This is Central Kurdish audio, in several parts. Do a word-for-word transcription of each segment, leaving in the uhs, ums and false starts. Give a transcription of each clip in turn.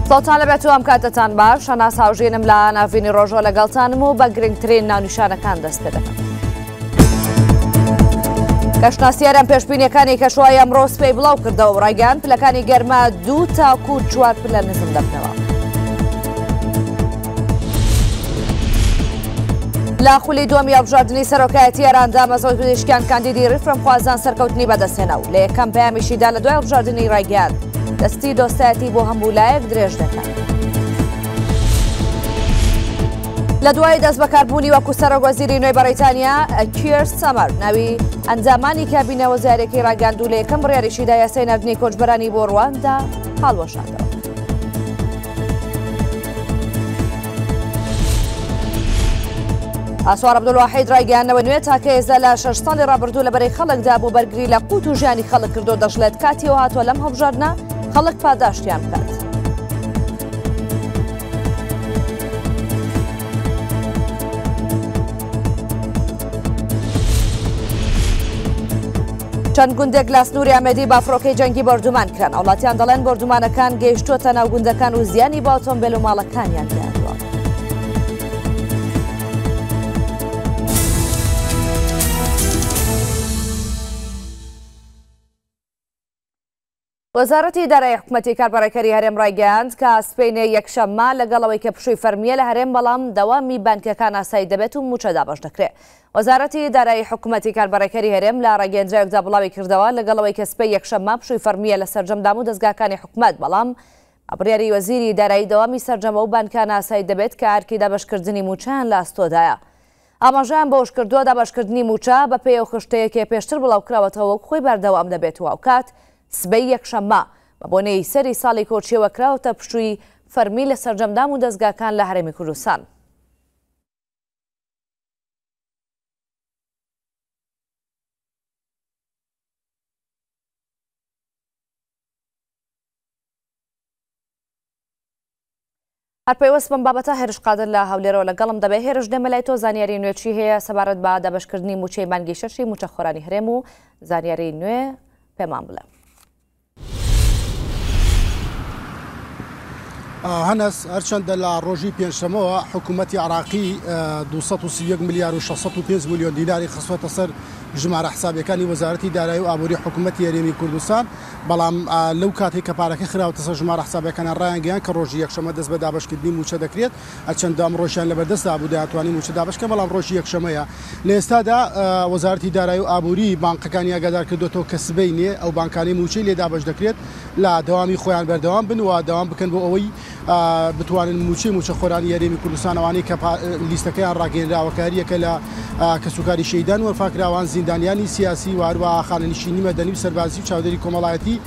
سڵاوتان لەبێت و ئەم کاتتان باش هەناس هاوژێنم لە ناوینی ڕۆژۆ لەگەڵتانم و بە گرنگترین ناونیشانەکان دەست پێ دەکەم. کەشناسیاران پێشبینیەکانی کەشوای ئەمڕۆ سپەی بڵاو کردەوە ڕایگەیاند پلەکانی گەرمە دوو تاکو و چوار پلە نزم دەبنەوە. لە خولی دووەمی هەڵبژاردننی سەرۆکایەتی ئێراندا مەزۆی پزیشکیان کاندیدی ڕیفرم خوازان سەرکەوتنی بەدەستهێنا و لە یەکەم پەیامیشیدا لە دوای هەڵبژاردننی ڕایگەیاند دەستی دۆستایەتی بۆ هەموو لایەک درێژ دەکات. لە دوای دەست بەکاربوونی وەکو سەرۆکوەزیری نوێی بەڕیتانیا کیر سەمەر ناوی ئەنجامانی کابینە وەزارێکی ڕاگەاند و لە یەکەم بڕیاریشیدا یاسای نردنی کۆچبەرانی بۆ ڕواندا هەڵوەشاندەوە. ئاسوار عەبدولواحید ڕایگەیاندنەوە نوێ تاکە ئێستا لە شەش ساڵی ڕابردوو لەبەرەی خەڵکدا بۆ بەرگری لە قوت و ژیانی خەڵک کردو دەژڵێت کاتیەوە هاتووە لەم هەڵبژاردنە خەڵک پاداشتیان بکات. چەند گوندێک لە سنووری ئەمەدی بە فڕۆکەی جەنگی بەردومان کران. وڵاتیان دەڵێن بەردومانەکان گەیشتووەتە ناو گوندەکان و زیانی بە ئۆتۆمبیل و ماڵەکانیان گەیاندووە. وەزارەتی دارایی حکوومەتی کاربڕێکەری هەرێم ڕایگەیاند کە سبەینێ یەکشەممە لەگەڵەوەی کە پشووی فەرمیە لە هەرێم بەڵام دەوامی بانکەکان ئاسایی دەبێت و موچە دابەش دەکرێت. وەزارەتی دارایی حکوومەتی کاربڕێکەری هەرێم لە ڕاگەیەندراوێکدا بڵاوی کردەوە لەگەڵەوەی کە سبەی یەکشەممە پشووی فەرمیە لە سەرجەمدام و دەستگاکانی حکوومەت بەڵام ئەبڕیاری وەزیری دارایی دەوامی سەرجەمە و بانکان ئاسایی دەبێت کە ئارکی دابەشکردنی موچەیان لە ئاستۆدایە. ئاماژەیان بۆ شکردووە دابەشکردنی موچە بە پێی ئەو خشتەیەکێ پێشتر بڵاوکراوەتەوە وەک خۆی بەردەوام دەبێت و ئەو کات سبەی یەکشەممە بە بۆنەی سەری ساڵی کۆچیەوە کراوەتە پشووی فەرمی لە سەرجەمدام و دەستگاکان لە هەرێمی کوردستان. هەر پێوەست بەم بابەتە هێرش قادر لە هەولێرەوە لەگەڵم دەبێت. هێرش دێمە لای تۆ زانیاری نوێچی هەیە سەبارەت بە دابەشکردنی موچەی بانگی شەشی موچە خۆرانی هەرێم و زانیاری نوێ پێمان بڵێ. هەنس هەرچەندە لە ڕۆژی پێنجشەمەوە حکوومەتی عراقی دووسەد و سی و یەک ملیار و شەشسەد و پێنج ملیۆن دیناری خستوەتە سەر ژمارە حسابەکانی وەزارەتی دارایی و ئابووری حکوومەتی هەرێمی کوردستان بەڵام لەو کاتێک کە پارەکە خراوەتە سەر ژمارە حسابەکانیان ڕایانگەیان کە ڕۆژی یەکشەمە دەست بە دابەشکردنی موچە دەکرێت هەرچەندە ئەم ڕۆژیان لەبەردەستدا بوو دەیانتوانی موچە دابەشکە بەڵام ڕۆژی یەکشەمەیە. لە ئێستادا وەزارەتی دارایی و ئابووری بانکەکانی ئاگادار کردوێتەوە کە سبەی نییە ئەو بانکانی موچەی لێ دابەش دەکرێت لە دەوامی خۆیان بەردەوام بن و دەوام بکەن بۆ ئەوەی بتوانن موچەی موچە خۆرانی هەرێمی کوردستان ئەوانەی کە لیستەکەیان ڕاگەیەنراوەکاریەکە لە کەسوکاری شەیدان وەرفاکراوان زیندانیانی سیاسی و هەروەها خانەنشینی مەدەنی و سەربازی و چاودێری کۆمەڵایەتی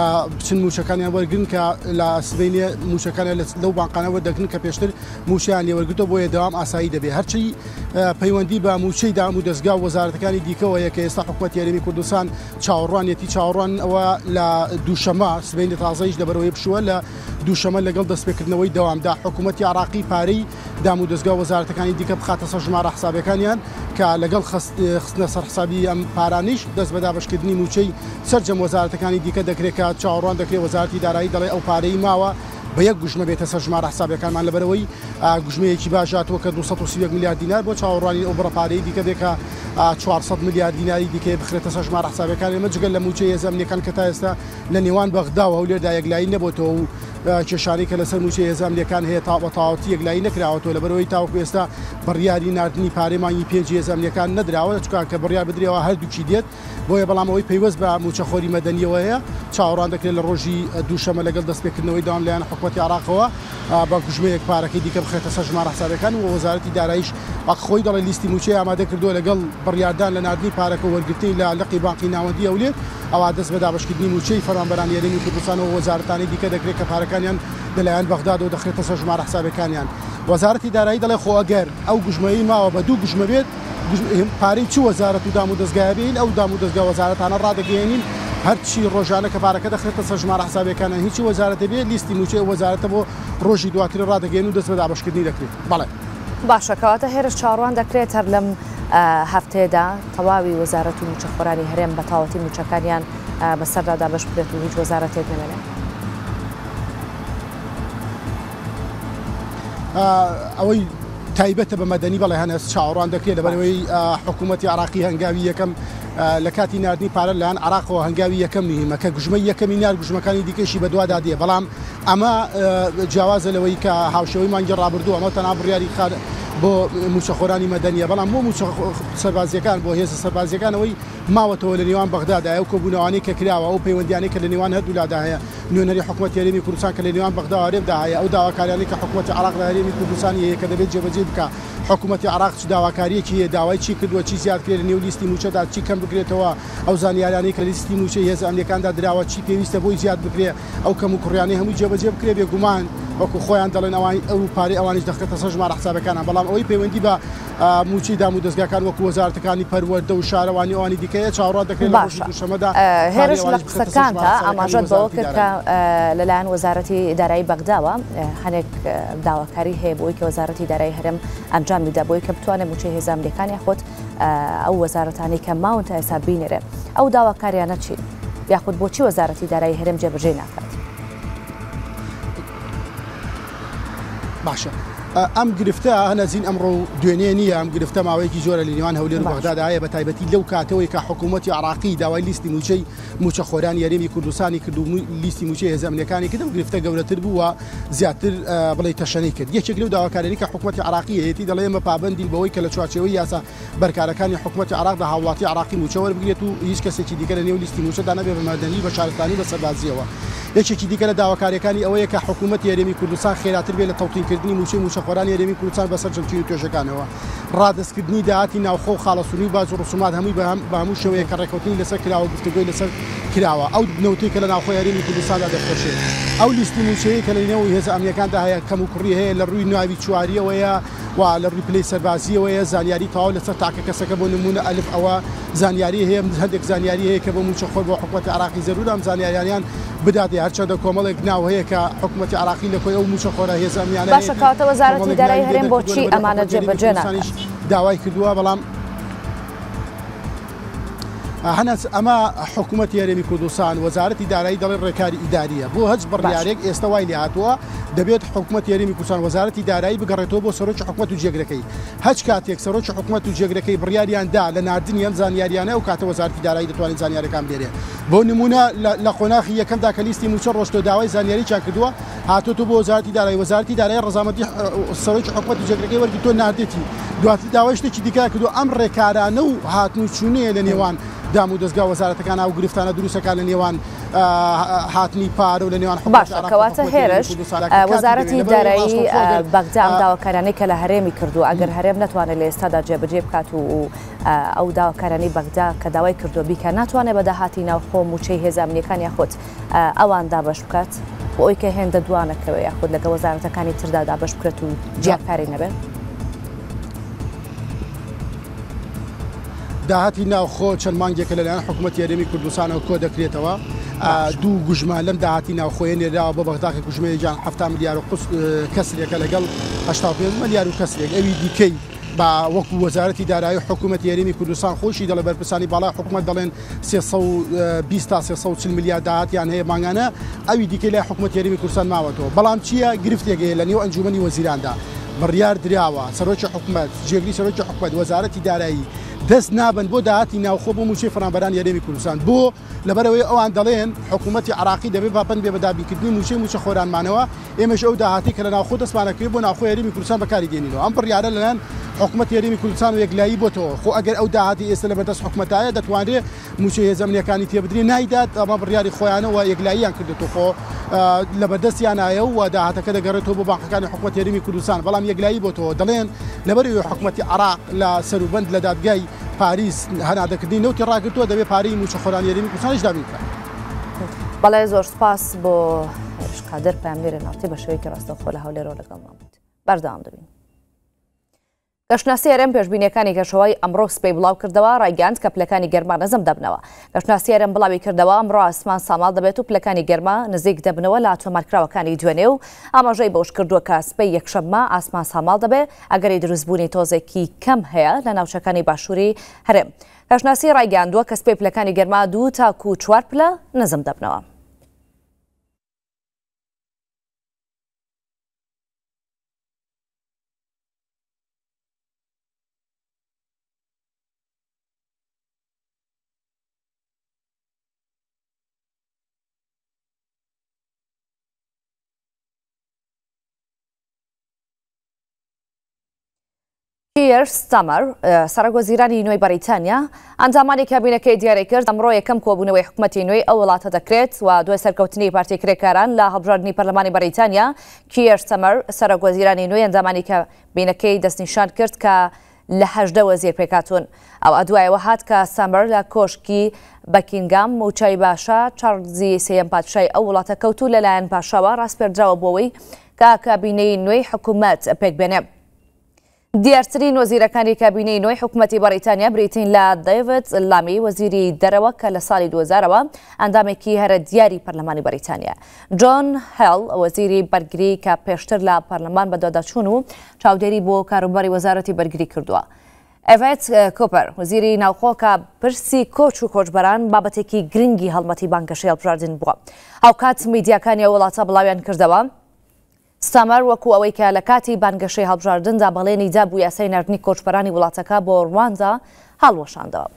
بچن موچەکانیان وەرگن کە لە سبەینێ موچەکانیان لەو بانقانە وەردەگرن کە پێشتر موچیان لێوەرگرتەوە بۆیە دەوام ئاسایی دەبێت. هەرچی پەیوەندی بە موچەی دام و دەستگا و وەزارەتەکانی دیکەوەیە کە ئێستا حکوومەتی هەرێمی کوردستان چاوەڕوانیەتی چاوەڕوان ئەوە لە دووشەمە سبەینی تازەیش دەبەرەوەی پشووە لە دووشەمە لەگەڵ دەستپێکردنەوەی دەوامدا حکوومەتی عراقی پارەی دام و دەستگا و وەزارەتەکانی دیکە بخاتە سەر ژمارە حسابەکانیان کە لەگەڵ خستنە سەر حسابی ئەم پارانیش دەست بە دابەشکردنی موچەی سەرجەم وەزارەتەکانی دیکە دەکرێت کە چاوەڕوان دەکرێت وەزارەتی دارایی دەڵێ ئەو پارەی ماوە بە یەک گوژمە بێتە سەر ژمارە حسابەکانمان لەبەرەوەی گوژمەیەکی باشاتوە کە دووسەد و سی و یەک ملیار دینار بۆ چاوەڕوانی ئەو بڕەپارەی دیکە بێکە چوارسەد ملیار دیناری دیکە بخرێتە سەر ژمارە حسابەکان ئێمە جگەل لە موچەی هێزەمنیەکان کە تا ئێستا لە نێوان بەغدا و هەولێردا یەکلایی نەبووەوە و کێشانەی کە لەسەر موچەی هێزەمنیەکان هەیە تا بە تەواوەتی یەکلایی نەکراوەتەوە لەبەرەوەی تاوەکو ئێستا بڕیاری نردنی پارەی مانگی پێنج هێزەمنیەکان نەدراوە چونکە کە بڕیار بدرێەوە هەردووکی دێت بۆیە بەڵام ئەوەی پەیوەست بە موچەخۆری مەدەنیەوە هەیە چاوەڕوان دەکرێت لە ڕۆژی دووشەمە لەگەڵ دەستپێکردنەوەی داوام لەلایەن حکوومەتی عراقەوە بە گوژمەیەک پارەکەی دیکە بخێتە سەر ژمارە حسابەکان و وەزارەتی داراییش خۆی دەڵێ لیستی موچەی ئامادە کردووە لەگەڵ بڕیاردان لە نردنی پارەکە وەرگرتنی لە لقی بانقی ناوەندی ئەولێت ئەوە دەست بە دابەشکردنی موچەی فەرمانبەرانی هەرێمی کوردستان و وەزارەتانی دیکە دەکرێت کە پارەکانیان لەلایەن بەغدادەوە دەخرێتە سەر ژمارە حسابەکانیان. وەزارەتی دارایی دەڵێ خۆ ئەگەر ئەو گوژمەیی ماوە بە دوو گوژمە بێت پارەی چ وەزارەت و دام و دەستگای بین ئەو دام و دەستگا وەزارەتانە ڕادەگەیەنین هەرچی ڕۆژانە کە پارەکە دەخرێتە سەر ژمارە حسابەکانە هیچی وەزارەتە بێت لیستی موچەی وەزارەتە بۆ ڕۆژی دواتر ڕادەگەین و دەست بە دابەشکردنی دەکرێت. بەڵێ باشە کەواتە هێرش چاوەڕوان دەکرێت هەر لەم هەفتەیەدا تەواوی وەزارەت و موچەخۆرانی هەرێم بە تاوەتی موچەکانیان بەسەردا دابەش بێت و هیچ وەزارەتێک نەمێنێت. ئەوەی تایبەتە بە مەدەنی بەڵێ هەنە چاوەڕوان دەکرێت لەبەرەوەی حکوومەتی عراقی هەنگاوی یەکەم لە کاتی نردنی پارە لەلاەن عراقەوە هەنگاوی یەکەم نیمە کە گژمە یەکەمی نار گژمەکانی دیکەشی بەدووادا دێ بەڵام ئەمە جیاوازە لەوەی کە هاوشەوەی مانگی ڕابردوو ئەمە تەنها بڕیاری خار بۆ موچەخۆرانی مەدەنیە بەڵام بۆ سەربازیەکان بۆ هێزە سەربازیەکانەوەی ماوەتەوە لە نێوان بەغدادا ئەو کۆبوونەوەی کە کراوە ئەو پەیوەندیانەی کە لە نێوان هەردوولادا هەیە نوێنەری حکوومەتی هەرێمی کوردستان کە لە نێوان بەغدا هەرێمدا هەیە ئەو داواکاریانی کە حکوومەتی عراق لە هەرێمی کوردستانی هەیە کە دەبێت جێبەجێ بکە حکوومەتی عراق چ داواکاریەکی هەیە داوای چی کردووە چی زیاد کرێت لە نێو لیستی موچەدا چی کەم بکرێتەوە ئەو زانیاریانەی کە لیستی موچەی هێز ئەمریکاندا دراوە چی پێویستە بۆی زیاد بکرێت ئەو کەم و کوڕیانەی هەمووی جێبەجێ بکرێت بێگومان وەکو خۆیان دەڵێن ئەوان ئەو پارەی ئەوانش دەخێتە سەر ژمارە حسابەکانە بەڵام ئەوەی پەیوەندی بە موچی دام و دەستگاکان وەکو وەزارەتەکانی پەروەردە و شارەوانی ئەوانی دیکەیە چاوەڕوان دەکرێت لە ڕۆژی دووشەمەدا هێرش لە قسەکانتە ئاماژەت بەوە کرد کە لەلایەن وەزارەتی دارایی بەغداوە هەنێک داواکاری هەیە بۆی کە وەزارەتی دارایی هەرێم ئەنجام میدا بۆی کە بتوانێت موچەی هێز ئەمریکانی خۆت ئەو وەزارەتانی کە ماون تا ئێستا بینێرێ ئەو داواکاریانە چی یاخود بۆچی وەزارەتی دارایی هەرێم جێبەجێ ناکات؟ باشە ئەم گرفتە هەنەزین ئەمڕۆ دوێنێ نییە ئەم گرفتە ماوەیەکی زۆرە لە نێوان هەولێر و بەغدادا هەیە بە تایبەتی لەو کاتەوەی کە حکوومەتی عراقی داوای لیستی موچەی موچەخۆرانی یاریمی کوردستانی کرد و لیستی موچەی هێز ئەمریکانی کرد و گرفتە گەورەتر بووە زیاتر بڵێ تەشەنەی کرد یەکێک لەو داواکاریانی کە حکوومەتی عراقی هەیەی دەڵێ ئێمە پابەندین بەوەی کە لە چوارچێوەی یاسا بەرکارەکانی حکوومەتی عراق لە هاوڵاتی عراقی موچە وەربگرێت و هیچ کەسێکی دیکە لە نێو لیستی موچەدا نەبێ بە مەدەنی بە شارستانی بە سەربازیەوە یەکێکی دیکە لە داواکاریەکانی ئەوەیە کە حکوومەتی یاریمی کوردستان خێراتر بێت لە تەوتینکردنی موچەی موچەخۆرانی یاریمی کوردستان بەسەر جەمچین و توێژەکانەوە ڕادستکردنی داهاتی ناوخۆ و خاڵەسوونی و باز و ڕسومات هەمووی بە هەموو شێوەیە کە ڕێکەوتنی لەسەر کراوە گفتوگۆی لەسەر کراوە ئەو نەوتەی کە لە ناوخۆی یاریمی کوردستاندا دەفرۆشێت ئەو لیستی موچەیە کە لە نێو هێز ئەمریکاندا هەیە کەم و کوڕی هەیە لە ڕووی ناوی چواریەوەیە و لە ڕووی پلەی سەربازیەوەیە زانیاری تەواو لەسەر تاکە کەسەکە بۆ نمونە ئەلف ئەوە زانیاری هەیە هەندێک زانیاری هەیە کە بۆ موچەخۆر بۆ حکوومەتی عراقی زەرورە ئەم زانیاریان بداتێ هەرچەندە کۆمەڵێک ناو هەیە کە حکوومەتی عراقی لە کۆی ئەو موچەخۆرە هێز ئەمیانە باشە کاتە وەزارەتی دارایی هەرێم بۆچی ئەمانە جێبەجێ ناکات داوای کردووە بەڵام هەنەس ئەمە حکوومەتی یاریمی کوردستان وەزارەتی دارایی دەڵێ ڕێکاری ئیداریە بۆ هەچ بڕیارێک ئێستا وای لێ هاتووە دەبێت حکوومەتی یاریمی کوردستان وەزارەتی دارایی بگەڕێتەوە بۆ سەرۆکی حکوومەت و جێگرەکەی هەچ کاتێک سەرۆکی حکوومەت و جێگرەکەی بڕیاریاندا لە ناردنی ئەم زانیاریانە و کاتە وەزارەتی دارایی دەتوانێت زانیاریەکان بێرێ بۆ نمونە لە قۆناغی یەکەمدا کە لیستی موچە ڕۆشتۆ داوای زانیارییان کردووە هاتوۆ بۆ وەزارەتی دارایی وەزارەتی دارایی ڕەزامەندی سەرۆکی حکوومەت و جێگرەکەی وەرگی تۆ ناردێتی دواتر داوای شتێکی دیکە کردو ئەم ڕێکارانە و هاتن و چوونەیە لە نێوان دام و دەستگا وەزارەتەکان ئەو گرفتانە دروستەکان لە نێوان هاتنی پارە و لە نێوان باشە کەواتە هێرش وەزارەتی دارایی بەغدا ئەم داواکارانەی کە لە هەرێمی کردو ئەگەر هەرێم ناتوانێت لە ئێستادا جێبەجێ بکات و ئەو داواکارانی بەغدا کە داوای کردو بیکە ناتوانێت بە داهاتی ناوخۆ موچەی هێز ئەمریکانی یاخود ئەوان دابەش بکات بۆ ئەوی کە هێندە دوانەکەوە یاخود لەگە وەزارەتەکانی تردا دابەش بکرێت و جیاکاری نەبێت داهاتی ناوخۆ چەند مانگێکە لەلایەن حکوومەتی یاریمی کوردستانەوە کۆ دەکرێتەوە دوو گوژمان لەم داهاتی ناوخۆیە نێراوە بە بەغداکە گوژمەیە جان هەفتە ملیار و کەسرێکە لەگەڵ هەشتا و پێنج ملیار و کەسرێک ئەوی دیکەی با وەکو وەزارەتی دارایی و حکوومەتی یاریمی کوردستان خۆشی دەڵێ بەرپرسانی باڵای حکوومەت دەڵێن سێسەد و بیست تا سێسەد و چل ملیار داهاتیان هەیە مانگانە ئەوی دیکەی لای حکوومەتی یاریمی کوردستان ماوەتەوە بەڵام چییە گرفتێک هەیە لە نێو ئەنجومەنی وەزیراندا بڕیار دراوە سەرۆکی حکوومەت جێگری سەرۆکی حکوومەت وەزارەتی دارایی دەست نابن بۆ داهاتی ناوخۆ بۆ موچەی فەرمانبەرانی یاریمی کوردستان بۆ لەبەرەوەی ئەوان دەڵێن حکوومەتی عراقی دەبێت باپەند بێ بە دابینکردنی موچەی موچە خۆرانمانەوە ئێمەش ئەو داهاتی کە لە ناوخۆ دەستمانەکەوێت بۆ ناوخۆ یاریمی کوردستان بەکاری دێنینەوە ئەم بڕیارە لەلایەن حکوومەتی یاریمی کوردستان و یەکلایی بۆتەوە خۆ ئەگەر ئەو داهاتی ئێستا لەبەردەست حکوومەتایە دەتوانرێت موچەی هێز ئەمریکانی تێبدرێ نایدات ئەمە بڕیاری خۆیانەوە یەکلاییان کردێتەوە خۆ لەبەردەستیان نایە و داهاتەکە دەگەڕێتەوە بۆ بانقەکانی حکوومەتی یاریمی کوردستان بەڵام یەکلایی بۆتەوە دەڵێن لەبەرەوەی حکوومەتی عراق لە سەروبەند لە دادگای پاریس هەنادەکردنی نەوتی ڕاگرتووە دەبێت پارەی موچەخۆرانی یاریمی کوردستانیش دابین بکات. بەڵێ زۆر سپاس بۆ هێرشقادر پامێرە ناوتی بە شێوەیەکی ڕاستەوخۆ لە هەولێرەوە لەگەڵمان بوویت. بەردەوام دەبین. گەشتناسی هەرێم پێشبینیەکانی گەشەوەی ئەمڕۆ سبەی بڵاو کردەوە ڕایگەاند کە پلەکانی گەرما نەزم دەبنەوە. گەشتناسی هەرێم بڵاوی کردەوە ئەمڕۆ ئاسمان ساماڵ دەبێت و پلەکانی گەرما نزیک دەبنەوە لە تۆمارکراوەکانی دوێنێ و ئاماژەی بەوش کردووە کە سبەی یەکشەممە ئاسمان ساماڵ دەبێت ئەگەری دروستبوونی تۆزێکی کەم هەیە لە ناوچەکانی باشووری هەرێم. گەشتناسی ڕایگەاندووە کە سبەی پلەکانی گەرما دوو تاکو چوار پلە نەزم دەبنەوە. کیر ستامەر سەرۆکوەزیرانی نوێی بەریتانیا ئەنجامانی کابینەکەی دیاری کرد ئەمڕۆ یەکەم کۆبوونەوەی حکوومەتی نوێی ئەو وڵاتە دەکرێت و دوای سەرکەوتنی پارتی کرێکاران لە هەڵبژاردننی پەرلەمانی بەریتانیا کیر ستامەر سەرۆکوەزیرانی نوێی ئەنجامانی کابینەکەی دەستنیشان کرد کە لە هەژدە وەزیر پێکاتون ئەو ئەدوایەوە هات کە ستامەر لە کۆشکی بەکینگام موچای باشە چارلزی سێیەم پادشای ئەو وڵاتە کەوتو لەلایەن پاشاوە ڕاستپێردراوە بۆەوەی کە کابینەی نوێی حکوومەت پێکبێنێ. دیارترین وەزیرەکانی کابینەی نوێی حکوومەتی بەریتانیا بریتین لە دەیڤد لامی وەزیری دەرەوە کە لە ساڵی دوو هەزارەوە ئەندامێکی هەرە دیاری پەرلەمانی بەریتانیا. جۆن هێڵ وەزیری بەرگری کە پێشتر لە پەرلەمان بەدەداچوون و چاودێری بۆ کاروباری وەزارەتی بەرگری کردووە. ئەڤێت کۆپەر وەزیری ناوخۆ کە پرسی کۆچ و کۆچبەران بابەتێکی گرنگی هەڵمەتی بانگەشەی هەڵبژاردن بووە. هاوکات میدیاکانی وڵاتە بڵاویان کردەوە ستامەر وەکو ئەوەی کە لە کاتی بانگەشەی هەڵبژاردندا بەڵێنی دا بوو یاسای نردنی کۆچبەرانی وڵاتەکە بۆ ڕواندا هەڵوەشاندەوە.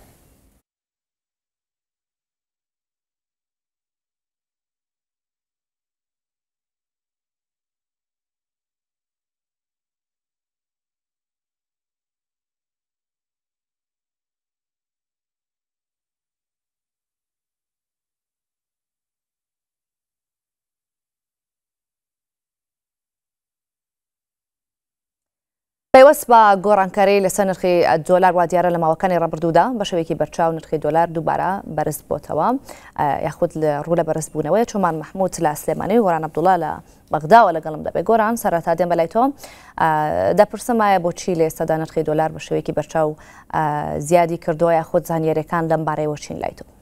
پێوەست بە گۆڕانکاری لەسەر نرخی دۆلار وا دیارە لە ماوەکانی ڕابردوودا بە شێوەیەکی بەرچاو نرخی دۆلار دووبارە بەرز بۆتەوە یاخود ڕوو لە بەرز بوونەوەی چۆمان محمود لە سلێمانی و گۆران عەبدوڵڵا لە بەغداوە لەگەڵم دەبێ. گۆران سەرەتا دێم بەلای تۆ دەپرسم وایە بۆچی لە ئێستادا نرخی دۆلار بە شێوەیەکی بەرچاو زیادی کردووە یاخود زانیاریەکان لەم بارەیەوە چین لای تۆ؟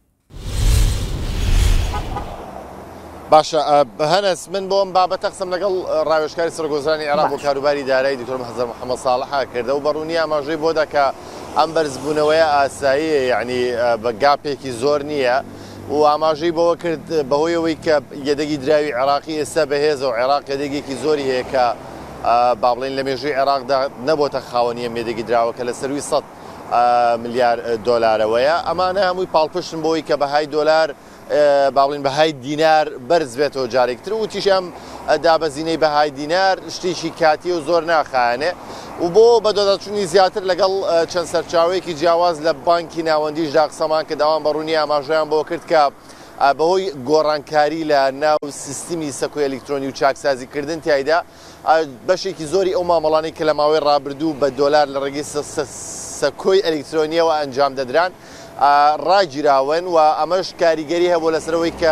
باشە هەنس من بۆ ئەم بابەتە قسەم لەگەڵ ڕاوێژکاری سەرۆکوەزیرانی عێراق بۆ کاروباری دارایی دکتۆر حەزەر محەممەد ساڵحا کردە و بەڕوونی ئاماژەی بۆ دەکا ئەم بەرزبوونەوەیە ئاساییە یعنی بە گاپێکی زۆر نییە و ئاماژەی بەوە کرد بەهۆی ئەوەی کە یەدەگی دراوی عێراقی ئێستا بەهێزە و عێراق یەدەگێکی زۆری هەیە کە با بڵێن لە مێژووی عێراقدا نەبۆتە خاوەنیە مێدەگی دراوە کە لە سەروی سەد ملیار دۆلارەوەیە. ئەمانە هەمووی پاڵپشتن بۆی کە بەهای دۆلار باڵین بەهای دینار بەرز بێتەوە جارێکتر و تیش ئەم دابەزینەی بەهای دینار شتێکی کاتی و زۆر ناخایەنێ و بۆ بەدۆداچوونی زیاتر لەگەڵ چەند سەرچاوەیەکی جیاواز لە بانکی ناوەندیشدا قسەمان کە داوام بەڕوونی ئاماژەیان بۆ کرد کە بەهۆی گۆڕانکاری لە ناو سیستمی سەکۆی ئەلکترۆنی و چاکسازیکردن تایدا بەشێکی زۆری ئەو مامەڵانەی کە لە ماوەی ڕابردوو بە دۆلار لە ڕێگەی سەکۆی ئەلکترۆنیەوە ئەنجام دەدران ڕاگیراون و ئەمەش کاریگەری هەبوو لەسەرەوەی کە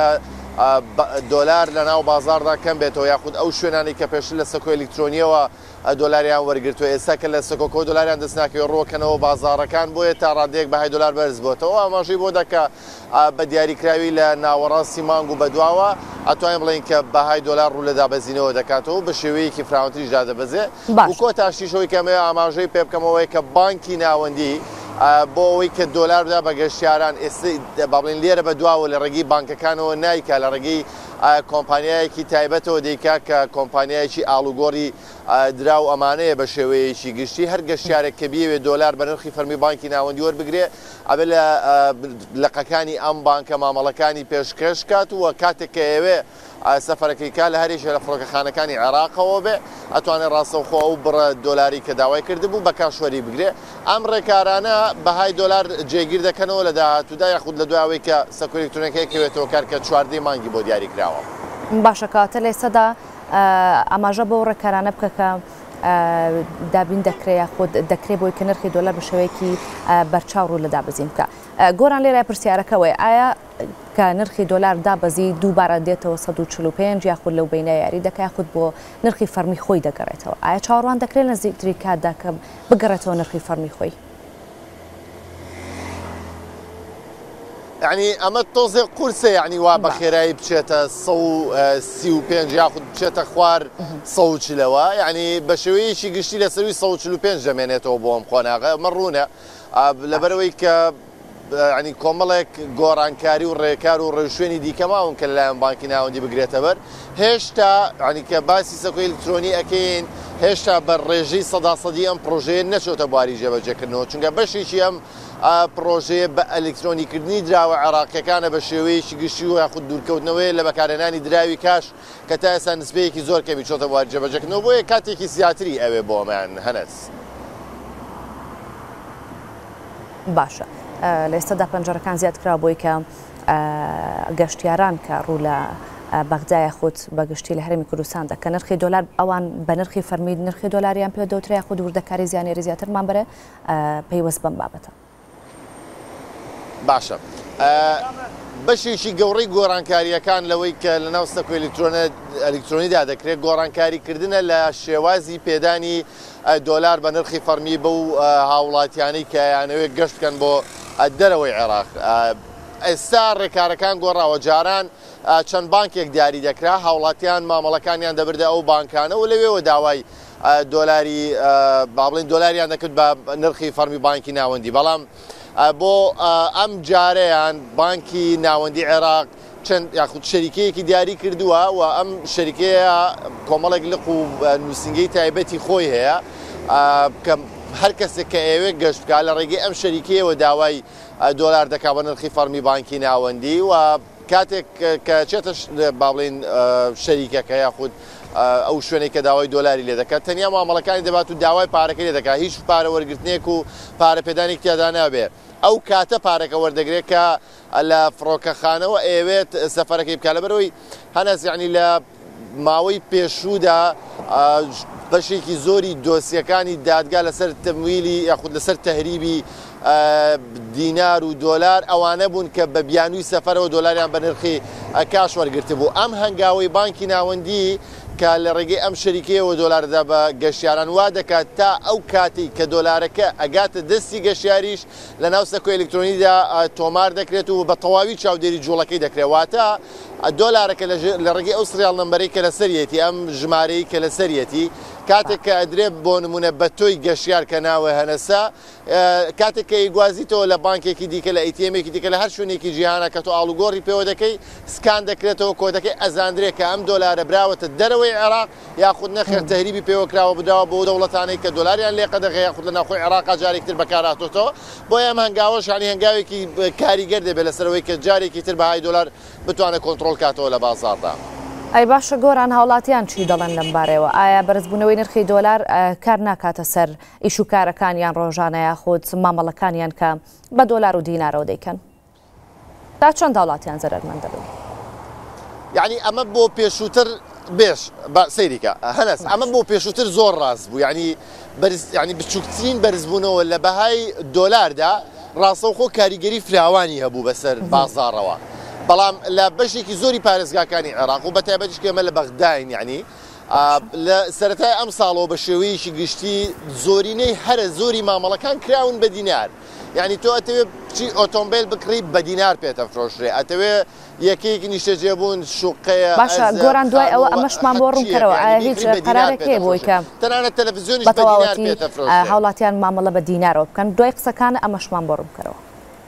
دۆلار لە ناو بازاردا کەم بێتەوە یاخود ئەو شوێنانی کە پێش لە سەکۆی ئەلکترۆنیەوە دۆلاریان وەرگرتووە ئێستا کە لە سەکۆکۆ دۆلاریان دەست ناکەوێت ڕۆکەنەوە بازارەکان بۆیە تا ڕادەیەک بەهای دۆلار بەرز بۆتەوە ئاماژەی بۆ دەکا بە دیاریکراوی لە ناوەڕاستی مانگ و بەدواوە ئەتوانین بڵێن کە بەهای دۆلار ڕوو لە دابەزینەوە دەکاتەوە بە شێوەیەکی فراوانتریش دادەبەزێ و کۆتاشتیشەوەی کەمەوە ئاماژەی پێ بکەمەوەی کە بانکی ناوەندی بۆ ئەوەی کە دۆلار بدا بە گەشتیاران ئێستا با بڵێن لێرە بەدواوە لە ڕێگەی بانکەکانەوە نایکا لە ڕێگەی کۆمپانیایەکی تایبەتەوە دەیکا کە کۆمپانیایەکی ئاڵوگۆڕی درا و ئەمانەیە بە شێوەیەکی گشتی هەر گەشتیارێک کە بیەوێت دۆلار بە نرخی فەرمی بانکی ناوەندی وەربگرێ ئەبێ لە لەقەکانی ئەم بانکە مامەڵەکانی پێشکەش کات وە کاتێک کە ئێوێ سەفەرەکەی کا لە هەریش لە فڕۆکەخانەکانی عێراقەوە بێ ئەتوانێت ڕاستەوخۆ ئەو بڕە دۆلاری کە داوای کردبوو بە کاشوەری بگرێ. ئەم ڕێکارانە بەهای دۆلار جێگیر دەکەنەوە لە داهاتوودا یاخود لە دوایەوەی کە سەکۆی ئەلکترۆنیەکەی کەوێتەوە کار کە چواردەی مانگی بۆ دیاری کراوە. باشە کاتە لە ئێستادا ئاماژە بۆ ڕێکارانە بکە کە دابین دەکرێت خۆ دەکرێت بۆی کە نرخی دۆلار بە شێوەیەکی بەرچاو ڕوو لە دابەزین بکە. گۆران لێرە پرسیارەکەوەی ئایا کە نرخی دۆلار دابەزی دووبارە دێتەوە سەد و چل و پێنج یاخود لەو بینە یاری دەکە یاخود بۆ نرخی فەرمی خۆی دەگەڕێتەوە ئایا چاوەڕوان دەکرێت نزیکتری کاتدا کە بگەڕێتەوە نرخی فەرمی خۆی؟ یعنی ئەمە تۆزێ قورسە یعنی وا بە خێرایی بچێتە سە و سی و پێنج یاخود بچێتە خوار سە و چلەوە یعنی بە شێوەیەکی گشتی لە سەروی سە و چل و پێنج دەمێنێتەوە بۆ ئەم خۆناغە ئەمە ڕوونە لەبەرەوەی کە ینی کۆمەڵێک گۆڕانکاری و ڕێکار و ڕێوشوێنی دیکەماون کە لەلایەن بانکی ناوەندی بگرێتە بەر هێشتا ینی کە باسی سەکۆی ئەلکترۆنی ئەکەین هێشتا بە ڕێژەی سەدا سەدی ئەم پرۆژەیە نەچۆتە بواری جێبەجێکردنەوە چونکە بەشێکی ئەم پرۆژەیە بە ئەلکترۆنیکردنی دراوە عێراقیەکانە بە شێوەیەکی گشتی و یاخود دوورکەوتنەوەی لە بەکارهێنانی دراوی کاش کە تا ئێستا نسبەیەکی زۆر کەمی چۆتە بواری جێبەجێکردنەوە بۆیە کاتێکی زیاتری ئەوێ بۆ ئەمان هەنەس. باشە لە ئێستادا پەنجەرەکان زیاد کرا بۆی کە گەشتیاران کە ڕوو لە بەغدای خۆت بەگشتی لە هەرێمی کوردستان دەکە نرخی دۆلار ئەوان بە نرخی فەرمی نرخی دۆلاریان پێ دەوترای خود وردەکاری زیانێری زیاترمان بەرە پەیوەست بەم بابەتە. باشە بەشێکی گەوڕی گۆڕانکاریەکان لەوەی کە لە ناو سەکۆ ئەلکترۆنیدا دەکرێت گۆڕانکاریکردنە لە شێوازی پێدانی دۆلار بە نرخی فەرمی بەو هاوڵاتیانەی کە یانەوێت گەشت بکەن بۆ دەرەوەی عێراق. ئێستا ڕێکارەکان گۆڕاوە جاران چەند بانکێک دیاری دەکرا هاوڵاتیان مامەڵەکانیان دەبردە ئەو بانکانە و لەوێەوە داوای دۆلاری با بڵین دۆلاریان دەکرد بە نرخی فەرمی بانکی ناوەندی بەڵام بۆ ئەم جارەیان بانکی ناوەندی عێراق چەند یاخود شەریکەیەکی دیاری کردووە و ئەم شەریکەیە کۆمەڵێک لق و نووسنگەی تایبەتی خۆی هەیە کە هەر کەسێک کە ئێوێ گەشت بکات لە ڕێگەی ئەم شەریکەیەوە داوای دۆلار دەکات بە نرخی فەرمی بانکی ناوەندی و کاتێک کە چێتە با بڵین شەریکەکە یاخود ئەو شوێنێک کە داوای دۆلاری لێ دەکات تەنیا مامەڵەکانی دەبات و داوای پارەکە لێ دەکات هیچ پارە وەرگرتنێک و پارەپێدانێک تیادا نابێت ئەو کاتە پارەکە وەردەگرێت کە لە فڕۆکەخانەوە ئەوێت سەفەرەکەی بکات لەبەرەوەی هەنەس یعنی لە ماوەی پێشوودا بەشێکی زۆری دۆسیەکانی دادگا لەسەر تەمویلی یاخود لەسەر تەهریبی دینار و دۆلار ئەوانە بوون کە بە بیانووی سەفەرەوە دۆلاریان بە نرخی کاش وەرگرتە بوو. ئەم هەنگاوی بانکی ناوەندی کە لە ڕێگەی ئەم شەریکەیەوە دۆلاردا بە گەشتیاران وا دەکات تا ئەو کاتی کە دۆلارەکە ئەگاتە دەستی گەشتیاریش لە ناو سەکۆی ئەلکترۆنیدا تۆمار دەکرێت و بە تەواوی چاودێری جوڵەکەی دەکرێت واتە دۆلارەکە لە ڕێگەی ئەو سریال نمبەرەی کە لەسەرەتی ئەم ژمارەی کە لەسەرەتی کاتێک کە ئەدرێت بۆ نمونە بە تۆی گەشتیار کە ناوە هەنەسا کاتێک کە ئیگوازیتەوە لە بانکێکی دیکە لە ئەیتیێمێکی دیکە لە هەر شوێنێکی جیهانە کە تۆ ئاڵوگۆڕی پێوە دەکەی سکان دەکرێتەوە کۆدەکەی ئەزاندرێت کە ئەم دۆلارە براوەتە دەرەوەی عێراق یاخود نەخێر تەهریبی پێوە کراوە بداوە بۆ دەوڵەتانەی کە دۆلاریان لێ قەدەغە یاخود لە ناوخۆی عێراق جارێکتر بەکارهاتۆتەوە بۆ ئەم هەنگاوەش ینی هەنگاوێکی کاریگەر دەبێت لەسەرەوەی کە جارێکی تر بەهای دۆلار بتوانێت کۆنتڕۆڵ کاتەوە لە بازاڕدا. ئەی باشە گۆران هاوڵاتیان چی دەڵێن لەم بارەوە ئایا بەرزبوونەوەی نرخی دۆلار کار ناکاتە سەر ئیش و کارەکانیان ڕۆژانە یاخود مامەڵەکانیان کە بە دۆلار و دینارەوە دەیکەن تا چەند هاوڵاتیان زەرمەند دەبن؟ یعنی ئەمە بۆ پێشووتر بێش سەیریکە هەنەس ئەمە بۆ پێشووتر زۆر ڕاست بوو ینی ینی بچووکترین بەرزبوونەوە لە بەهای دۆلاردا ڕاستەوخۆ کاریگەری فراوانی هەبوو بەسەر بازاڕەوە بەڵام لە بەشێکی زۆری پارێزگاکانی عێراق و بەتایبەتیش کە ئێمە لە بەغداین یعنی لە سەرەتای ئەم ساڵەوە بە شێوەیەکی گشتی زۆرینەی هەرە زۆری مامەڵەکان کراون بە دینار یعنی تۆ ئەتەوێت بچی ئۆتۆمبیل بکڕی بە دینار پێتە فرۆشرێ ئەتەوێت یەکەیەکی نیشتەجێبوون شوقەیە باشە گۆران دوای ئەوە ئەمەشمان بۆ ڕوونکەرەوە ئایا هیچ قەرارێکێ بۆی کە تەنانەت تەلەڤیزیۆنیش بە دینار پێتە فرۆشرێ هاوڵاتیان مامەڵە بە دینارەوە بکەن دوای قسەکانە ئەمەشمان بۆ ڕوونکەرەوە.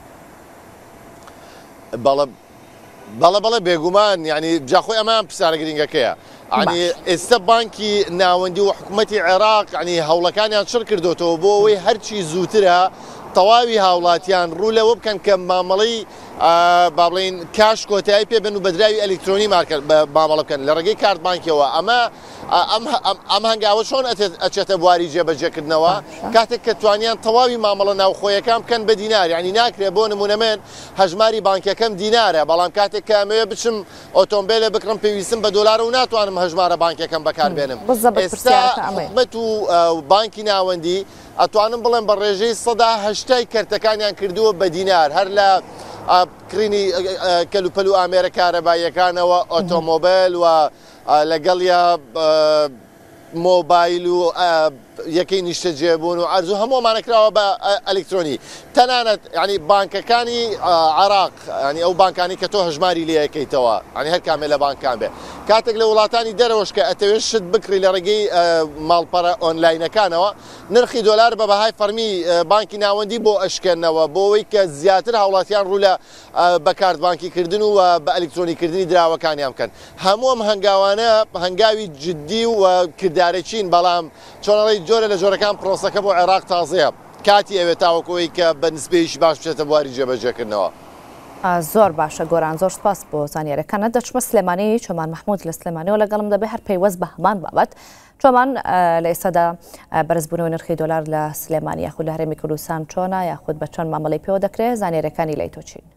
بەڵە بەڵە بەڵە بێگومان ینی جاخۆی ئەمان پرسیارە گرنگەکەیە ینی ئێستا بانکی ناوەندی و حکوومەتی عێراق ینی هەوڵەکانیان شڕ کردوتەوە بۆ ئەوەی هەرچی زووترە تەواوی هاوڵاتیان ڕوو لەوە بکەن کە مامەڵەی با بڵین کاش کۆتایی پێ بن و بەدراوی ئەلکترۆنی مامەڵە بکەن لە ڕێگەی کارت بانکیەوە ئەمە ئەم هەنگاوە چۆن ئەچێتە بواری جێبەجێکردنەوە کاتێک کە توانیان تەواوی مامەڵە ناوخۆیەکان بکەن بە دینار ینی ناکرێت بۆ نمونە من هەژماری بانکەکەم دینارە بەڵام کاتێک کە ئەمەوێ بچم ئۆتۆمبیلە بکڕم پێویستم بە دۆلار و ناتوانم هەژمارە بانکەکەم بەکاربێنم ئێستا حکوومەت و بانکی ناوەندی ئەتوانم بڵێن بە ڕێژەی سەدا هەشتای کەرتەکانیان کردووە بە دینار هەر لە کڕینی کەلوپەل و ئامێرە کارەباییەکانەوە ئۆتۆمۆبیل و لەگەڵ یا مۆبایل و یەکەی نیشتەجێبوون و ئەرزوو هەموومانەکراوە بە ئەلکترۆنی تەنانەت ینی بانکەکانی عێراق ینی ئەو بانکانی کە تۆ هەژماری لێ یەکەیتەوە ینی هەر کامێ لە بانکان بێ کاتێک لە وڵاتانی دەرەوەش کە ئەتەوێت شت بکڕی لە ڕێگەی ماڵپەرە ئۆنلاینەکانەوە نرخی دۆلار بە بەهای فەرمی بانکی ناوەندی بۆ ئەشکێنەوە بۆ ئەوەی کە زیاتر هاوڵاتیان ڕوو لە بەکارتبانکیکردن و بە ئەلکترۆنیکردنی دراوەکانیان بکەن هەموو ئەم هەنگاوانە هەنگاوی جددی و کردارەچین بەڵام چۆنەڵی جۆرە لە جۆرەکان پرۆسەکە بۆ عێراق تازەیە کاتی ئەوێ تاوەکۆی کە بە نسبەیەکی باش بچێتە بواری جێبەجێکردنەوە. زۆر باشە گۆران زۆر سپاس بۆ زانیاریەکانە دەچمە سلێمانی چۆمان محمود لە سلێمانی و لەگەڵم دەبێ هەر پەیوەست بە هەمان بابەت چۆمان لە ئێستادا بەرزبوونەوەی نرخی دۆلار لە سلێمانی یاخود لە هەرێمی کوردستان چۆنە یاخود بە چۆن مامەڵەی پێوە دەکرێت زانیاریەکانی لای تۆ چین؟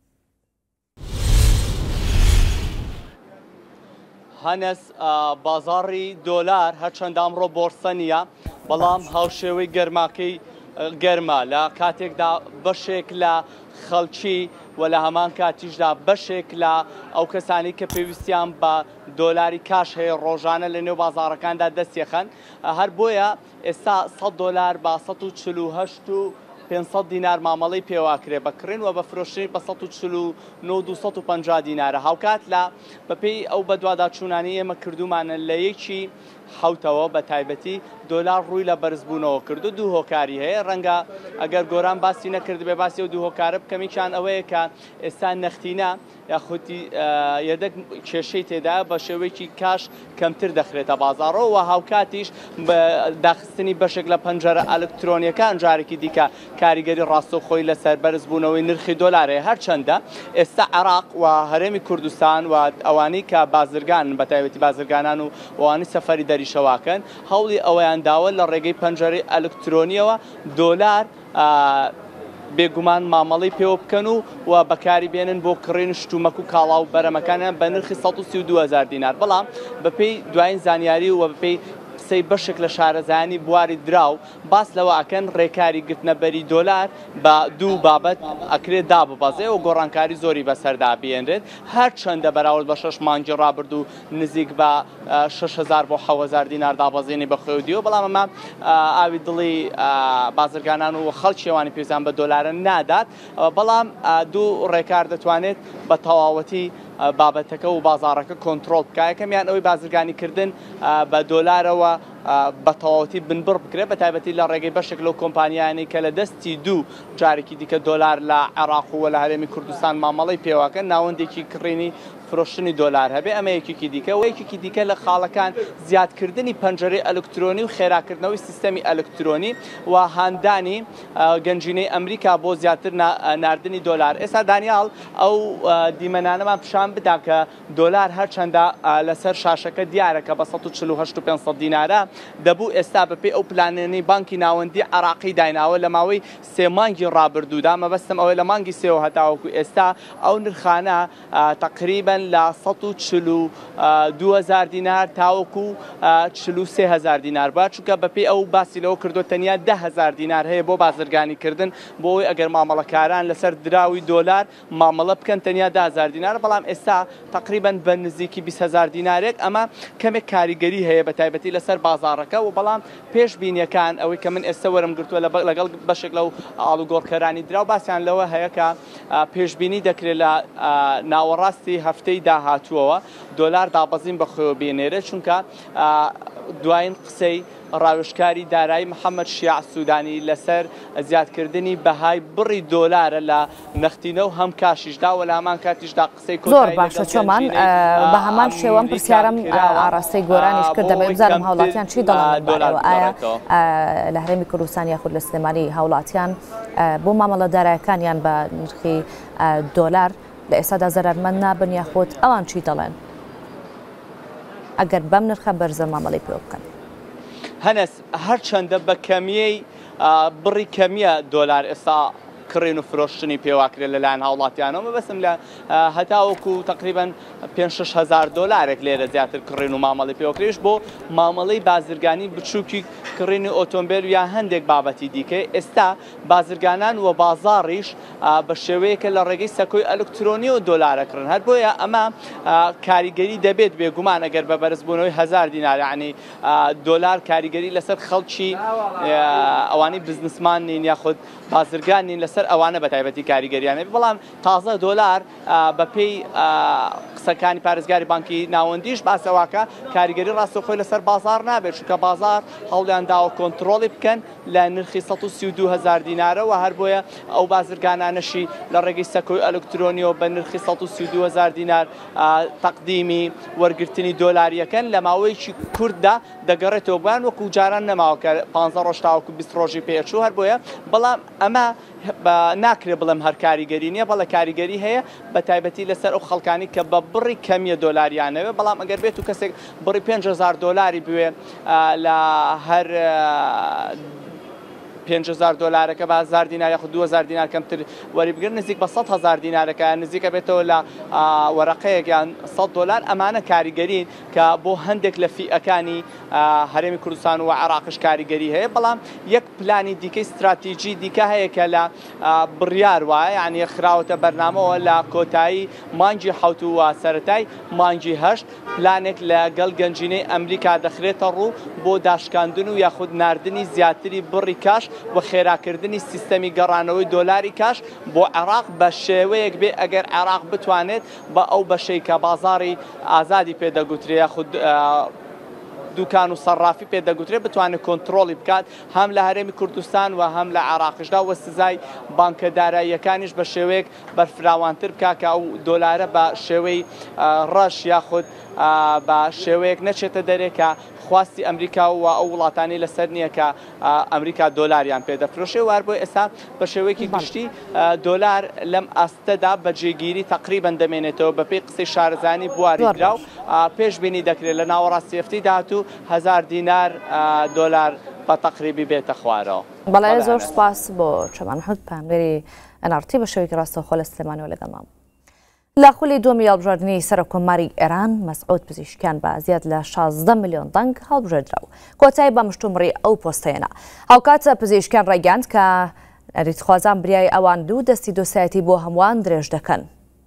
هەنس بازاڕی دۆلار هەرچەند ئەمڕۆ بۆرسە نییە بەڵام هاوشێوەی گەرماکەی گەرمە لە کاتێکدا بەشێک لە خەڵکی و لە هەمان کاتیشدا بەشێک لە ئەو کەسانی کە پێویستیان بە دۆلاری کاش هەیە ڕۆژانە لە نێو بازاڕەکاندا دەستێخەن هەر بۆیە ئێستا سەد دۆلار بە سەد و چل و هەشت و پێنجسەد دینار مامەڵەی پێواکرێ بەکڕین و بە فرۆشتنی بە سەد و چل و نۆ و دووسەد و پەنجا دینارە هاوکات لە بەپێی ئەو بەدواداچوونانی ئێمە کردومانە لە یەکی حوتەوە بە تایبەتی دۆلار ڕووی لە بەرزبوونەوە کردو دوو هۆکاری هەیە ڕەنگە ئەگەر گۆران باسی نەکرد بێ باسی و دوو هۆکارە بکەمیان ئەوەیە کە ئێستا نەختینە یاخودی یەدەک کێشەی تێدا بە شێوەیەکی کاش کەمتر دەخرێتە بازاڕەوە و هاوکاتیش داخستنی بەشێک لە پەنجەرە ئەلکترۆنیەکان جارێکی دیکە کاریگەری ڕاستەوخۆی لەسەر بەرزبوونەوەی نرخی دۆلارەیە هەرچەندە ئێستا عێراق و هەرێمی کوردستان و ئەوانەی کە بازرگان بە تایبەتی بازرگانان و ئەوانەی سەفەری دەریشەواکەن هەوڵی ئەوەیان داوە لە ڕێگەی پەنجەرەی ئەلکترۆنیەوە دۆلار بێگومان مامەڵی پێوە بکەن و و بەکاری بێنن بۆ کڕین شتومەک و کاڵاو بەرەمەکانیان بە نرخی سەد و سی و دوو هەزار دینار بەڵام بەپێی دوایین زانیاری و بەپێی قسەی بەشێک لە شارەزایانی بواری دراو باس لەوە ئەکەن ڕێکاری گرتنەبەری دۆلار بە دوو بابەت ئەکرێت داببەزێ و گۆڕانکاری زۆری بەسەردا بێنرێت هەر چەندە بەراورد بە شەش مانگی ڕابرد و نزیک بە شەش هەزار بۆ حەوت هەزار دینار دابەزێنی بە خۆودیەوە بەڵام ئەمە ئاوی دڵی بازرگانان و خەڵکیێوانی پێویستیان بە دۆلارە نادات بەڵام دوو ڕێکار دەتوانێت بە تەواوەتی بابەتەکە و بازاڕەکە کۆنتترۆل بکایە کەمیان ئەوەی بازرگانیکردن بە دۆلارەوە بە تەواوەتی بنبڕ بکرێت بە تایبەتی لە ڕێگەی بەشێک لەو کۆمپانیانی کە لە دەستی دوو جارێکی دیکە دۆلار لە عێراق و لە هەرێمی کوردستان مامەڵەی پێواکەن ناوەندێکی کڕینی فرۆشتنی دۆلار هەبێ ئەمە یەکێکی دیکە و یەکێکی دیکە لە خاڵەکان زیادکردنی پەنجەرەی ئەلکترۆنی و خێراکردنەوەی سیستەمی ئەلکترۆنی و هاندانی گەنجینەی ئەمریکا بۆ زیاتر ناردنی دۆلار ئێستا دانیال ئەو دیمەنانەمان پیشان بدا کە دۆلار هەرچەندە لەسەر شاشەکە دیارەکە بە سەد و چل و هەشت و پێنجسەد دینارە دەبوو ئێستا بەپێی ئەو پلانێنەی بانکی ناوەندی عێراقی دایناوە لە ماوەی سێ مانگی ڕابردوودا مەبەستم ئەوەی لە مانگی سێوە هەتاوەکو ئێستا ئەو نرخانە تقریبا لە سەد و چل و دوو هەزار دینار تاوەکو چل و سێ هەزار دینار با چونکە بەپێی ئەو باسی لەوە کردو تەنیا ده هەزار دینار هەیە بۆ بازرگانیکردن بۆی ئەگەر مامەڵەکاران لەسەر دراوی دۆلار مامەڵە بکەن تەنیا ده هەزار دینار بەڵام ئێستا تقریبا بە نزیکی بیست هەزار دینارێک ئەمە کەمێک کاریگەری هەیە بە تایبەتی لەسەر بازاڕەکە و بەڵام پێشبینیەکان ئەوەی کە من ئێستا وەرم گرتووە لەگەڵ بەشێک لەو ئاڵوگۆڕکەرانی درا و باسییان لەوە هەیە کە پێشبینی دەکرێت لە ناوەڕاستی هەفتەی داهاتووەوە دۆلار دابەزین بەخۆوە بێنێرە چونکە دوایین قسەی ڕاوێژکاری دارایی محەممەد شیع سوودانی لەسەر زیادکردنی بەهای بڕی دۆلارە لە نەختینە و هەم کاشیشدا و لە هەمان کاتیشدا قسەی زۆر باشە چۆمان بە هەمان شێوەم پرسیارم ئاڕاستەی گۆرانیش کرد دەبێت بزانم هاوڵاتیان چی دەڵێن ئایا لە هەرێمی کوردستان یاخود لە سلێمانی هاوڵاتیان بۆ مامەڵەدارایەکانیان بە نرخی دۆلار لە ئێستادا زەرمەند نابن یاخود ئەوان چی دەڵێن ئەگەر بەم نرخە بەرزە مامەڵی پێ بکەن هەنس هەرچەندە بە کەمیەی بڕی کەمیە دۆلار ئێستا کڕین و فرۆشتنی پێواکرێت لەلایەن هاوڵاتیانەوە بەسم لە هەتاوەکو تقریبا پێنج شەش هەزار دۆلارێک لێرە زیاتر کڕین و مامەڵی پێوەکرێش بۆ مامەڵەی بازرگانی بچووکی کڕینی ئۆتۆمبیل یا هەندێک بابەتی دیکە ئێستا بازرگانان و بازاڕیش بە شێوەیەکە لە ڕێگەی سەکۆی ئەلکترۆنی و دۆلارەکردن هەر بۆیە ئەمە کاریگەری دەبێت بێگومان ئەگەر بە بەرزبوونەوەی هەزار دینار یعنی دۆلار کاریگەری لەسەر خەڵکی ئەوانەی بزنسمان نین یاخود بازرگان نین لەسەر ئەوانە بە تایبەتی کاریگەریانە بەڵام تازە دۆلار بەپێی قسەکانی پارێزگاری بانکی ناوەندیش باسەواکە کاریگەری ڕاستەوخۆی لەسەر بازار نابێت چونکە بازار هەوڵیان داوە کۆنتترۆڵی بکەن لە نرخی سەد و سی و دوو هەزار دینارەوە هەر بۆیە ئەو بازرگانانەشی لە ڕێگەی سەکۆی ئەلکترۆنیەوە بە نرخی سەد و سی و دوو هەزار دینار تەقدیمی وەرگرتنی دۆلاریەکەن لە ماوەیەکی کورتدا دەگەڕێتەوە بوان وەکو جاران نەماوە کە پانزە ڕۆژ تاوەکو بیست ڕۆژی پێچوو هەر بۆیە بەڵام ئەمە ناکرێ بڵم هەر کاریگەری نییە بەڵە کاریگەری هەیە بە تایبەتی لەسەر ئەو خەڵکانی کە بە بڕی کەمیە دۆلاریانەوێ بەڵام ئەگەر بێت و کەسێک بڕی پێنج هەزار دۆلاری بوێ لە هەر پێنج هەزار دۆلارەکە بە هەزار دینار یاخود دوو هەزار دینار کەمتر وەریبگرن نزیک بە سەد هەزار دینارەکە نزیکە بێتەوە لە وەرەقەیەک یان سەد دۆلار ئەمانە کاریگەرین کە بۆ هەندێک لە فیئەکانی هەرێمی کوردستان و عێراقش کاریگەری هەیە بەڵام یەک پلانی دیکەی استراتیژی دیکە هەیە کە لە بڕیار وایە یعنی خراوەتە بەرنامەوە لە کۆتایی مانگی حەوت و سەرەتای مانگی هەشت پلانێک لەگەڵ گەنجینەی ئەمریکا دەخرێتە ڕوو بۆ داشکاندن و یاخود ناردنی زیاتری بڕی کاش و خێراکردنی سیستەمی گەڕانەوەی دۆلاری کاش بۆ عێراق بە شێوەیەک بێ ئەگەر عێراق بتوانێت بە ئەو بەشەی کە بازاڕی ئازادی پێدەگوترێ یاخود دوکان و سەرافی پێدەگوترێت بتوانێت کۆنتترۆلی بکات هەم لە هەرێمی کوردستان و هەم لە عێراقشدا وە سزای بانکە داراییەکانیش بە شێوەیەک بەرفراوانتر بکات کە ئەو دۆلارە بە شێوەی ڕەش یاخود بە شێوەیەک نەچێتە دەرێکە خواستی ئەمریکا و ئەو وڵاتانی لەسەر نییە کە ئەمریکا دۆلاریان پێدەفرۆشێ وار بۆی ئێستا بە شێوەیەکی گشتی دۆلار لەم ئاستەدا بە جێگیری تقریبەن دەمێنێتەوە بە پێی قسەی شارەزانی بواریدرا و پێشبینی دەکرێت لە ناوەڕاستی هەفتەی داهاتوو هەزار دینار دۆلار بە تەقریبی بێتە خوارەوە. بەڵێ زۆر سپاس بۆ چەمان حوت پامێری ئەنارتی بە شێوەیەکی ڕاستەوخۆ لە سلێمانیەوە لەگەڵمان. لە خولی دووەمی هەڵبژاردننی سەرۆکۆماری ئێران مەسعود پزیشکیان بە زیاد لە شازدە میلیۆن دەنگ هەڵبژێردرا و کۆتایی بە مشتومڕی ئەو پۆستەیەنە. هاوکاتە پزیشکیان ڕایگەاند کە ئەریتخوازان بریای ئەوان دوو دەستی دۆسایەتی بۆ هەمووان درێژ دەکەن.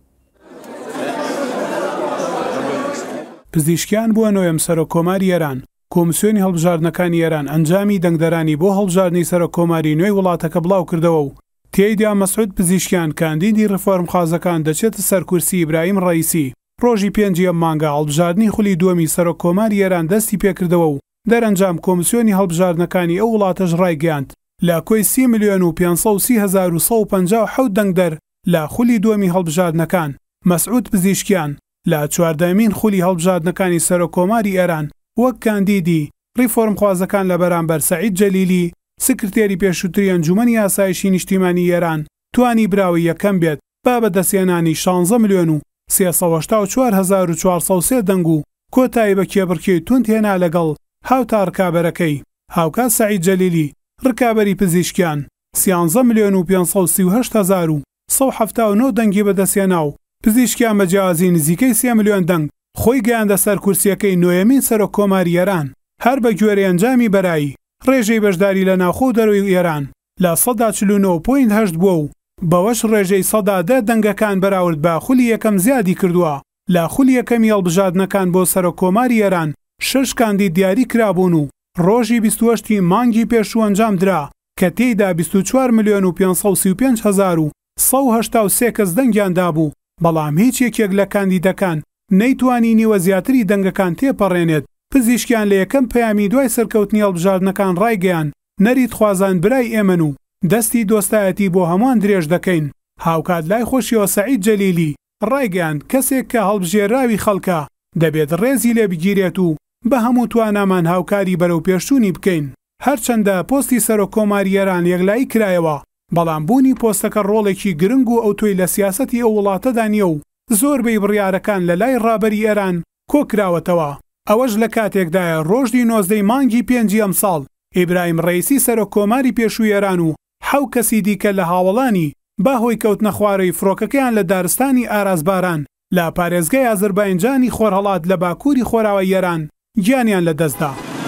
پزیشکیان بووە نۆیەم سەرۆکۆماری ئێران. کۆمسیۆنی هەڵبژاردنەکانی ئێران ئەنجامی دەنگدەرانی بۆ هەڵبژاردننی سەرۆکۆماری نوێی وڵاتەکە بڵاو کردەوە و تێیدا مەسعود پزیشکیان کاندیدی ڕفۆرمخوازەکان دەچێتە سەرکورسی ئیبراهیم ڕەئیسی. ڕۆژی پێنجەم مانگە هەڵبژاردننی خولی دووەمی سەرۆکۆماری ئێران دەستی پێکردەوە و دەرەنجام کۆمسیۆنی هەڵبژاردنەکانی ئەو وڵاتەش ڕایگەیاند لە کۆی سی میلیۆن و پێنج سەد و سی هەزار و سەد و پەنجا و حەوت دەنگدەر لە خولی دووەمی هەڵبژاردنەکان مەسعود پزیشکیان لە چواردەمین خولی هەڵبژاردنەکانی سەرۆکۆماری ئێران وەک کاندیدی ڕیفۆرمخوازەکان لە بەرامبەر سەعید جەلیلی سکرتێری پێشووتری ئەنجومەنی یاسایشی نیشتیمانی ئێران توانی براوی یەکەم بێت با بەدەستێنانی شانزە میلیۆن و سێسەد و هەشتا و چوار هەزار و چوارسەد و سێ دەنگ و کۆتایی بە کێبڕکێی توند هێنا لەگەڵ هاوتا ڕکابەرەکەی هاوکات سەعید جەلیلی ڕکابەری پزیشکیان سیانزە میلیۆن و پێنج سەد و سی و هەشت هەزار و سەد و هەفتا و نۆ دەنگی بەدەستێنا و پزیشکیان بە جیازی نزیکەی سێ میلیۆن دەنگ خۆی گەیاندە سەر کورسیەکەی نۆیەمین سەرۆکۆماری ئێران هەر بە گوێرەی ئەنجامی بەرایی ڕێژەی بەشداری لە ناوخۆ دەروی ئێران لە سەدا چل و نۆ پۆینت هەشت بووە و بەوەش ڕێژەی سەدا دە دەنگەکان بەراورد بە خولی یەکەم زیادی کردووە. لە خولی یەکەمی هەڵبژاردنەکان بۆ سەرۆکۆماری ئێران شەش کاندید دیاری کرابوون و ڕۆژی بیست و هەشتی مانگی پێشوو ئەنجام درا کە تێیدا بیست و چوار میلیۆن و پێنج سەد و سی و پێنج هەزار و سەد و هەشتا و سێ کەس دەنگیان دابوو بەڵام هیچ یەکێک لە کاندیدەکان نەیتوانی نیوە زیاتری دەنگەکان تێپەڕێنێت. پزیشکیان لە یەکەم پەیامی دوای سەرکەوتنی هەڵبژاردنەکان ڕایگەیان نەریت خوازان برای ئێمن و دەستی دۆستایەتی بۆ هەمووان درێژ دەکەین. هاوکات لای خۆشیەوە سەعید جەلیلی ڕایگەیاند کەسێک کە هەڵبژێراوی خەڵکە دەبێت ڕێزی لێ بگیرێت و بە هەموو توانامان هاوکاری بەرەو پێشچوونی بکەین. هەرچەندە پۆستی سەرۆکۆماری ئێران یەکلایی کرایەوە بەڵام بوونی پۆستەکە ڕۆڵێکی گرنگ و ئەو تۆی لە سیاسەتی ئەو وڵاتەدا نییە و زۆربەی بڕیارەکان لە لای ڕابەری ئێران کۆکراوەتەوە. ئەوەش لە کاتێکدایە ڕۆژی نۆزدەی مانگی پێنجی ئەم ساڵ ئیبراهیم ڕەئیسی سەرۆکۆماری پێشووی ئێران و حەو کەسی دیکە لە هاوڵانی باهۆی کەوتنە خوارەوەی فڕۆکەکەیان لە دارستانی ئارازباران لە پارێزگای ئازەربایجانی خۆرهەڵات لە باکووری خۆراوە ئێران گیانیان لە دەستدا.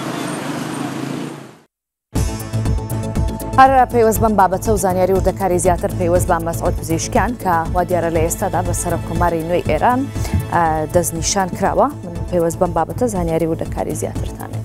هەر پەیوەست بەم بابەتە و زانیاری وردەکاری زیاتر پەیوەست بە مەسعود پزیشکیان کە وا دیارە لە ئێستادا بە سەرۆکۆماری نوێی ئێران دەستنیشان کراوە. من پەیوەست بەم بابەتە زانیاری وردەکاری زیاترتانێت.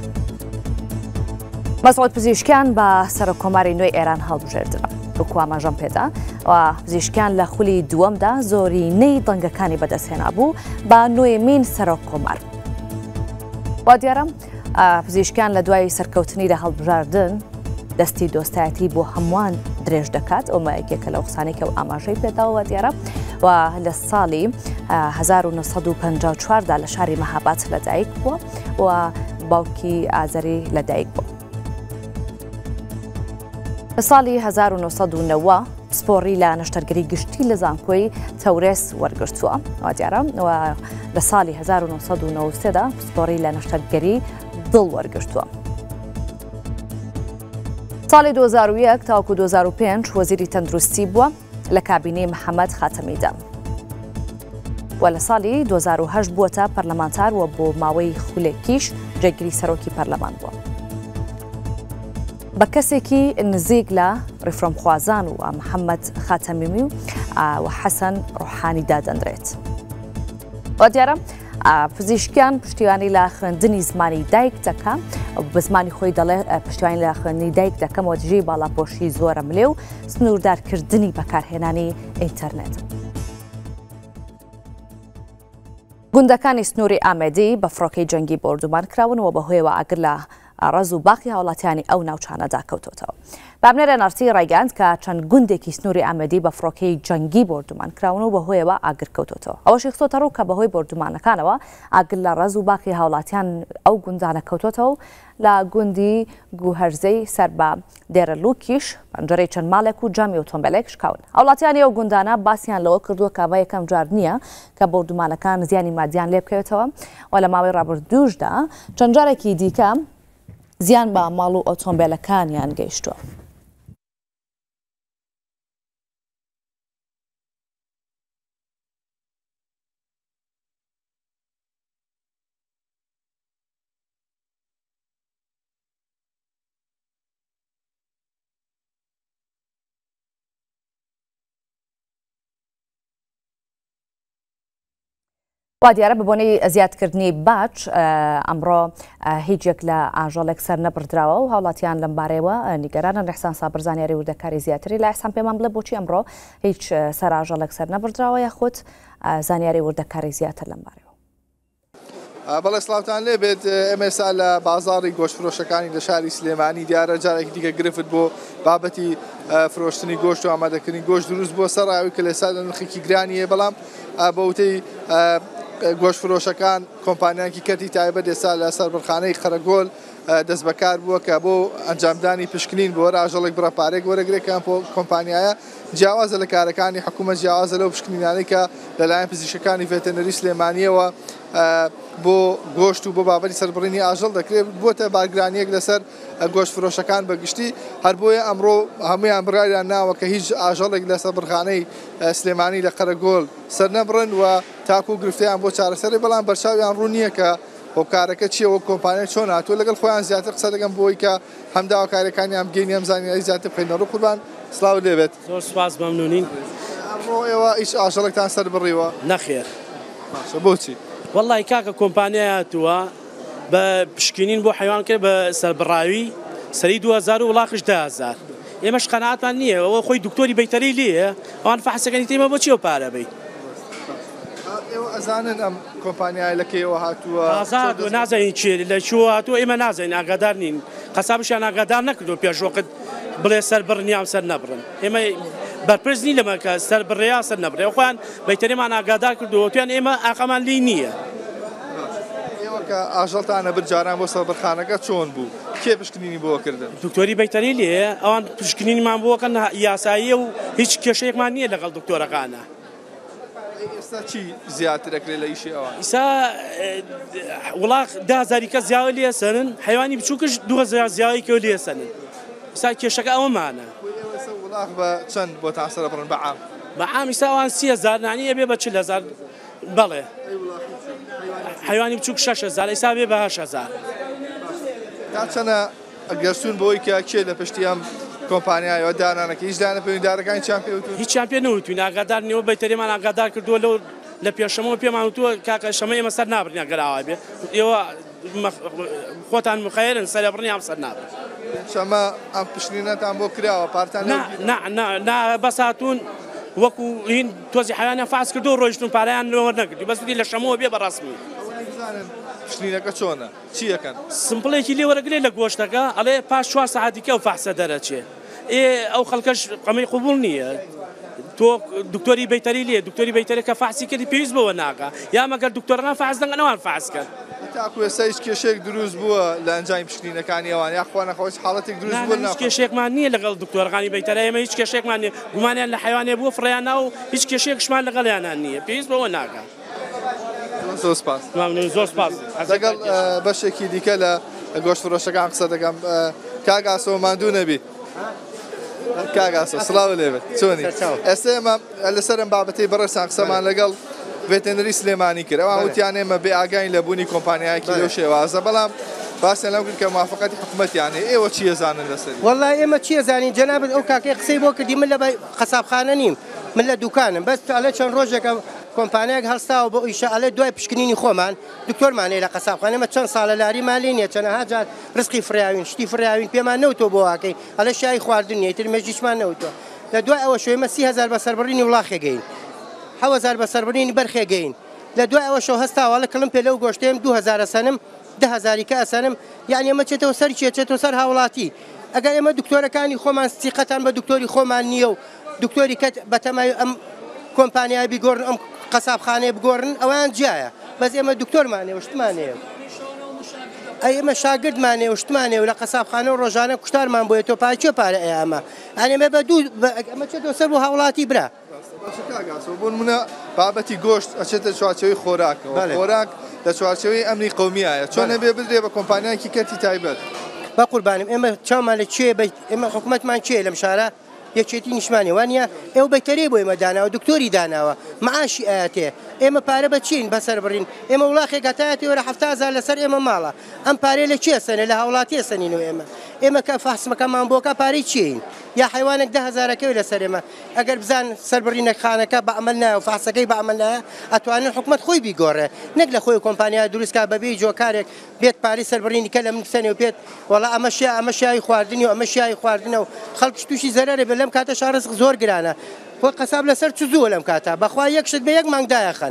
مەسعود پزیشکیان بە سەرۆکۆماری نوێی ئێران هەڵبژێردرا وەکو ئاماژەم پێدا و پزیشکیان لە خولی دووەمدا زۆرینەی دەنگەکانی بەدەستهێنا بوو بە نوێمین سەرۆکۆمار. وا دیارە پزیشکیان لە دوای سەرکەوتنی لە هەڵبژاردن دەستی دۆستایەتی بۆ هەمووان درێژ دەکات ئەو مایەکێکە لە قسانێک و ئاماژەی پێداوە دیارە و لە ساڵی هەزار و نۆ سەد و پەنجا و چواردا لە شاری مەهاباد لەدایک بووە و باوکی ئازەری لەدایک بوو. لە ساڵی هەزار و نۆسەد و نەوە سپۆڕی لە نەشتەرگەری گشتی لە زانکۆی تەورێس وەرگرتووە وا دیارە لە ساڵی هەزار و نۆسەد و نەوە و سێدا سپۆڕی لە نەشتەرگەری دڵ وەرگرتووە. ساڵی دو هەزار و یەک تاوەکو دو هەزار و پێنج وەزیری تەندروستی بووە لە کابینەی محەممەد خاتەمیدا و لە ساڵی دو هەزار و هەشت بووە تا پەرلەمانتار و بۆ ماوەی خولێکیش جێگیری سەرۆکی پەرلەمان بووە. بە کەسێکی نزیک لە ڕیفرۆمخوازان و محەممەد خاتەمیمی و حەسەن ڕۆحانی دادەندرێت. وا دیارە پزیشکیان پشتیوانی لە خوێندنی زمانی دایک دەکە بە زمانی خۆی دەڵێ پشتیوانی لە خوێندنی دایک دەکەمەوە دژەی باڵاپۆشی زۆرە ملێ و سنووردارکردنی بەکارهێنانی ئینتەرنێت. گوندەکانی سنووری ئامێدی بە فڕۆکەی جەنگی بۆردومان کراونەوە بەهۆیەوە ئاگر لە ڕز و باقی هاوڵاتیانی ئەو ناوچانەدا کەوتوتەوە. بابنێرە نارتی ڕایگەاند کە چەند گوندێکی سنووری ئامێدی بە فڕۆکەی جەنگی بۆردومان کراونەوە بەهۆیەوە ئاگر کەوتوتەوە. ئەوەشی خۆتە ڕوو کە بەهۆی بۆردومانەکانەوە ئاگر لە ڕز و باقی هاوڵاتیان ئەو گوندانە کەوتوتەوە لە گوندی گوهەرزەی سەر بە دێرەلووکیش پەنجەرەی چەند ماڵێک و جامی ئۆتۆمبیلێک شکاون. هاوڵاتیانی ئەو گوندانە باسییان لەوە کردووە کاوا یەکەم جار نییە کە بۆردومانەکان زیانی مادیان لێ بکەوێتەوە و لە ماوەی ڕابردووشدا چەند جارێکی دیکە زیان بە ماڵ و ئۆتۆمبیلەکانیان گەیشتووە. وا دیارە ببوونەی زیادکردنی باج ئەمڕۆ هیچێک لە ئاژەڵێک سەر نەبردراوە و هاوڵاتیان لەم بارەیەوە نیگەرانن. ڕێحسان سابر زانیاری وردەکاری زیاتری لە ئەحسان پێمان بڵێ بۆچی ئەمڕۆ هیچ سەر ئاژەڵێک سەر نەبردراوە یاخود زانیاری وردەکاری زیاتر لەم بارەیەوە. بەڵێ سلااوتان لێ بێت ئێمە ئێستا لە بازاڕی گۆشتفرۆشەکانی لە شاری سلێمانی دیارە جارێکی دیکە گرفت بۆ بابەتی فرۆشتنی گۆشت و ئامادەکردنی گۆشت دروست بۆ سەرڕاوی کە لێستا لە نرخێکی گرانیە بەڵام بە وتەی گۆشت فرۆشەکان کۆمپانیانکی کەتی تایبەت ئێستا لە سەربڕخانەی خەرەگۆل دەست بەکار بووە کە بۆ ئەنجامدانی پشکنین بۆ ئاژەڵێک بڕەپارێک وەرەگرێکیان کۆمپانیایە جیاوازە لە کارەکانی حکوومەت جیاوازە لەو پشکنینانەی کە لەلایەن پزیشکەکانی ڤێتەنەری سلێمانیەوە بۆ گۆشت و بۆ بابەتی سەربڕینی ئاژەڵ دەکرێت بۆتە بارگرانیەک لەسەر گۆشت فرۆشەکان بەگشتی هەر بۆیە ئەمڕۆ هەمویان بڕایان ناوە کە هیچ ئاژەڵێک لە سەربڕخانەی سلێمانی لە قەرەگۆڵ سەر نەبڕن و تاکو و گرفتیان بۆ چارەسەری بەڵام بەرچاویان ڕوو نییە کە هۆکارەکە چیە وە کۆمپانیای چۆن هاتووە لەگەڵ خۆیان زیاتر قسە دەکەم بۆی کە هەمدا هۆکارەکانیان بگەینی ئەم زانیاری زیاتر بخەینە ڕوو قوربان سڵاو لێبێت. زۆر سوپاس مەمنونین. ئەمڕۆ ئێوە هیچ ئاژەڵێکتان سەر بڕیوە؟ نەخێر. بۆچی؟ وەڵی کاکە کۆمپانیای هاتووە بە پشکنین بۆ حیوان کرد بە سەربڕاوی سەری دو هەزار و وڵاقش ده هەزار. ئێمەش قەناعەتمان نییە ئەوە خۆی دکتۆری بەیتەری لێیە ئەوان فەحسەکەنی تێمە بۆ چیەوە پارە بیت. ئێوە ئەزانن ئەم کۆمپانیای لەکەیەوە هاتووە ئازاد و نازانین چێ لە چوە هاتووە ئێمە نازانین ئاگادار نین قەسابشیان ئاگادار نەکردو پێش وەقت بڵێ سەر بڕنیام سەر نەبڕن. ئێمە بەرپرسنی لەمە کە سەر بڕێیا سەر نەبڕێ خۆیان بەیتەریمان ئاگادار کردو تویان ئێمە ئاقامان لی نییە. ئێوە کە ئاژەڵتانە برجاران بۆ سەربڕخانەکە چۆن بوو؟ کێ پشکنینی بۆکردن؟ دکتۆری بەیتەری لێ ئەوان پشکنینیمان بۆکەن یاساییە و هیچ کێشەیەکمان نییە لەگەڵ دکتۆرەکانە. ئێستا چی زیاتر دەکرێت لە ئیشی ئەوان؟ ئیسا وڵاق ده هەزاری کەس زیاوە لێ سەرن حیوانی بچووکش دوو هەزار زیاوی کەوە لێ سەرن. ئیسا کێشەکە ئەوەمانە. وڵاق بە چەند بۆتان سەر بڕن بە عام؟ بە عام ئیسا ئەوان سی هەزار نانی ئەبێ بە چل هەزار بەڵێ حیوانی بچووک شەش هەزار ئیسا بێ بە هەشت هەزار. تا چەنە ئەگەرسون بۆی کە کێ لە پشتی ئەم کۆمپانیایەوە دانانەکە هیچ دانە پەیوەنددارەکانی چیان پێوتون؟ هیچیان پێ نەوتوین ئاگادار نەوە بەیتەریمان ئاگادار کردووە لەو لە پێشەمەوە پێمان وتووە کاکە شەمە ئێمە سەر نابڕین ئەگەر ئاوا بێ ئێوە خۆتان مخەیرن سەر بڕنیام سەر نابڕن. شەمە ئەم پشتینەتان بۆ کراوە پارتان نا بەس هاتوون وەکو هین تۆزی حیوانیان فاس کردو ڕۆیشتون پارەیان لەوە نەکردی بەس وتی لە شەمەوە بێ بەڕەسمی. پشتینەکە چۆنە؟ چی یەکەن؟ سمپڵێکی لێ وەرەگرێ لە گۆشتەکە ئەڵێ پاش چوار سەعاتیکە و فەحسە دەرەچێ. ئێ ئەو خەڵکەش قەمەی قوبوڵ نییە. تۆ دکتۆری بەیتەری لێ دکتۆری بەیتەرە کە فەحسی کردی پێویست بەوە ناکە یا مەگەر دکتۆرەکان فەحس دەکەن ئەوان فەحس کەن. تاکو ئێستا هیچ کێشەیەک دروست بووە لە ئەنجامی پشکنینەکانی ئەوان یاخوا نەخۆش حاڵەتێک دروست بووە هیچ کێشێکمان نییە لەگەڵ دکتۆرەکانی بەیتەرە ئێمە هیچ کێشێکمان نییە گومانیان لە حیوانێ بووە فڕیاننا و هیچ کێشێکشمان لەگەڵیانان نییە پێویست بەوە ناکات. زۆر سپاس. زۆر سپاس. لەگەڵ بەشێکی دیکە لە گۆشت فرۆشەکان قسە دەکەم. کاگاسۆ ماندوو نەبی. کاگاسۆ سڵاو لێبێت چۆنی؟ ئێستا ئێمە لەسەر ئەم بابەتەی بەڕێسان قسەمان لەگەڵ ڤێتێنەری سلێمانی کرد. ئەوان وتیان ئێمە بێ ئاگاین لە بوونی کۆمپانیایەکی لەو شێوازە بەڵام باسییان لەو کرد کە موافقەتی حکوومەتیانێ ئێوە چی ئەزانن لەسەر؟ وەڵای ئێمە چی ئەزانین جەنابەت ئەو کاکەی قسەی بۆ کردی من لە قەسابخانە نیم من لە دوکانم بەس ئەلە چەند ڕۆژێکە کۆمپانیاک هەڵستاوە بۆ ئیشە ئەلێ دوای پشکنینی خۆمان دکتۆرمانەیە لە قەسابخانە ئێمە چەند ساڵە لاریمان لێ نییە چەندەها جار ڕسقی فراوین شتی فراوین پێمان نەوتۆ بۆ واکەی ئەلە شای خواردن نیە تر مێژیشمان نەوتۆ لە دوای ئەوە شو ئێمە سی هەزار بەسەربڕینی وڵاخێگەین حەوت هەزار بەسەربڕینی بەرخێگەین لە دوای ئەوە شەو هەستاوە لە کڵم پێ لەو گۆشتێم دوو هەزار ئەسەنم ده هەزاری کە ئەسەنم یعنی ئەمە چێتەوە سەر چێتێتەوە سەر هاوڵاتی ئەگەر ئێمە دکتۆرەکانی خۆمان سیقەتان بە دکتۆری خۆمان نییە و دکتۆری کەت بەتەمای ئەم کۆمپانیای بیگۆڕن ئەم قەسابخانەیە بگۆڕن ئەویان جیایە بەس ئێمە دکتۆرمانێ و شتمانەیە ئەی ئێمە شاگردمانێ و شتمانێ و لە قەسابخانە و ڕۆژانە کوشتارمان بۆیە تۆ پاچێ پارە ئێمە ئەنێمە بە دوو ئەمە چێتەوە سەر بۆ هاوڵاتی برا بۆ نمونە بابەتی گۆشت ئەچێتە چوارچەوەی خۆراکەوە خۆراک لە چوارچەوەی ئەمنی قەومیایە چۆن نەبێ بدرێ بە کۆمپانیایەکی کەتی تایبەت بە قوربانم ئێمە چاومان لە کوێ ئێمە حکوومەتمان کوێ لەم شارە یەکێتی نیشمانی وانە ئێوە بەیتەرێ بۆ ئێمە داناوە دکتۆری داناوە معاشی ئاەتێ ئێمە پارە بەچین بەسەر بڕین ئێمە وڵاخێک هەتایەتی وەرە هەفتا هەزار لەسەر ئێمە ماڵە ئەم پارێ لە چێ سەنە لە هاوڵاتی سەنینەوە ئێمە ئێمە کە فەحسمەکەمان بۆکە پارەی چین یا حیوانێک ده هەزارەکەوی لەسەر ئێمە ئەگەر بزان سەربڕینە خانەکە بە ئەمەل نایە و فەحسەکەی بە ئەمەل نایە ئەتوانن حکوومەت خۆی بیگۆڕێ نەک لە خۆی کۆمپانیا دروستکە بەبێ جۆکارێک بێت پارەی سەربڕینی کە لە من سەنێ و پێت وەڵا ئەمە شیا ئەمە شیای خواردنی و ئەمە شیای خواردنە و خەڵکیش تووشی زەرەرێ بێ لەم کاتە شارڕزق زۆر گرانە خۆ قەساب لەسەر چ زووە لەم کاتە بەخوا یەک شت بە یەک مانگدایە خەن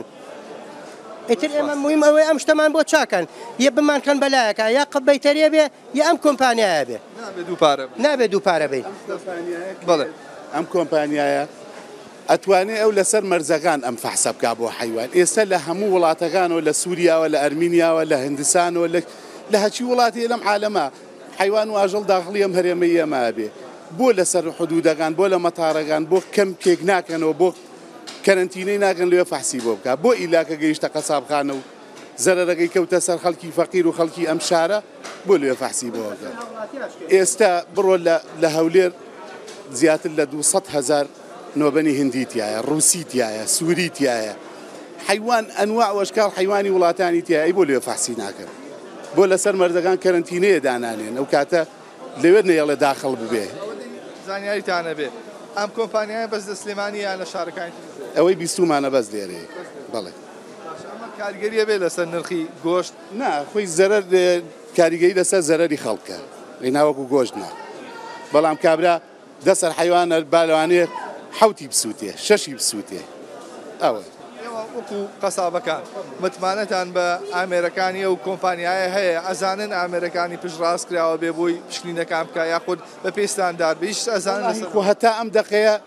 ئیتر ئێمە مهم ئەوەی ئەم شتەمان بۆ چاکەن یە بمانکەن بەلایەکە یا قبەیتەرێ بێ یا ئەم کۆمپانیایە بێ نابێت دوو پارە بێ بەڵێ ئەم کۆمپانیایە ئەتوانێت ئەو لەسەر مەرزەکان ئەم فەحسە بکا بۆ حیوان ئێستا لە هەموو وڵاتەکانەوە لە سووریاوە لە ئەرمینیاوە لە هندستانەوە لە هەچی وڵاتی لەم عالەمە حیوان و ئاژەڵ داخڵی ئەم هەرێمەی ئێمە بێ بۆ لەسەر حدودەکان بۆ لە مەتارەکان بۆ کەم پێک ناکەنەوە بۆ کەرنتینەی ناکەن لێ فەحسی بۆ بکە بۆ ئیلاکە گەیشتە قەسابخانە و زەرەرەکەی کەوتە سەر خەڵکی فەقیر و خەڵکی ئەم شارە بۆ لێ فەحسی بۆ بکە ئێستا بڕۆ لە هەولێر زیاتر لە دووسەد هەزار نۆبەنی هندی تایە ڕووسی تایە سووری تایە حیوان ئەنواع وەشکال حیوانی وڵاتانی تایە بۆ لێ فەحسی ناکەن بۆ لەسەر مەردەکان کەرنتینەیە دانانێن ئەو کاتە لەوێ نەیەڵێ داخڵ ببێ زانیاریتانە بێ ئەم کۆمپانیایە بەس لە سلێمانی یان لە شارەکانی ئەوەی بیستومانە بەس لێرێ بەڵێ کاریگەریە بێ لەسەر نرخی گۆشت نا خۆی زەرەر کاریگەری لەسەر زەرەری خەڵکە ناوەکو گۆشت نا بەڵام کابرا دەسەر حیوانە بالوانێ حوتی بسووتێ شەشی بسووتێ ئەوە وەکو قەسابەکان متمانەتان بە ئامێرەکانی و کۆمپانیایە هەیە ئەزانن ئامێرەکانی پشتڕاست کراوە بێ بۆی پشکنینەکان بکە یاخود بە پێستاندار بێ هیچ ئەزانن هەتا ئەم دقەیە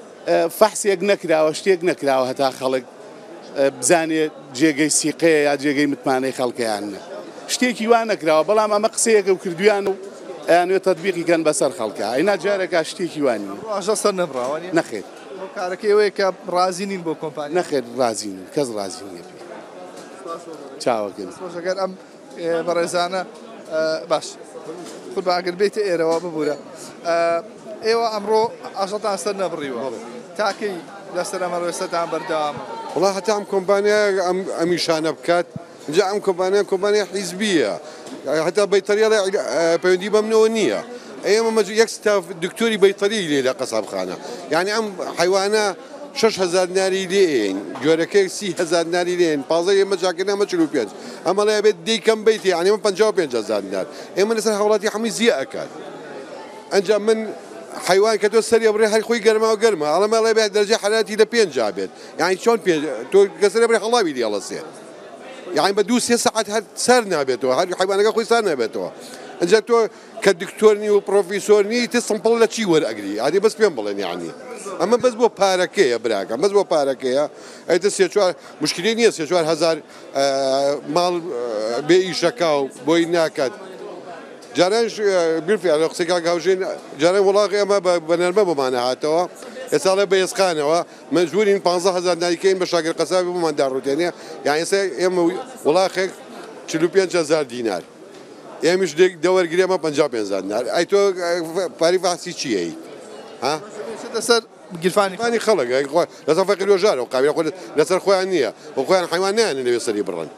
فەحسێک نەکراوە شتێک نەکراوە هەتا خەڵک بزانێت جێگەی سیقەیە یا جێگەی متمانەی خەڵکیانە شتێکی وان نەکراوە بەڵام ئەمە قسەیەکە و کردویان و ئەیانوێت تەطبیقیکەن بەسەر خەڵکە ئەینا جارێکا شتێکی وانی ئاژە سەر نەبراوە نەخێت کارەکەیەوەیە کە ڕازی نین بۆ کۆمپانی نەخێت ڕازی نین کەس ڕازی نییە پێ چاوەکەن ئەگەر ئەم بەڕێزانە باش خود باگەر بێتە ئێرەوە ببوورە ئێوە ئەمڕۆ ئاژەتان سەر نەبڕیوە تاکەی لەسەر ئەمە ڕێستەتان بەردەوامە وڵا هەتا ئەم کۆمپانیا ئەمیشانە بکات اینجا ئەم کۆمپانیا کۆمپانیا حیزبیە هەتا بەیتەریاڵی پەیوەندی بەمنەوە نییە ئێمە یەک ستاف دکتۆری بەیتەری لێ لە قەسابخانە یعنی ئەم حیوانە شش هەزار ناری لێن جۆرەکەی سی هەزار ناری لێن پازە ئێمە جاکردنا مە چل و پێنج ئەمە لای بێت دیکەم بیتی یعنی من پەنجاو و پێنج هەزار نار ئێمە لەسەر هەوڵاتی هەمووی زیە ئەکات ئەنجا من حیوان کە تۆ سەری بڕێ هەر خۆی گەرما و گەرمە ئەڵەمە لای بێت دەرەجەی حەراتی لە پێنج بێت یعنی چۆن پێنج تۆ کەسەری بڕێ هەڵاوی دیاڵەسێ یعنی بە دوو سێ سەعات هەر سەر نابێتەوە هەر حیوانەکە خۆی سەر نابێتەوە ئەنجا تۆ کە دکتۆرنی و پرۆفیسۆرنی تە سمپڵ لە چی وەرئەگری عادی بەس پێم بڵێن یعنی ئەمە بەس بۆ پارەکەیە براکەم بەس بۆ پارەکەیە ئەیتە سێ چوار مشکلی نییە سێ چوار هەزار ماڵ بێ ئیشەکە و بۆی ناکات جارانش بیرفی لە قسەکە گاوژین جاران وڵاقی ئەمە بە نەرمە بۆمانە هاتەوە ئێساڵە بە ئێسقانەوە مەجبورین پانزە هەزار نایکەین بە شاگەر قەسابی بۆماندا ڕوتێنێ یان ئێستا ئێمە وڵاقێک چل و پێنج هەزار دینار ئێمیش دەوەرگری ئەمە پەنجا پێنج هەزار دینار ئەی تۆ پاری فاسی چییە ها سەر گیرفانی خەڵک لەسەر فەقیر وێژارە و قاوی خۆ لەسەر خۆیان نییە و خۆیان حیوان نیانە لەوێ سەری بڕن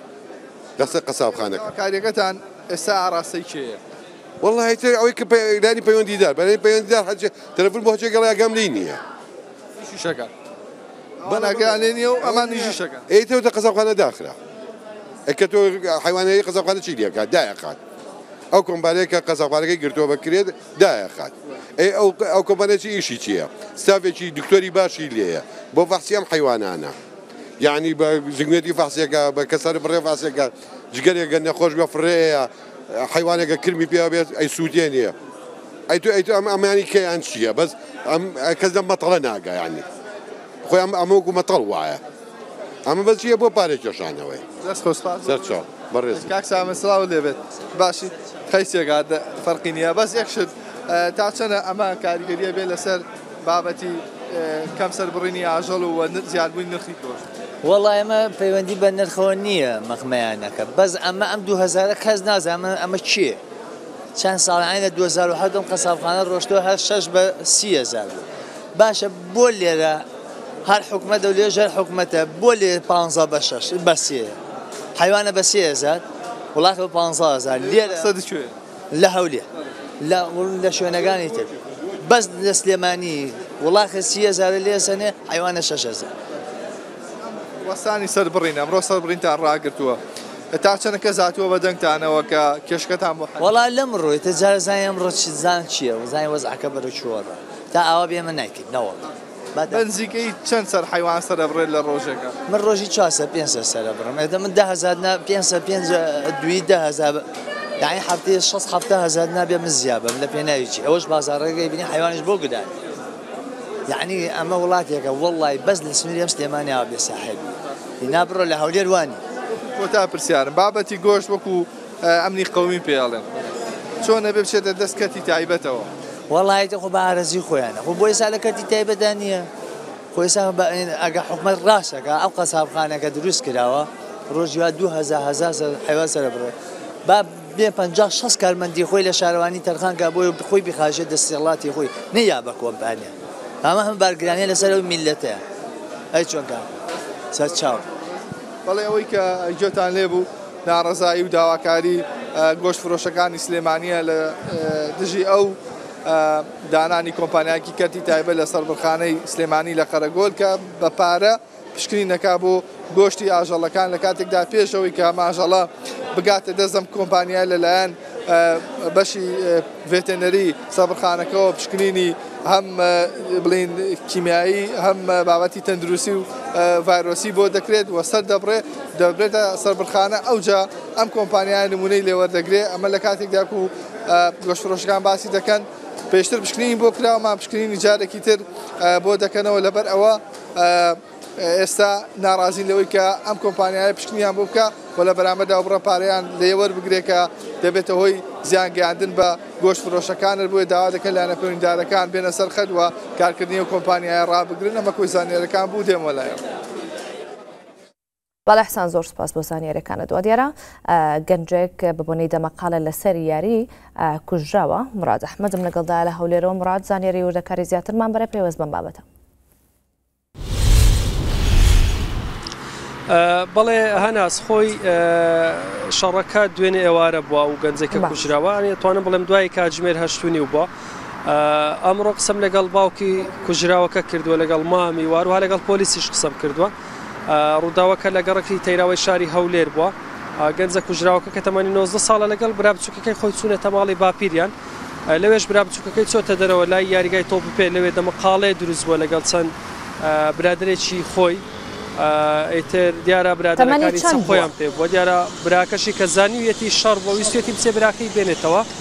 لەسەر قەسابخانەکە کاریەکەتان ئێستا ئاراستەی کێیە والله تر ئەوەی کە لانی پەیوەندیدار بەلای پەیوەندیدار هەرچ تەلەفۆن بۆ هەچێک گەڵای ئاگام لی نییە شەکە بەناگەیانێ نییە و ئەمان نیژی شەکە ئەیتەوتە قەسابخانە داخرا ئەکە تۆ حیوانەیە قەسابخانە چی لێکات دایەقات ئەو کۆمپانیەکە قەسابخانەکەی گرتووە بکرێت دایەقات ئەو کۆمپانیەکی ئیشی چییە ستافێکی دکتۆری باشی لێیە بۆ فەحسی ئەم حیوانانە یعنی بە زنگوێتی فەحسیەکە بە کەسەر بڕێ فەحسیەکە جگەرێکە نەخۆش بە فڕەیە حیوانێکە کرمی پێ بێت ئەی سووتێنیە ئەی تو ئەیتو ئەم ئەمانی کەیان چییە بەس کەس دەم مەتەڵە ناگایانی خۆی ئەم ئەمەوەکو مەتەڵ وایە ئەمە بەس چییە بۆ پارێکێشانەوەی سەرچاو بەڕێز کاک سامە سڵاو لێبێت باشی خەیسێکات فەرقی نییە بەس یەکشت تا چەنە ئەمە کاریگەریە بێ لەسەر بابەتی کەم سەربڕینی ئاژەڵ و زیادبووی نرخی گۆشت وەڵای ئەمە پەیوەندی بە نرخەوە نییە مەخمەیانەکە بەس ئەمە ئەم دوو هەزارە کەس نازانە ئەمە چییە چەند ساڵی لە دوو هەزار و هەفت قەسابخانە ڕۆشتەوە هەر شەش بە سی هەزار باشە بۆ لێرە هەر حکومەتە و لێژەر حکومەتە بۆ لێ پانزە بە شەش بە سێ حیوانە بە سێ هەزار وڵاتە بە پانزە هەزار لێرە لە هەولێ لە شوێنەکانی تر بەس لە سلێمانی وڵاخە سی هەزارە لێ سەنێ حیوانە شەش هەزار وەستانی سەر بڕین ئەمڕۆ سەر بڕینتان ڕاگرتووە تا چەندە کە زاتووە بە دەنگتانەوە کە کێشکەتان بۆ وەڵای لەم ڕۆی تە جارە زانای ئەمڕۆ زان چییە و زانی وەزعەکە بەرە چۆڕە تا ئاوا بێمە نایکردنەوە بەنزیکەی چەند سەر حیوان سەرەبڕێت لە ڕۆژێکە من ڕۆژی چوارسە پێنجسە سەرەبڕم ئێدە من ده هەزار پێنجسە پێنج دوی ده هەزار یعنی هەفتەیە شەش هەفتە هەزار نابێ من زیابم لە پێناویی ئەوەش بازاڕێگەی بینی حیوانش بۆ گودان یعنی ئەمە وڵاتێکە وەڵڵای بەس لە سنووری ئەم سلێمانی ئاوا بێ ساحێبی نابڕۆ لە هەولێر وانی بۆ تا پرسیارم بابەتی گۆشت وەکو ئەمنی قەومی پێڵێن چۆنە بێ بچێتە دەست کەتی تایبەتەوە وەڵایەتە خۆ بە ئارەزی خۆیانە خۆ بۆی سا لە کەتی تایبەتدا نییە خۆی سا ئەگە حکومەت ڕاستەکە ئەو قەسابخانەکە دروست کراوە ڕۆژی وا دوو هەزار هەزار حیوان سەرە بڕێ با بێ پەنجا شەش کارمەندی خۆی لە شارەوانی تەرخانکە بۆی خۆی بخاژێت دەستێڵاتی خۆی نەیا بە کۆمپانیا ئەمە هەم بارگرانیە لەسەر ئەو میلەتەیە ئەی چۆن کار سەر چاو بەڵێ ئەوەی کە گوێتان لێبوو ناڕەزایی و داواکاری گۆشت فرۆشەکانی سلێمانیە لە دژی ئەو دانانی کۆمپانیاکی کەتی تایبەت لە سەربڕخانەی سلێمانی لە قەرەگۆل کە بە پارە پشکنینەکە بۆ گۆشتی ئاژەڵەکان لە کاتێکدا پێشەوەی کە ماژەڵە بگاتە دەزم کۆمپانیای لەلایەن بەشی ڤێتێنەری سەربڕخانەکەەوە پشکنینی هەم بڵین کیمیایی هەم بابەتی تەندروستی و ڤایرۆسی بۆ دەکرێت وە سەر دەبڕێ دەبرێتە سەربڕخانە ئەوجا ئەم کۆمپانیای نمونەی لێوەردەگرێت ئەمە لە کاتێکدا و گۆشت فرۆشەکان باسی دەکەن پێشتر پشکنینی بۆ کراوەمان پشکنینی جارێکی تر بۆ دەکەنەوە لەبەر ئەوە ئێستا ناڕازین لەوەی کە ئەم کۆمپانیایە پشکنیان بۆ بکە و لە بەرامبەردا بڕە پارەیان لێوەربگرێکە دەبێتە هۆی زیانگەیاندن بە گۆشت فرۆشەکانت بۆی داوا دەکەن لایەنە پەیوەندیدارەکان بێنە سەر خەت وە کارکردنی و کۆمپانیایە ڕابگرن ئەمە کۆی زانیاریەکان بوو دێمە لایەوە. بەڵێ حسان زۆر سپاس بۆ زانیاریەکانە دوا دیارە گەنجێک بەبوونەی دەمەقالە لەسەر یاری کوژراوە مراد ئەحمەدم لەگەڵدا لە هەولێرەوە مراد زانیاری وردەکاری زیاترمان بەرە پێوەست بەم بابەتە. بەڵێ هەناس خۆی شەڕەکە دوێنێ ئێوارە بووە و گەنجێکە کوژراوە توانم بڵێم دوای کاتژمێر هەشتونی و بووە ئەمڕۆ قسەم لەگەڵ باوکی کوژراوەکە کردووە لەگەڵ مامی واروها لەگەڵ پۆلیسیش قسەم کردووە ڕووداوەکە لە گەڕەکی تەیراوەی شاری هەولێر بووە گەنجە کوژراوەکە کە تەمەنی نۆزدە ساڵە لەگەڵ برا بچووکەکەی خۆی چوونەتە ماڵی باپیریان لەوێش برا بچووکەکەی چۆتە دەرەوە لای یاریگای تۆپ پێ لەوێ دەمەقاڵێ دروست بووە لەگەڵ چەند برادرێکی خۆی ئیتر دیارە برادەکانی چەند خۆیان پێ بووە دیارە براکەشی کە زانیویەتی شەڕ بۆ ویستێتی بچێ براکەی بێنێتەوە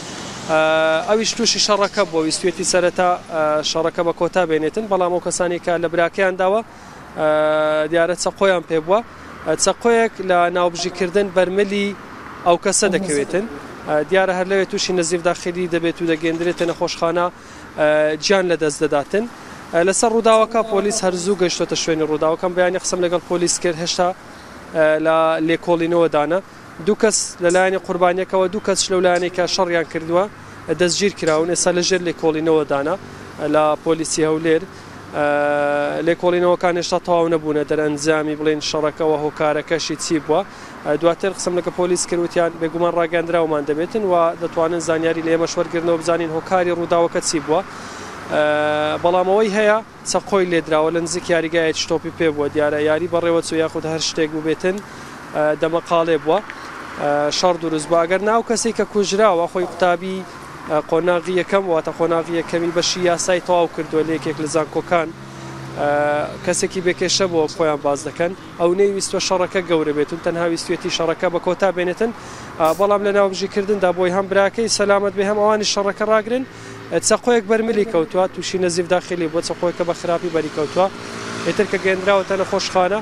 ئەویش تووشی شەڕەکە بۆ ویستێتی سەرەتا شەڕەکە بە کۆتا بێنێتن بەڵام ئەو کەسانی کە لە براکەیانداوە دیارە چەقۆیان پێ بووە چەقۆیەک لە ناوبژیکردن بەرمەلی ئەو کەسە دەکەوێتن دیارە هەر لەوێ تووشی نەزیف داخلی دەبێت و دەگەندرێتە نەخۆشخانە گیان لە دەست دەداتن لەسەر ڕووداوەکە پۆلیس هەرزوو گەشتۆتە شوێنی ڕووداوەکەم بەیانی قسەم لەگەڵ پۆلیس کرد هێشتا لە لێکۆڵینەوەدانە دوو کەس لەلایەنی قوربانیەکەوە دوو کەس لەولایەنی کە شەڕیان کردووە دەستگیر کراون ئێستا لەژێر لێکۆڵینەوەدانە لە پۆلیسی هەولێر لێکۆڵینەوەکان هێشتا تەواو نەبوونە دەرەنجامی بڵێن شەڕەکەەوە هۆکارەکەشی چی بووە دواتر قسم لەکە پۆلیس کردوتیان بێگومان ڕاگەاندراومان دەبێتن و دەتوانن زانیاری لە ئێمە شوەرگرنەوە بزانین هۆکاری ڕووداوەکە چی بووە بەڵامەوەی هەیە چەقۆی لێدراوە لە نزیک یاریگایەکی شتۆپی پێ بووە دیارە یاری بەڕێوە چوو یاخود هەر شتێک بووبێتن دەمەقاڵێ بووە شەڕ دروست بووە ئەگەر ناو کەسێک کە کوژراوە خۆی قوتابی قۆناغی یەکەم واتە قۆناغی یەکەمی بەشی یاسای تەواو کردووە لە یەکێک لە زانکۆکان کەسێکی بێکێشە بۆ خۆیان باز دەکەن ئەو نەیویستوە شەڕەکە گەورە بێتون تەنها ویستێتی شەڕەکە بە کۆتا بێنێتن بەڵام لە ناوبژیکردندا بۆی هەم براکەی سەلامەت بێ هەم ئەوانی شەڕەکە ڕاگرن چەقۆیەک بەرمەلی کەوتووە تووشی نەزیف داخلی بۆ چەقۆیەکە بە خراپی بەری کەوتووە ئێتر کە گەێنراوەتە نەخۆشخانە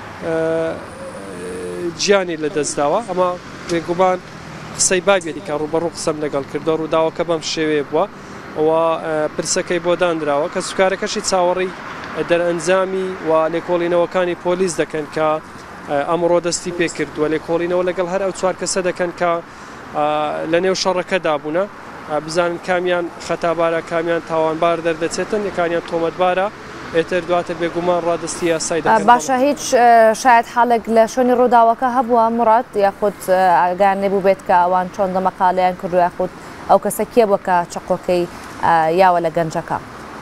گیانی لە دەستداوە ئەمە بێگومان قسەی بابێتی کە ڕوبەڕوو قسەم لەگەڵ کردو ڕووداوەکە بەم شێوەیە بووە ئەوە پرسەکەی بۆ دانراوە کە سوکارەکەشی چاوەڕی دەرئەنجامی و لێکۆڵینەوەکانی پۆلیس دەکەن کە ئەمڕۆ دەستی پێ کردووە لێکۆڵینەوە لەگەڵ هەر ئەو چوار کەسە دەکەن کە لە نێو شەڕەکەدا بوونە بزانن کامیان خەتابارە کامیان تاوانبار دەردەچێتن یەکانیان تۆمەتبارە ئێتر دواتر بێگومان ڕادستی یاسای دەکەن باشە هیچ شاید حاڵێک لە شوێنی ڕووداوەکە هەبووە مڕات یاخود ئاگان نەبوو بێت کە ئەوان چۆن دەمەقالەیان کردو یاخود ئەو کەسە کێ بووە کە چەقۆکەی یاوە لە گەنجەکە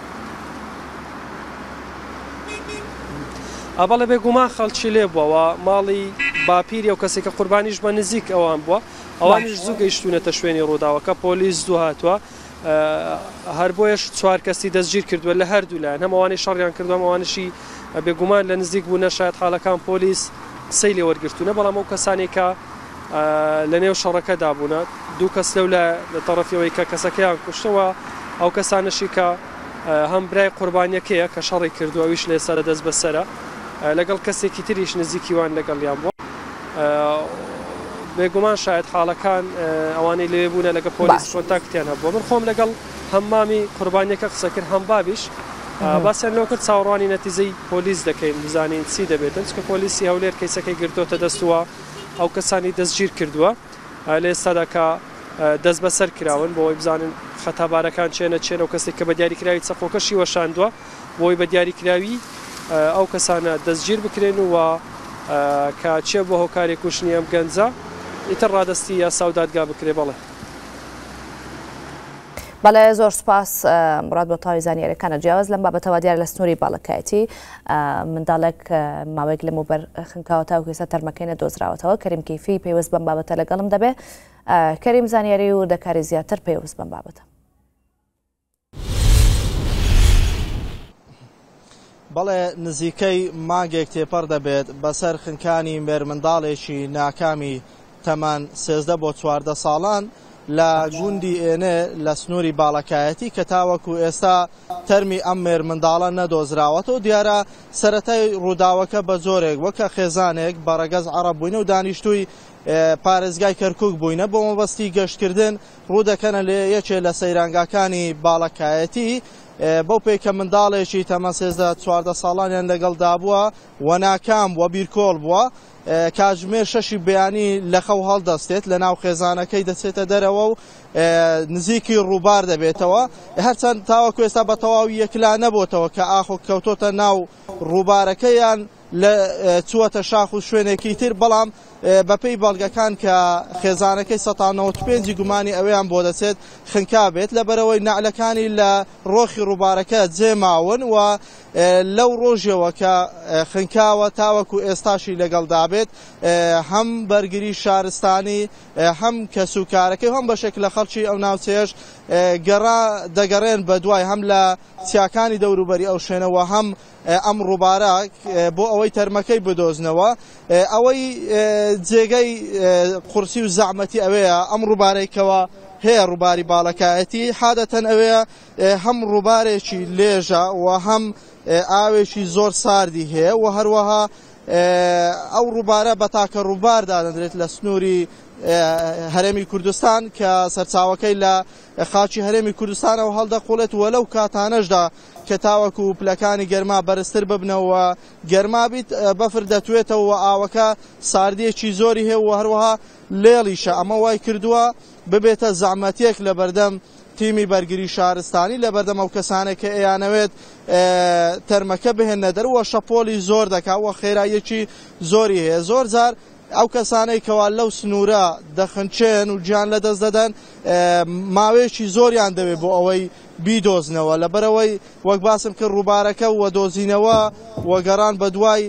ئەبەڵە بێگومان خەڵکی لێ بووەوە ماڵی باپیری ئەو کەسێک کە قوربانیش بە نزیک ئەوان بووە ئەوانش زوو گەیشتونەتە شوێنی ڕووداوەکە پۆلیس دوو هاتووە هەر بۆیش چوار کەسی دەستگیر کردووە لە هەردوو لایەن هەم ئەوانەی شەڕیان کردووە ئەوانشی بێگومان لە نزیک بوونە شاید حاڵەکان پۆلیس قسەی لێ وەرگرتوونە بەڵام ئەو کەسانی کە لە نێو شەڕەکەدا بوونە دوو کەس لەو لە تەڕەفیەوەی کە کەسەکەیان کوشتەوە ئەو کەسانشی کە هەم برای قوربانیەکەیە کە شەڕی کردووە ئەویش لە ئێستا دەست بەسەرە لەگەڵ کەسێکی تریش نزیکیوان لەگەڵیان بووە بێگومان شاید حاڵەکان ئەوانەی لێ بوونە لەگە پۆلیس کۆنتاکتیان هەبووە من خۆم لەگەڵ هەممامی قوربانیەکە قسە کرد هەم بابیش باسییان لەو کرد چاوەڕوانی نەتیزەی پۆلیس دەکەین بزانین چی دەبێتن چکە پۆلیسی هەولێر کەیسەکەی گرتوتە دەستووە ئەو کەسانی دەستگیر کردووە لە ئێستادا کە دەست بەسەر کراون بۆەوەی بزانن خەتابارەکان چێنە چێنە و کەسێک کە بە دیاریکراوی چەقۆکەشی وەشاندووە بۆی بە دیاریکراوی ئەو کەسانە دەستگیر بکرێن و کە چێ بۆ هۆکاری کوشتنی ئەم گەنجە ئیتر ڕادستی یا ساودادگا بکرێ بەڵێ بەڵێ زۆر سپاس مراد بۆ تاوی زانیاریەکانە جیاواز لەم بابەتەوە دیار لە سنووری باڵەکایەتی منداڵێک ماوەیەک لە موبەر خنکاوەتە و کێسە تەرمەکەی نەدۆزراوەتەوە کەریم کەیفی پێوەست بەم بابەتە لەگەڵم دەبێ کەریم زانیاری و دەکاری زیاتر پێوەست بەم بابەتە بەڵێ نزیکەی مانگێک تێپەر دەبێت بەسەر خنکانی مێرمنداڵێکی ناکامی تەمان سێزدە بۆ چواردە ساڵان لە گوندی ئێنێ لە سنووری باڵەکایەتی کە تاوەکو ئێستا تەرمی ئەم مێرمنداڵە نەدۆزراوەتەوە دیارە سەرەتای ڕووداوەکە بە زۆرێک وەکە خێزانێک بەڕەگەز عەرەب بووینە و دانیشتووی پارێزگای کەرکووک بووینە بۆ مەبەستی گەشتکردن ڕوودەکەنە لێ یەکێ لە سەیرانگاکانی باڵەکایەتی بەو پێکە منداڵێکی تەمەن سێزدە چواردە ساڵانیان لەگەڵدا بووە و ناکام بووە بیرکۆڵ بووە کاتژمێر شەشی بەیانی لە خەو هەڵدەستێت لە ناو خێزانەکەی دەچێتە دەرەوە و نزیکی ڕووبار دەبێتەوە هەرچەند تاوەکو ئێستا بە تەواوی یەکلا نەبووتەوە کە ئاخۆ کەوتۆتە ناو ڕووبارەکەیان لە چووەتە شاخ و شوێنێکی تر بەڵام بەپێی بەڵگەکان کە خێزانەکەی سەد و نەوەت و پێنج گومانی ئەوەیان بۆ دەچێت خنکا بێت لەبەرەوەی نعلەکانی لە ڕۆخی ڕووبارەکە جێماون و لەو ڕۆژەوە کە خنکاوە تاوەکو ئێستاشی لەگەڵدا بێت هەم بەرگری شارستانی هەم کەسوکارەکەی هەم بەشێک لە خەڵکی ئەو ناوچەیەش گەڕا دەگەڕێن بە دوای هەم لە چیاکانی دەوروبەری ئەو شوێنەوە هەم ئەم ڕووبارە بۆ ئەوەی تەرمەکەی بدۆزنەوە ئەوەی جێگەی قورسی و زەحمەتی ئەوەیە ئەم ڕووبارەیەکەوە هەیە ڕووباری باڵەکایەتی حادەتەن ئەوەیە هەم ڕووبارێکی لێژە و هەم ئاوێکی زۆر ساردی هەیە و هەروەها ئەو ڕووبارە بە تاکە ڕووباردا دەدرێت لە سنووری هەرێمی کوردستان کە سەرچاوەکەی لە خاچی هەرێمی کوردستانەوە هەڵدەقوڵێت وە لەو کاتانەشدا کە تاوەکو و پلەکانی گەرما بەرزتر ببنەوە گەرما بیت بەفر دەتوێتەوە و ئاوەکە ساردیەکی زۆری هەیە و هەروەها لێڵیشە ئەمە وای کردووە ببێتە زەحمەتێک لە بەردەم تیمی بەرگری شارستانی لە بەردەم ئەو کەسانێک کە ئەیانەوێت تەرمەکە بهێنە دەرەوە شەپۆلی زۆر دەکات و خێراییەکی زۆری هەیە زۆر جار ئەو کەسانەی کەوا لەو سنوورە دەخنچێن و گیان لەدەست دەدەن ماوەیەکی زۆریان دەوێت بۆ ئەوەی بیدۆزنەوە لەبەرەوەی وەک باسم کرد ڕووبارەکە وە دۆزینەوە وەگەڕان بە دوای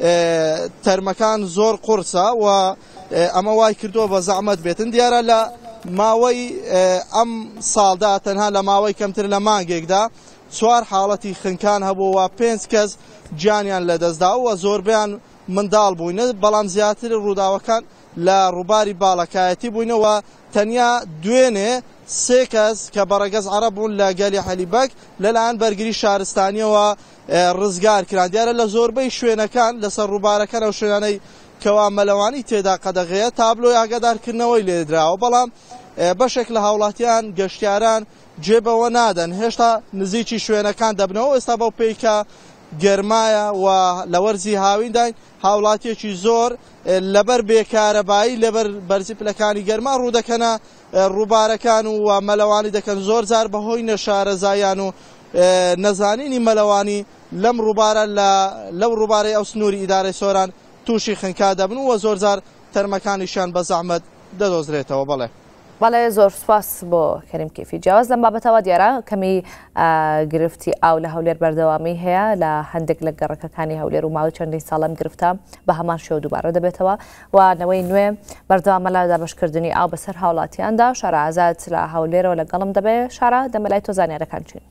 تەرمەکان زۆر قورسە و ئەمە وای کردووە بە زەحمەت بێتن دیارە لە ماوەی ئەم ساڵدا تەنها لە ماوەی کەمتر لە مانگێکدا چوار حاڵەتی خنکان هەبووە پێنج کەس گیانیان لەدەستدا و زۆربیان منداڵ بووینە بەڵام زیاتر ڕووداوەکان لە ڕووباری باڵەکایەتی بووینەوە تەنیا دوێنێ سێ کەس کە بەڕێگەز عەرەب بوون لە گەلی حەلیبەک لەلایەن بەرگری شارستانیەوە ڕزگار کران دیارە لە زۆربەی شوێنەکان لەسەر ڕووبارەکان ئەو شوێنانەی کەوا مەلەوانی تێدا قەدەغەیە تابلۆی ئاگادارکردنەوەی لێدراوە بەڵام بەشێک لە هاوڵاتیان گەشتیاران جێبەوە نادەن هێشتا نزیکی شوێنەکان دەبنەوە ئێستا بەو پێیکە گەرمایە و لە وەرزی هاوینداین هاوڵاتیەکی زۆر لەبەر بێکارەبایی لەبەر بەرزی پلەکانی گەرما ڕوودەکەنە ڕووبارەکان و مەلەوانی دەکەن زۆر جار بەهۆی نەشارەزایان و نەزانینی مەلەوانی لەم ڕووبارە لەو ڕووبارەی ئەو سنووری ئیدارەی سۆران تووشی خنکا دەبن و زۆر جار تەرمەکانیشان بە زەحمەت دەدۆزرێتەوە بەڵێ بەڵێ زۆر سپاس بۆ کەریم کیفی جیاواز لەم بابەتەوە دیارە کەمی گرفتی ئاو لە هەولێر بەردەوامی هەیە لە هەندێک لە گەڕەکەکانی هەولێر و ماوەی چەندین ساڵم گرفتە بە هەمان شێوە دووبارە دەبێتەوە و نەوەی نوێ بەردەوامە لە دابەشکردنی ئاو بەسەر هاوڵاتیاندا شارە ئازاد لە هەولێرەوە لەگەڵم دەبێت شارە دەمەلای تۆ زانیارەکان چین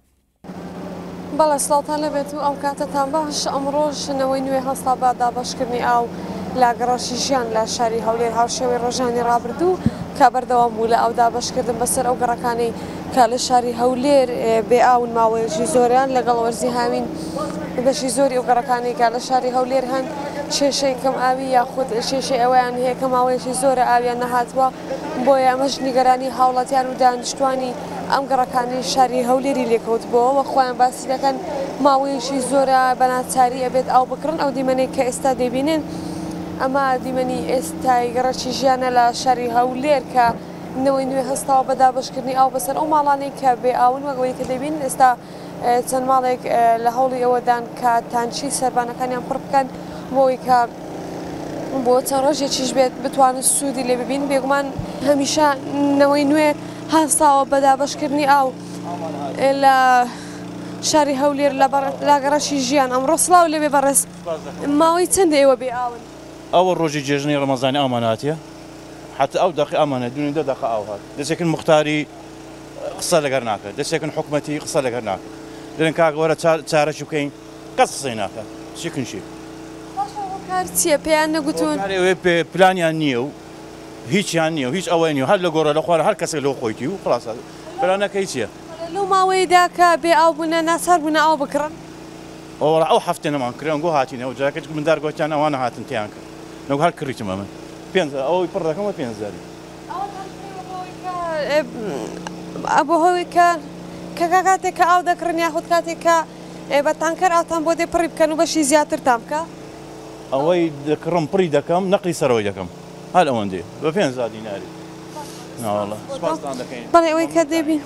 بەڵێ سڵاتان لەبێت و ئەم کاتتان باش ئەمڕۆژ نەوەی نوێ هەستا بە دابەشکردنی ئاو لا گەڕەشی ژیان لە شاری هەولێر هاوشێوەی ڕۆژانی ڕابردوو کە بەردەوام بوو لە ئەودا بەشکردن بەسەر ئەو گەڕەکانی کە لە شاری هەولێر بێ ئاون ماوەیەکی زۆریان لەگەڵ وەرزی هاوین بەشی زۆری ئەو گەڕەکانی کە لە شاری هەولێر هەن کێشەی کەم ئاوی یاخود کێشەی ئەوەیان هەیە کە ماوەیەکی زۆرە ئاویان نەهاتووە بۆیە ئەمەش نیگەرانی هاوڵاتیان و دانیشتوانی ئەم گەڕەکانی شاری هەولێری لێکەوتبووە وە خۆیان باسی دەکەن ماوەیەکی زۆرە بەناچاری ئەبێت ئاو بکڕن ئەو دیمەنەی کە ئێستا دەبینن ئەمە دیمەنی ئێستای گەڕەکی ژیانە لە شاری هەولێر کە نەوەی نوێ هەستاوە بە دابەشکردنی ئاو بەسەر ئەو ماڵانەی کە بێ ئاون وەگەوەی کە دەبین ئێستا چەند ماڵێک لە هەوڵی ئەوەدان کە تانچی سەربانەکانیان پڕ بکەن بۆی کە بۆ چەند ڕۆژێکیش بێت بتوانن سوودی لێ ببین بێگومان هەمیشە نەوەی نوێ هەستاوە بە دابەشکردنی ئاو لە شاری هەولێر لە گەڕەشی ژیان ئەمڕۆ سڵاو لێبێ بەڕێز ماوەی چەندە ئێوە بێ ئاون ئەوە ڕۆژی جێژنی ڕەمەزانی ئاماناتیە حتى ئەو دەقی ئەمانە دوێنێ دە دەقە ئاو هات دەستێکن مختاری قسە لەگەر ناکات دەستێکن حکومەتی قسە لەگەر ناکات دەرێن کاک وەرە چارەکی بکەین کەس قسەی ناکات چیکنشی کار چییە پێیان نەگوتون پلانیان نییە و هیچیان نییە و هیچ ئەوەی نیە هەر لە گۆڕە لە خوارە هەر کەسێک لەو خۆیتی و خلاص پلانەکەی چییە لەو ماوەیەدا کە بێ ئاو بوونە ناسەر بوونە ئاو بکڕن ئەوڕە ئەو هەفتێ نەمان کردن گۆ هاتینەوە جاکەت مندار گۆتیان ئەوانە هاتن تیان کرد نەوە هەر کڕیتمە من پێنج ئەوەی پڕ دەکەمە پێنج زاری بۆ هەوەی کە کە کاتێک کە ئاو دەکڕن یاخود کاتێک کە بە تانکەر ئاوتان بۆ دێ پڕی بکەن و بەشی زیاتر تام بکە ئەوەی دەکڕم پڕی دەکەم نەقلی سەرەوەی دەکەم هەر ئەوەندێ بە پێنج زار دیناری ناوەڵە سوپاستان دەکەین بەڵێ ئەوەی کە دەبین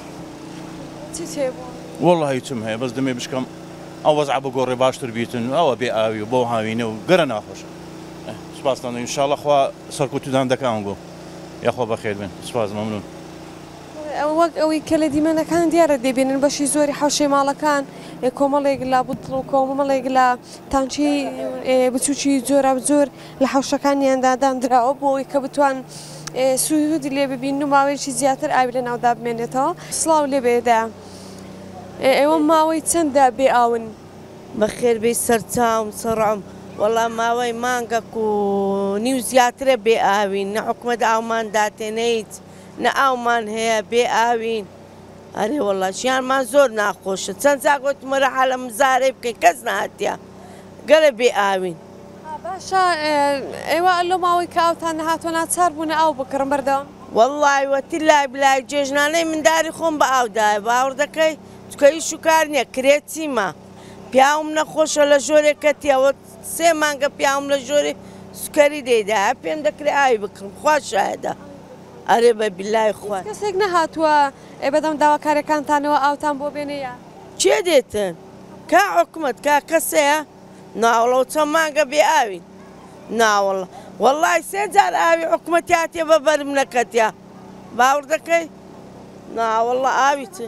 وەڵڵا هیچم هەیە بەس دەمێ بشکەم ئەو وەزع بگۆڕێ باشتر بیتن ئەوە بێ ئاوی و بۆ هاوینە و گەرە ناخۆش سپاستان ئینشاڵڵا خوا سەرکوتودان دەکەم بۆ یاخوا بەخێر بن سپاس مەمنون وەک ئەوەی کە لە دیمەنەکان دیارە دەبێنن بەشی زۆری حەوشەی ماڵەکان کۆمەڵێک لە بوتڵ و کۆمەڵێک لە تانچی بچووکی جۆرە زۆر لە حەوشەکانیاندا دانراوە بۆی کە بتوان سوودی لێ ببین و ماوەیەکی زیاتر ئاوی لە ناودا بمێنێتەوە سڵاو لێ بێدا ئێوە ماوەی چەندە بێ ئاون بەخێر بێ سەرچاوم سڕام وەڵام ماوەی مانگەک و نیو زیاترە بێ ئاوین نە حکومەت ئاومان داتێنیت نە ئاومان هەیە بێ ئاوین ئەرێ وەڵا ژیانمان زۆر ناخۆشە چەند جاگوت مەرەحە لە مزارەی بکەین کەس نهاتیە گەلە بێ ئاوین باشە ئێوە لە ماوەی کە ئاوتان نەهاتوە ناچار بوونە ئاو بکڕم بەردەوام وەڵڵای وەتی لای بلای جێژنانەی منداری خۆم بە ئاودایە باوەڕ دەکەی توکەی شوکار نییە کرێت چیمە پیاوم نەخۆشە لە ژۆرێکەتیەوە سێ مانگە پیاوم لە ژۆری سوکەری دەیدا پێم دەکرێت ئاوی بکڕم خوا شایەدە ئەرێ بە بیلای خوا کەسێک نەهاتووە ئێ بەدەم داواکارەکانتانەوە ئاوتان بۆ بێنەیە چێ دێتن کا حکومت کا کەسەیە ناوەڵە چەند مانگە بێ ئاوین ناوەڵە وەڵای سێ جار ئاوی حکومەتی هاتیە بە بەرم نەکەتیا باوەڕ دەکەی ناوەڵە ئاوی چ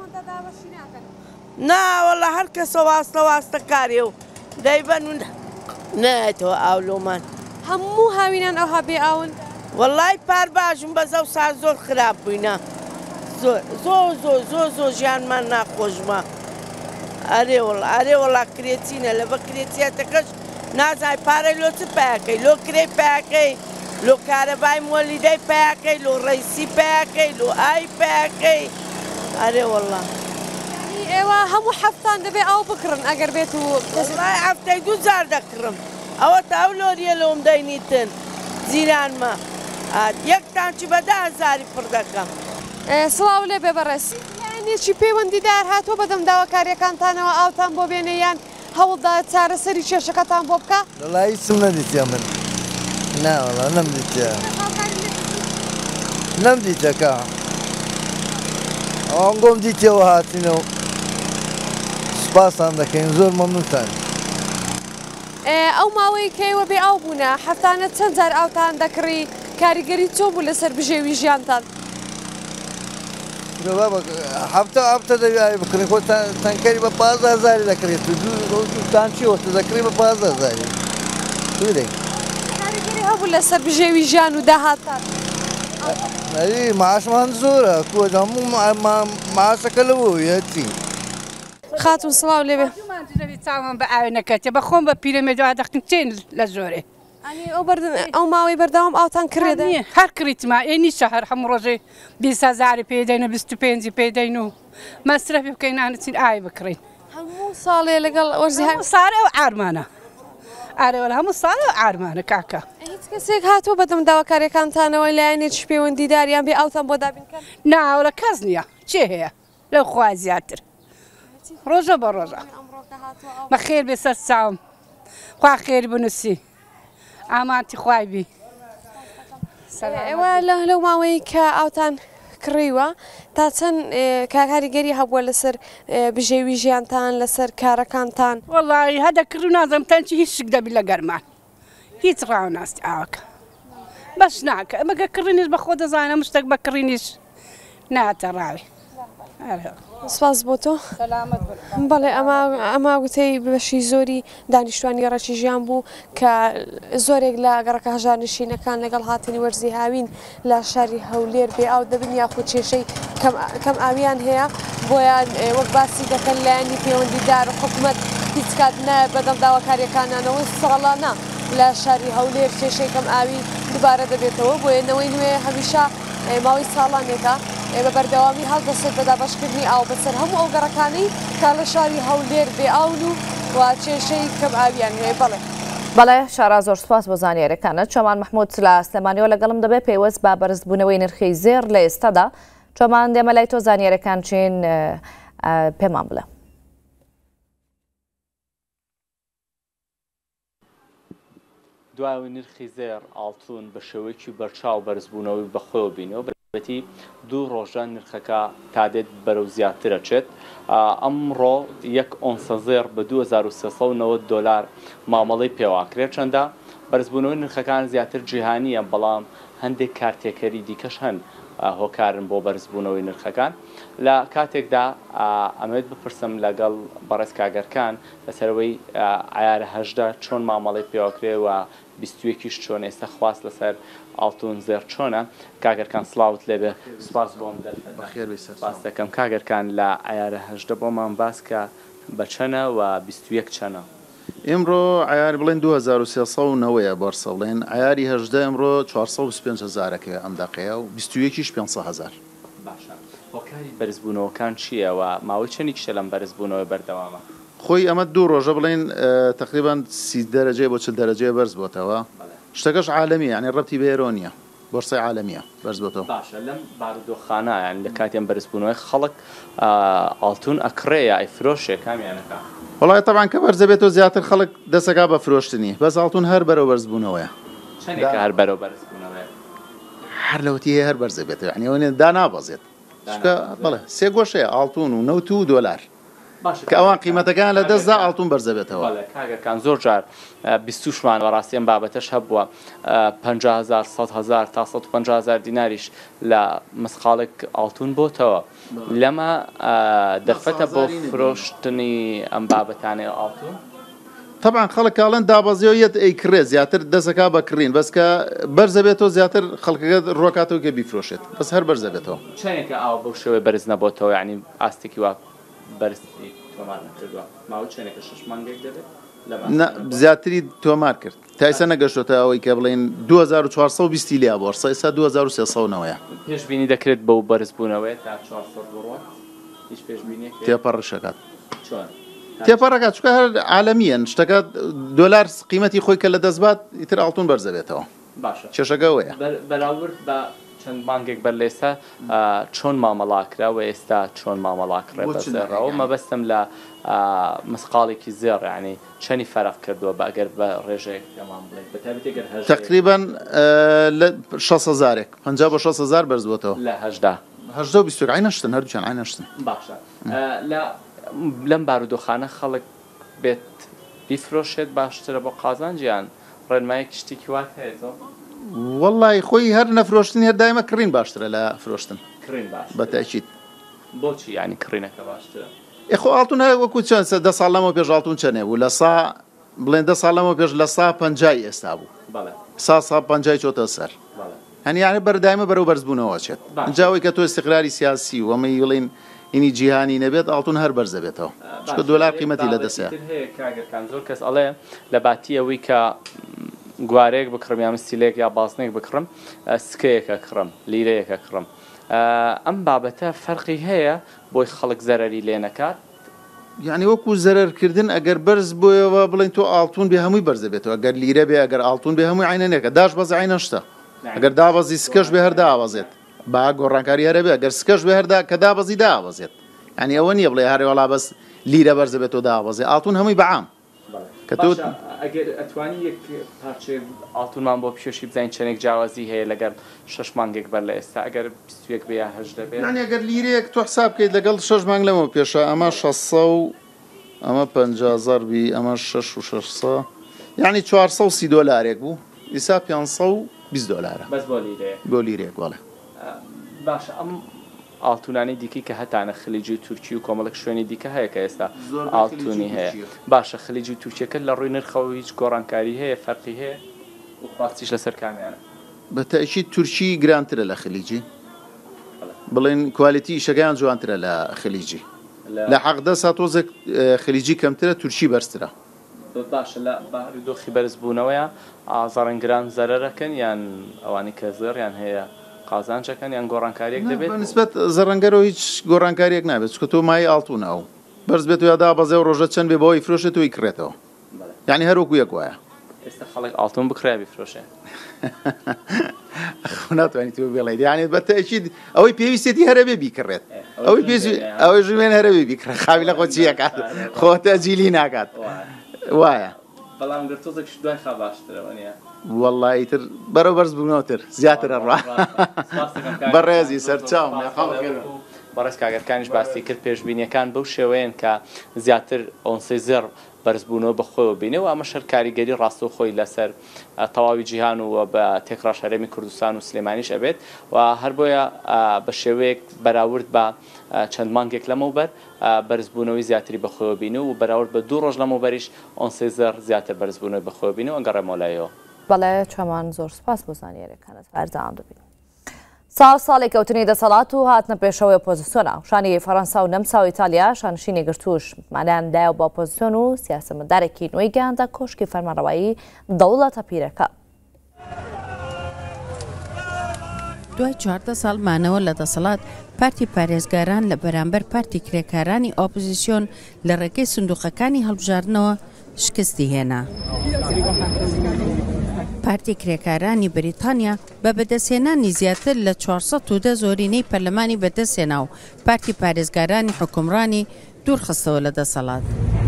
ناوەڵە هەر کەسە واستە واستە کارێ و دەیبەن و نایەتەوە ئاو لۆمان هەموو هاوینان ئەوها بێ ئاون وەڵای پار باشم بەزە و سا زۆر خراپ بووینە زۆر زۆر زۆر زۆر زۆر ژیانمان ناخۆشمە ئەرێ وەڵا ئەرێ وەڵا کرێچینە لە بە کرێچێتەکەش نازای پارەی لۆ چ پاکەی لۆ کرێی پاکەی لۆ کارەبای مۆلیدەی پاکەی لۆ ڕیسی پاکەی لۆ ئای پاکەی ئەرێ وەڵا ئێوە هەموو هەفتان دەبێ ئاو بکڕن ئەگەر بێت و وڵای هەفتەی دوو جار دەکڕم ئەوە تا ئەو لۆریە لۆم دەینیتن جیرانمە یەکتانچی بەدا هەزاری پڕ دەکەم سڵاو لێ بێ بەڕێسی یانێکی پەیوەندیدار هاتووە بەدەم داواکاریەکانتانەوە ئاوتان بۆ بێنەیان هەوڵدا چارەسەری کێشەکەتان بۆ بکە لەڵای هیچم نەدیتیا من ناوەڵا نەمدیتیا نەمدیتەکە ئەوەنگۆم دیتەوە هاتینەوە سوپاسان دەکەین زۆر مەمنونتان ئەو ماوەی کەیوە بێ ئاو بوونە هەفتانە چەند جار ئاوتان دەکڕی کاریگەری چۆ بوو لەسەر بژێوی ژیانتان هەفتە هەفتە دەوی بکڕین خۆ تەنکەری بە پازدە هەزاری دەکرێت دووتان چیوەتە دەکڕی بە پازدە هەزاری کاریگەری هەبوو لەسەر بژێوی ژیان و داهاتان نەری ماشمان زۆرە کۆ هەموو ماشەکە لەوەیەتی خاتون سڵاو لێبێ چاوان بە ئاوێ نەکەتێ بە خۆم بە پیرەمێدەوا دەختن چێن لە زۆرێ ئەو ماوەی بەردەوام ئاوتان کڕێدا هەر کریتما ئێنی شەهر هەموو ڕۆژێ بیست هەزاری پێدەین و بیست و پێنجی پێدەین و مەسرەفی بکەین نانەچین ئاوی بکڕین هەموو ساڵێ لەگەڵ وەرزی ساڵێ و ئارمانە ئارێوەڵ هەموو ساڵێ و ئارمانە کاکە هیچ کەسێک هاتووە بەدەم داواکاریەکانتانەوەی لایەنێکی پەیوەندیداریان بێ ئاوتان بۆ دابینکەن ناوەڵە کەس نییە چێ هەیە لەو خوا زیاتر ڕۆژە بە ڕۆژە بە خێر بێ سەر چاوم خوا خێری بنووسی ئامانتی خوای بی ئێوە لە لەو ماوەی کە ئاوتان کڕیوە تا چەند کاریگەری هەبووە لەسەر بژێوی ژیانتان لەسەر کارەکانتان وەڵی هەدەکرد و نازەم تەنچی هیچ شک دەبی لە گەرمان هیچ ڕاو ناستی ئاوەکە بەش ناکە ئەمەگە کڕینیش بە خۆ دەزانە شتێک بە کڕینیش ناتە ڕاوی سپاس بۆ تۆ بەڵێ ئەما گوتەی بەشی زۆری دانیشتوانی ڕەچی ژیان بوو کە زۆرێک لە گەڕەکە هەژار نشینەکان لەگەڵ هاتنی وەرزی هاوین لە شاری هەولێر بێ ئاو دەبن یاخود کێشەی کەم ئاویان هەیە بۆیان وەک باسی دەکەن لایەنی پەیوەندیدار و حکوومەت هیچ کات نایە بەدەم داواکاریەکانانەوە ساڵانە لە شاری هەولێر کێشەی کەم ئاوی دووبارە دەبێتەوە بۆیەنەوەی نوێ هەمیشە ماوەی ساڵانێکە بە بەردەوامی هەڵدەسێت بە دابەشکردنی ئاو بەسەر هەموو ئەو گەڕەکانەی کا لە شاری هەولێر بێ ئاون و وا کێشەی کەم ئاویان هەیە بەڵێ بەڵێ شارا زۆر سپاس بۆ زانیاریەکانت چۆمان محمود لە سلێمانیەوە لەگەڵم دەبێت پێیوەست با بەرزبوونەوەی نرخی زێر لە ئێستادا چۆمان دێمە لای تۆ زانیاریەکان چین پێمان بڵێ دوای نرخی زێر ئاڵتون بە شێوەیەکی بەرچاو بەرزبوونەوەی بەخۆ بینەوە بەتی دوو ڕۆژە نرخەکە تادێت بەرەو زیاترەچێت ئەمڕۆ یەک ئۆنسە زێر بە دوو هەزار و سێسەد و نەوەت دۆلار مامەڵەی پێواکرێت چەندە بەرزبوونەوەی نرخەکان زیاتر جیهانیە بەڵام هەندێک کارتێکەری دیکەش هەن هۆکارن بۆ بەرزبوونەوەی نرخەکان لە کاتێکدا ئەمەوێت بپرسم لەگەڵ بەڕێز کاگەرکان لەسەرەوەی عیارە هەژدە چۆن مامەڵەی پێواکرێ و بیستوەکیش چۆن ئێستا خواست لەسەر ئاڵتون زێر چۆنە کاگەرکان سڵاوت لێبێ سوپاس بۆم باس دەکەم کاگەرکان لە عیارە هەژدە بۆمان باس کە بە چەنە و بیستوەک چەنە ئێمڕۆ عیاری بڵێن دو هەزار و سێسەد و نەوەیە بەرسە بڵێن عیاری هەژدە ئەمڕۆ چوارسەد و بیست و پێنج هەزارەکەی ئەم دەقەیە و بیست و یەکیش پێنجسەد هەزار. باشە هۆکاری بەرزبوونەوەکان چییە و ماوەی چەندی کشە لەم بەرزبوونەوە بەردەوامە؟ خۆی ئەمە دوو ڕۆژە بڵێن تقریبان سی دەرەجێ بۆ چل دەرەجێ بەرز بۆتەوە شتەکەش عالەمی یعنی ڕەتی بێرۆ نییە بۆرسای عالەمیە بەرز بۆتەوە. باشە لەم بارودۆخانە یان لە کاتیان بەرزبوونەوەی خەڵک ئاڵتون ئەکڕەیە ئەیفرۆشێ کامیانەکە؟ وڵای طبعاً کە بەرزە بێتەوە زیاتر خەڵک دەسەکا بە فرۆشتنی بەس ئاڵتون هەر بەرەو بەرزبوونەوەیە. چەندێکە هەر بەرەو بەرزبوونەوەیە؟ هەر لەوتی هەیە هەر بەرزە بێتەوە یعنی ئەوەنێ دا نابەزێت چکە بڵێ سێ گۆشەیە ئاڵتون و نەوت و دۆلار کە ئەوان قیمەتەکان لە دەستدا ئاڵتون بەرزە بێتەوە. کاگەکان زۆر جار بیستوشمان بەڕاستیان بابەتەش هەبووە پەنجا هەزار سەد هەزار تا سەد و پەنجا هەزار دیناریش لە مسخاڵێک ئاڵتون بۆتەوە لەمە دەرفەتە بۆ فرۆشتنی ئەم بابەتانەی ئاڵتون؟ طبعا خەڵک کاڵێن دابەزیەوە یەت ئەیکڕێ زیاتر دەسەکا بەکڕین بەس کە بەرزە بێتەوە زیاتر خەڵکەکە ڕۆکاتەوە کە بیفرۆشێت بەس هەر بەرزە بێتەوە. چەندێکە ئاو بەو شێوەی بەرز نەبۆتەوە یعنی ئاستێکی وا بەرزی تۆمار نەکردووە ماوە چەندێکە شەش مانگێک دەبێت؟ زیاتری تۆمار کرد تایسە نەگەشتۆتە ئەوەی کە بڵێن دو هەزار و چوارسەد و بیست لیا بۆرسە ئێستا دو هەزار و سێسەد و نەوەیە. پێشبینی دەکرێت بەو بەرزبوونەوەی تا چوارسەد بڕۆن هیچ پێشبینی تێپەڕشەکات چۆن؟ تێپەڕەکات چکە هەر عالەمیەن شتەکە دۆلار قیمەتی خۆی کە لە دەستبات ئیتر ئاڵتون بەرزە بێتەوە. باشە کێشەکە ئەوەیە. بەراورد بە چەند مانگێک بەر لێستا چۆن مامەڵاکرا و ئێستا چۆن مامەڵاکرێ بەزێڕەوە مەبەستم لە مسقاڵێکی زێڕ ینی چەنی فەرق کردووە بە ئەگەر بە ڕێژەیەک پێمان بڵێت بەتابەتێگەر تقریبان لە شەش هەزارێک پەنجا بە شەش هەزار بەرز بووەتەوە لە هەژدا هەژدە و بیست عینەشتن هەردووچیان عینەشتن. باشە لەم بارودۆخانە خەڵک بێت بیفرۆشێت باشترە بۆ قازانجیان ڕێنمایەکی شتێکی وات هەیەەوە؟ وەڵی خۆی هەر نەفرۆشتنی هەر دایمە کڕین باشترە لە فرۆشتن کڕین باش بەتاکید. بۆچی ینی کڕینەکە باشترە؟ ئێخۆ ئاڵتون هەیە وەکو چەند دە ساڵ لەمەوە پێش ئاڵتون چەنێ بوو لە سا بڵێن دە ساڵ لەمەوە پێش لە سا پەنجای ئێستا بوو سا سا پەنجای چۆتە سەر هەنی یانە بەردایمە بەرەو بەرزبوونەوە چێت جاوی کە تۆ استقراری سیاسی و ئەمەی بڵین ئینی جیهانی نەبێت ئاڵتون هەر بەرزە بێتەوە چکە دۆلار قیمەتی لە دەسەیە. کاگەکان زۆر کەس ئەڵێ لە باتی ئەوەی کە گوارێک بکڕم یا مستیلێک یا باسنێک بکڕم سکەیەکە کڕم لیرەیەکە کڕم ئەم بابەتە فەرقی هەیە بۆی خەڵک زەرەری لێ نەکات؟ یعنی وەکو زەرەرکردن ئەگەر بەرز بۆیەوە بڵین تۆ ئاڵتون بێ هەمووی بەرزە بێتەوە ئەگەر لیرە بێ ئەگەر ئاڵتون بێ هەمووی عینەنێکە داش بەز عینەشتە ئەگەر دابەزی سکەش بێ هەر داوەزێت با گۆڕانکاری هەرە بێ ئەگەر سکەش بێ هەردا کە دابەزی داوەزێت ینی ئەوە نییە بڵێ هەرێ وەڵا بەس لیرە بەرزە بێتەوە داوەزێ ئاڵتون هەمووی بەعام کە تۆ ئەگەر ئەتوانی یەک پارچێ ئاڵتونمان بۆ پیشۆشی بزانین چەندێک جیاوازی هەیە لەگەر شەش مانگێک بەر لە ئێستا ئەگەر بیست و یەک بێ یا هەژدە بێت یعنی ئەگەر لیرەیەک تۆ حساب بکەیت لەگەڵ شەش مانگ لەمەوە پێشە ئەمە شەشسەد و ئەمە پەنجا هەزار بی ئەمە شەش و شەشسەد یعنی چوارسەد و سی دۆلارێک بوو ئیسا پێنجسەد و بیست دۆلارە بەس بۆ لیرەیە بۆ لیرەیەک وەڵێ. باشە ئەم ئاڵتونانی دیکەی کە هەتانە خلیجی و تورکی و کۆمەڵک شوێنی دیکە هەیە کە ئێستا ئاڵتونی هەیە باشە خلیجی و تورکیەکە لە ڕووی نرخەوە هیچ گۆڕانکاری هەیە فەرقی هەیە و پاستیش لەسەر کامیانە؟ بەتەئکید تورکی گرانترە لە خلیجی بڵێن کوالیتی ئیشەکەیان جوانترە لە خلیجی لە حەقدە سا تۆزێک خلیجی کەمترە تورکی بەرزترە. باشە لە بارودۆخی بەرزبوونەوەیە ئازارنگران زەرەرەکەن یان ئەوانی کە زێڕیان هەیە قازانجەکان یان گۆڕانکاریەک دەبێت؟ بەنسبەت زەڕەنگەرەوە هیچ گۆڕانکاریەک نابێت چکە تۆ مای ئاڵتونە و بەرز بێت و یادا بەزێ و ڕۆژە چەند بێ بەوەی فرۆشێت و ئیکڕێتەوە یعنی هەروەکو یەک وایە. ئێستا خەڵک ئاڵتون بکڕێ بیفرۆشێ ناتوانانی تۆ بێڵێ یعنی بەتەئکید ئەوەی پێویستێتی هەرە بێ بیکڕێت ئەوەی پێ ئەوەی ژوێن هەرە بێ بیکڕێت خاوی لە خۆچیەکات خۆتە جیلی ناکات وایە. بەڵام گرتۆزێکش دوای خا باشترەوە نیە؟ وەڵی تر بەرەو بەرز بوونەوەتر زیاتر ئەڕوا بەڕێزی سەرچاوم بەڕێز کاگەرکانیش باسی کرد پێشبینیەکان بەو شێوەیەن کە زیاتر ئۆنسەی زێڕ بەرزبوونەوە بەخۆیەوە بینەوە ئەمە شەر کاریگەری ڕاستە و خۆی لەسەر تەواوی جیهان و بە تێکڕاش هەرێمی کوردستان و سلێمانیش ئەبێت و هەر بۆیە بە شێوەیەک بەراورد بە چەند مانگێک لەمەوبەر بەرزبوونەوەی زیاتری بەخۆیەوە بینە و بەراورد بە دوو ڕۆژ لەمەوبەریش ئۆنسەی زێڕ زیاتر بەرزبوونەوەی بەخۆیەوە بینەوە ئەنگەڕێمەوەلایەوە. بەڵێ چۆمان زۆر سپاس بۆ زانیاریەکانت بەردەوام دەبین. ساو ساڵی کەوتنی دەسەڵات و هاتنە پێشەوەی ئۆپۆزیسیۆنە شانی فەڕەنسا و نەمسا و ئیتالیا شانشینی گرتووش مانایاندایە بە ئۆپۆزیسیۆن و سیاسەتمەدارێکی نوێی گەیاندە کۆشکی فەرمانڕەوایی دەوڵەتە پیرەکە. دوای چواردە ساڵ مانەوە لە دەسەڵات پارتی پارێزگاران لە بەرامبەر پارتی کرێکارانی ئۆپۆزیسیۆن لە ڕێگەی سندوقەکانی هەڵبژاردنەوە شکستی هێنا. پارتی کرێکارانی بریتانیا بە بەدەستهێنانی زیاتر لە چوارسەد و دە زۆرینەی پەرلەمانی بەدەستهێنا و پارتی پارێزگارانی حکومڕانی دوورخستەوە لە دەسەڵات.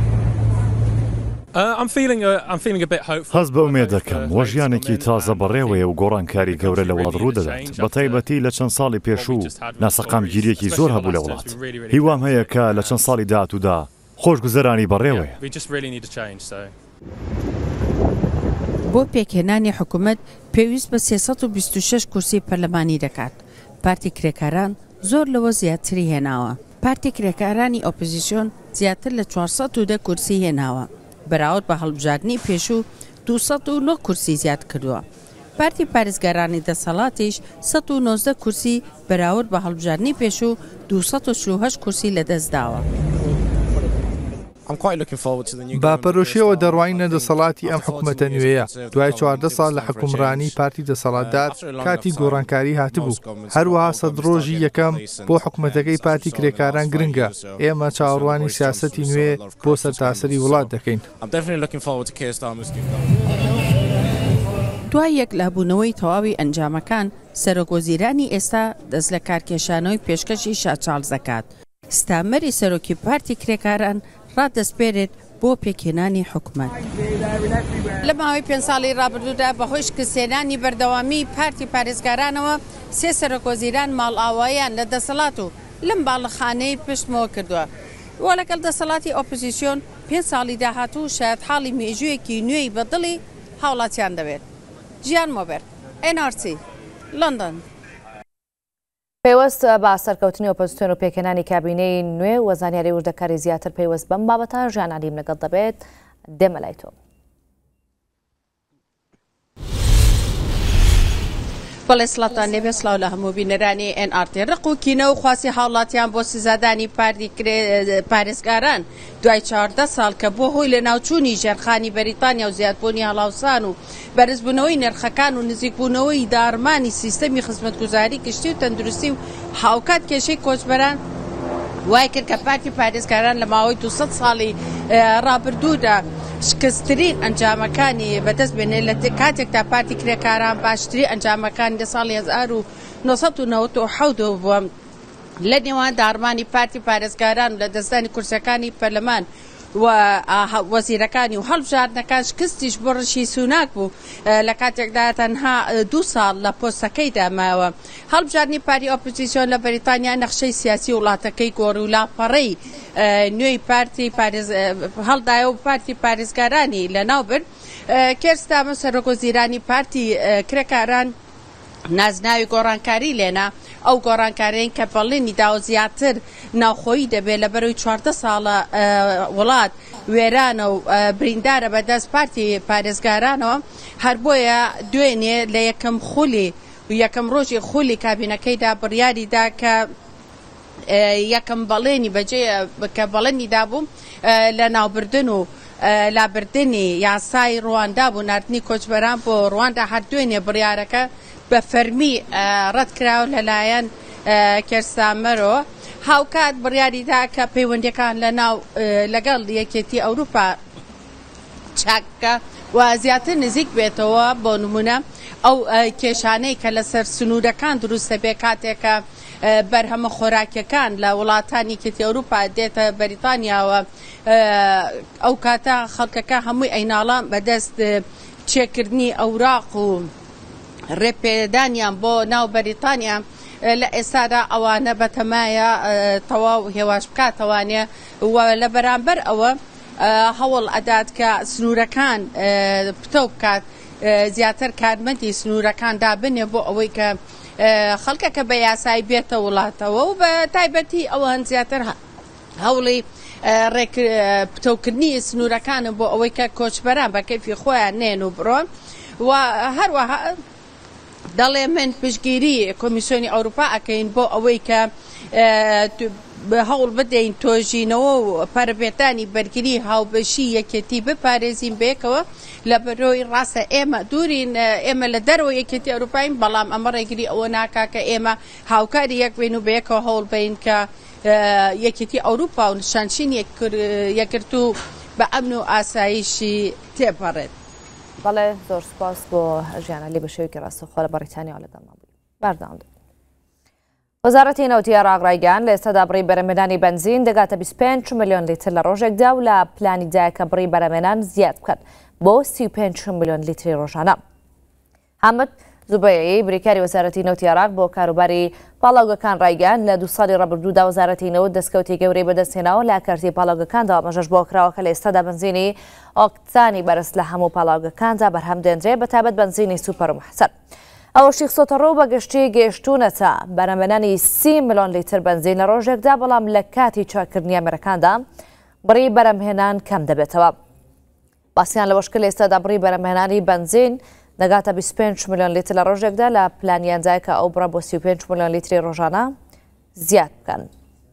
هەست بە ئومێد دەکەم وە ژیانێکی تازە بەڕێوەیە و گۆڕانکاری گەورە لە وڵات ڕوو دەدات بە تایبەتی لە چەند ساڵی پێشوو ناسەقام گیریەکی زۆر هەبوو لە وڵات. هیوام هەیە کە لە چەند ساڵی داهاتوودا خۆشگوزەرانی بەڕێوەیە. بۆ پێکهێنانی حکوومەت پێویست بە سێسەد و بیست و شەش کورسی پەرلەمانی دەکات. پارتی کرێکاران زۆر لەوە زیاتری هێناوە. پارتی کرێکارانی ئۆپۆزیسیۆن زیاتر لە چوارسەد و دە کورسی هێناوە. بەراورد بە هەڵبژاردنی پێشوو دووسەد و نۆ کورسی زیاد کردووە. پارتی پارێزگارانی دەسەڵاتیش سەد و نۆزدە کورسی بەراورد بە هەڵبژاردنی پێشوو دووسەد و چل و هەشت کورسی لەدەستداوە. باپەرۆشیەوە دەڕوانینە دەسەڵاتی ئەم حکوومەتە نوێیە دوای چواردە ساڵ لە حکومڕانی پارتی دەسەڵاتدار کاتی گۆڕانکاری هاتبوو هەروەها سەد ڕۆژی یەکەم بۆ حکوومەتەکەی پارتی کرێکاران گرنگە ئێمە چاوەڕوانی سیاسەتی نوێ بۆ سەرتاسەری وڵات دەکەین. دوای یەک لابوونەوەی تەواوی ئەنجامەکان سەرۆکوەزیرانی ئێستا دەست لە کارکێشانەوەی پێشکەشی شاچاڵز دەکات. ستامەری سەرۆکی پارتی کرێکاران ڕادەسپێرێت بۆ پێکهێنانی حکوومەت. لە ماوەی پێنج ساڵی ڕابردوودا بەهۆی شکستهێنانی بەردەوامی پارتی پارێزگارانەوە سێ سەرۆکوەزیران ماڵئاواییان لە دەسەڵات و لەم باڵەخانەی پشتمەوە کردووە. وە لەگەڵ دەسەڵاتی ئۆپۆزیسیۆن پێنج ساڵی داهاتوو شاید حاڵی مێژوویەکی نوێی بەدڵی هاوڵاتیان دەوێت. ژیان مۆبەر ئێن ئار سی لندن. پێوەست بە سەرکەوتنی ئۆپۆزیسیۆن و پێکهێنانی کابینەی نوێ و زانیاری وردەکاری زیاتر پێوەست بەم بابەتە ژیان عەلیم لەگەڵ دەبێت دێمە لای تۆ. بەڵێ سڵاتان لێبێ سڵاو لە هەموو بینەرانی ئێن ئار تی ڕق و کینە و خواسی هاوڵاتیان بۆ سزادانی پارتی پارێزگاران دوای چواردە ساڵ کە بۆ هۆی لە ناوچوونی ژێرخانی بەریتانیا و زیادبوونی هەڵاوسان و بەرزبوونەوەی نرخەکان و نزیکبوونەوەی دارمانی سیستەمی خزمەتگوزاری گشتی و تەندروستی و هاوکات کێشەی کۆچبەران وای کرد کە پارتی پارێزگاران لە ماوەی دووسەد ساڵی ڕابردوودا شکستترین ئەنجامەکانی بەدەست بێنێ لە کاتێکدا پارتی کرێکاران باشترین ئەنجامەکان لە ساڵی هەزار و نۆسەد و نەوەت و حەوت بووە لە نێوان دارمانی پارتی پارێزگاران و لە دەستدانی کورسەکانی پەرلەمان و وەزیرەکانی و هەڵبژاردنەکان شکستیش بۆ ڕشی سوناک بوو لە کاتێکدا تەنها دوو ساڵ لە پۆستەکەیدا ماوە. هەڵبژاردنی پارتی ئۆپۆزیسیۆن لە بەریتانیا نەخشەی سیاسی وڵاتەکەی گۆڕی و لاپەڕەی نوێی پارتی هەڵدایە و پارتی پارێزگارانی لە ناو برد. کێرستامە سەرۆکوەزیرانی پارتی کرێکاران نازناوی گۆڕانکاری لێنا ئەو گۆڕانکارین کە بەڵێنی دا و زیاتر ناوخۆیی دەبێت لە بەرەوەی چواردە ساڵە وڵات وێرانە و بریندارە بەدەست پارتی پارێزگارانەوە هەر بۆیە دوێنێ لە یەکەم خولی و یەکەم ڕۆژی خولی کابینەکەیدا بڕیاریدا کە یەکەم بەڵێنی بەجێ کە بەڵێنی دابوو لە ناوبردن و لابردنی یاسای ڕواندا بوو نردنی کۆچبەران بۆ ڕواندا هەر دوێنێ بڕیارەکە بە فەرمی ڕەتکراوە لەلایەن کێرستامەرەوە هاوکات بڕیاریدا کە پەیوەندیەکان لە ناو لەگەڵ یەکێتی ئەوروپا چاککە و زیاتر نزیک بێتەوە بۆ نمونە ئەو کێشانەی کە لەسەر سنوورەکان دروستە بێ کاتێکە بەرهەمە خۆراکیەکان لە وڵاتانی کێتی ئەوروپا دێتە بەریتانیاوە ئەو کاتە خەڵکەکە هەمووی ئەیناڵان بەدەست چێکردنی ئەوراق و ڕێپێدانیان بۆ ناو بەریتانیا لە ئێستادا ئەوانە بەتەمایە تەواو هێواش بکاتەوانێ و لە بەرامبەر ئەوە هەوڵ ئەدات کە سنوورەکان پتە بکات زیاتر کارمەندی سنوورەکان دابنێ بۆ ئەوەی کە خەڵکەکە بە یاسایی بێتە وڵاتەوە و بە تایبەتی ئەوان زیاتر هەوڵی پتەوکردنی سنوورەکانە بۆ ئەوەی کە کۆچبەران بە کەیفی خۆیان نێن و بڕۆن و هەروەها دەڵێ من پشتگیری کۆمیسیۆنی ئەوروپا ئەکەین بۆ ئەوەی کە بە هەوڵ بدەین تۆژینەوە و پەرەبێتانی بەرگری هاوبەشی یەکێتی بپارێزین بێکەوە لە بەرۆی ڕاستە ئێمە دوورین ئێمە لە دەرەوە یەکێتی ئەوروپاین بەڵام ئەمە ڕێگری ئەوە ناکا کە ئێمە هاوکاری یەک بین و بەیەکەوە هەوڵ بین کە یەکێتی ئەوروپا و نیشانشین یەکرد و بە ئەمن و ئاسایشی تێپەڕێت. بەڵێ زۆر سپاس بۆ ژیانەلی بە شێوەیەکی ڕاستەوخۆ لە بەریتانیا لەگەڵمان بووین. بەردەوام وەزارەتی نەوتی عێراق ڕایگەیاند لە ئێستادا بڕی بەرهەمهێنانی بنزین دەگاتە بیست و پێنج ملیۆن لیتر لە ڕۆژێکدا و لە پلانی دایە کە بڕی بەرهەمهێنان زیاد بکەن بۆ سی و پێنج ملیۆن لیتری ڕۆژانە. حامد زوبەیەی بریکاری وەزارەتی نەوتی عێراق بۆ کاروباری پاڵاوگەکان ڕایگەیاند لە دوو ساڵی ڕابردوودا وەزارەتی نەوت دەستکەوتی گەورەی بەدەستهێناوە لە کارتی پاڵاوگەکاندا ئاماژەش بۆ کراوە کە لە ئێستادا بنزینی ئۆکتانی بەرز لە هەموو پاڵاوگەکاندا بەرهەم دێنرێت بەتایبەت بنزینی سوپەر و محسن. ئەوەشی خسۆتە ڕۆ بە گەشتی گەیشتوونەتە بەرهەمهێنانی سی ملیۆن لیتر بنزین لە ڕۆژێکدا بەڵام لە کاتی چاکردنی ئەمریکاندا بڕی بەرهەمهێنان کەم دەبێتەوە. باسییان لەوەش کە لە ئێستادا بڕی بەرهەمهێنانی بنزین دەگاتە بیست و پێنج ملیۆن لیتر لە ڕۆژێکدا لە پلانیاندای کە ئەو بڕە بۆ سی و پێنج ملیۆن لیتری ڕۆژانە زیاد بکەن.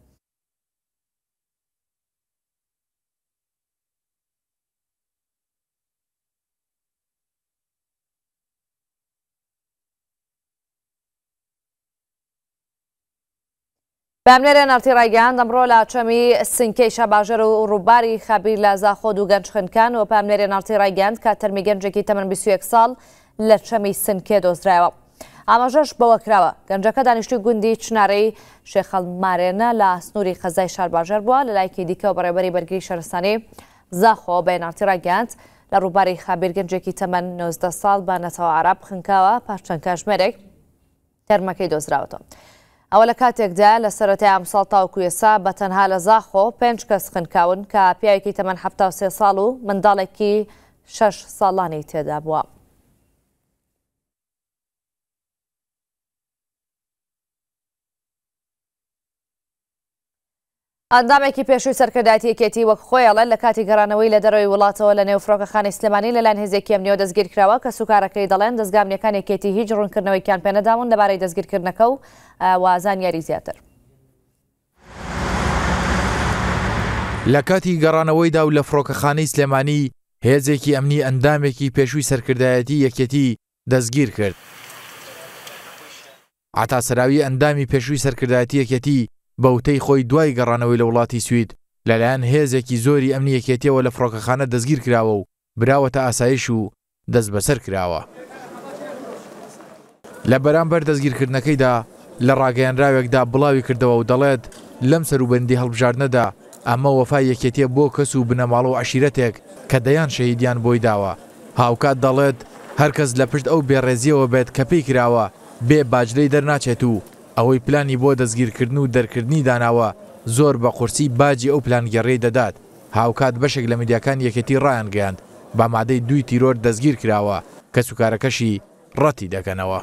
بەمنێرە ناوتی ڕایگەیاند ئەمڕۆ لە چەمی سنکەی شەباژەر و ڕووباری خەبیر لە زاخۆد و گەنج خنکان و پامنێرە ناوتی ڕایگەیاند کە تەرمی گەنجێکی تەمەن بیست و یەک ساڵ لە چەمی سنکێ دۆزرایەوە. ئاماژەش بەوە کراوە گەنجەکە دانیشتوی گوندی چنارەی شێخەڵمارێنە لە سنووری خەزای شارباژەر بووە لە لایەکی دیکە و بەڕێوەبەری بەرگری شارستانی زاخۆ بە ناوتی ڕایگەیاند لە ڕووباری خەبیر گەنجێکی تەمەن نۆزدە ساڵ بە نەتەوە عەراب خنکاوە پاش چەند کاتژمێرێک تەرمەکەی دۆزراوەتەوە. ئەوە لە کاتێکدا لە سەرەتای ئەمساڵ تاوەکو ئێستا بەتەنها لە زاخۆ پێنج کەس خنکاون کە پیاوێکی تەمەن هەفتە و سێ ساڵ و منداڵێکی شەش ساڵانی تێدا بووە. ئەندامێکی پێشووی سەرکردایەتی یەکێتی وەک خۆیڵە لە کاتی گەڕانەوەی لە دەرەوەی وڵاتەوە لە نێو فڕۆکەخانەی سلێمانی لەلایەن هێزێکی ئەمنیەوە دەستگیر کراوە کە سوکارەکەی دەڵێن دەستگامنیەکان یەکێتی هیچ ڕوونکردنەوەیکیان پێ نەداون لەبارەی دەستگیرکردنەکە و وازانیاری زیاتر. لە کاتی گەڕانەوەیدا و لە فڕۆکەخانەی سلێمانی هێزێکی ئەمنی ئەندامێکی پێشووی سەرکردایەتی یەکێتی دەستگیر کرد. عەتاسەراوی ئەندامی پێشووی سەرکردایەتی یەکێتی بەوتەی خۆی دوای گەڕانەوەی لە وڵاتی سوید لەلایەن هێزێکی زۆری ئەمنی یەکێتیەوە لە فڕۆکەخانە دەستگیر کراوە و براوەتە ئاسایش و دەست بەسەر کراوە. لە بەرامبەر دەستگیرکردنەکەیدا لە ڕاگەیاندراوێکدا بڵاوی کردەوە و دەڵێت لەم سەروبەندی هەڵبژاردنەدا ئەمە وەفای یەکێتیە بۆ کەس و بنەماڵە و عەشیرەتێک کە دەیان شەهیدیان بۆی داوە. هاوکات دەڵێت هەرکەس لە پشت ئەو بێڕێزیەوە بێت کە پێی کراوە بێ باجلەی دەرناچێت و ئەوەی پلانی بۆ دەستگیرکردن و دەرکردنی داناوە زۆر بە قورسی باجی ئەو پلانگەڕێی دەدات. هاوکات بەشێک لە میدیاکان یەکێتی ڕایان گەیاند بە مادەی دوی تیرۆر دەستگیر کراوە کە سوکارەکەشی ڕەتی دەکەنەوە.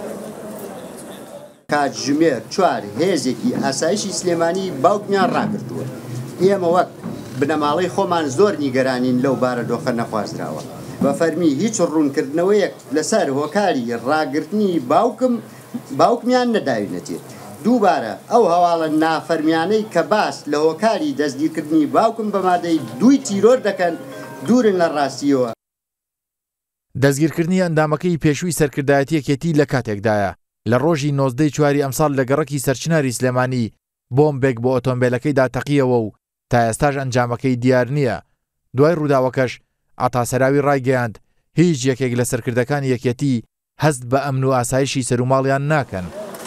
کاتژمێر چوار هێزێکی ئاسایشی سلێمانی باوکمیان ڕاگرتووە. ئێمە وەک بنەماڵەی خۆمان زۆر نیگەرانین لەو بارە دۆخە نەخوازراوە. بە فەرمی هیچ ڕوونکردنەوەیەک لەسەر هۆکاری ڕاگرتنی باوکم باوکمیان نەداوینەتێت. دووبارە ئەو هەواڵە نافەرمیانەی کە باس لە هۆکاری دەستگیرکردنی باوکم بە مادەی دوی تیرۆر دەکەن دوورن لە ڕاستیەوە. دەستگیرکردنی ئەندامەکەی پێشووی سەرکردایەتی یەکێتی لە کاتێکدایە لە ڕۆژی نۆزدەی چواری ئەمساڵ لە گەڕەکی سەرچناری سلێمانی بۆمبێک بۆ ئۆتۆمبیلەکەیدا تەقیەوە و تا ئێستاش ئەنجامەکەی دیار نییە. دوای ڕووداوەکەش عەتاسەراوی ڕایگەیاند هیچ یەکێک لە سەرکردەکانی یەکێتی هەست بە ئەمن و ئاسایشی سەروماڵیان ناکەن.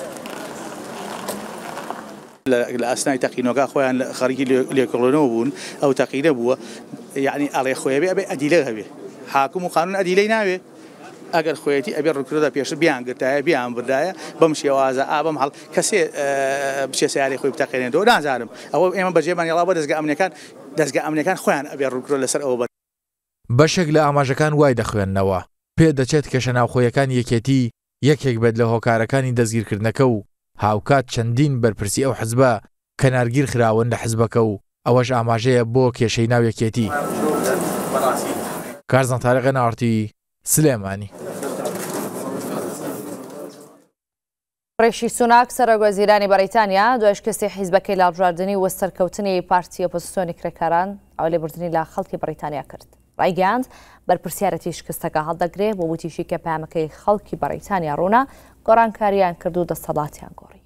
لە ئەسنای تەقینەوەکە خۆیان خەریکی لێکۆڵێنەوە بوون ئەو تەقینە بووە یعنی ئەڵێ خۆیەبێ ئەبێ ئەدیلە هەبێ حاکم و قانون ئەدیلەی ناوێ ئەگەر خۆیەتی ئەبێ ڕووکردە پێش بیان گرتایە بیان بردایە بەم شێوازە ئابم هەڵ کەسێ بچێ سیاری خۆی بتەقێنێتەوە نازانم ئەوە ئێمە بەجێمان هێڵا بە دەستگا ئەمنیەکان دەستگا ئەمنیەکان خۆیان ئەبێ ڕووکردە لەسەر ئەوە بەر بەشێک لە ئاماژەکان وای دەخوێندنەوە پێ دەچێت کێشە ناوخۆیەکان یەکێتی یەکێک بێت لە هۆکارەکانی دەستگیرکردنەکە و هاوکات چەندین بەرپرسی ئەو حزبە کەنارگیر خراون لە حزبەکە و ئەوەش ئاماژەیە بۆ کێشەی ناو یەکێتی. کارزان تارێقە ناوەڕتی سلێمانی. ڕێشی سوناک سەرۆکوەزیرانی بەریتانیا دوای شکستی حیزبەکەی لە هەڵبژاردننی و سەرکەوتنی پارتی ئۆپۆزیسیۆنی کرێکاران ئەو لێبوردنی لە خەڵکی بەریتانیا کرد. ڕایگەاند بەرپرسیارەتی شکستەکە هەڵدەگرێت بۆ وتیشی کە پامەکەی خەڵکی بەریتانیا ڕوونە گۆڕانکاریان کرد و دەسەڵاتیان گۆڕی.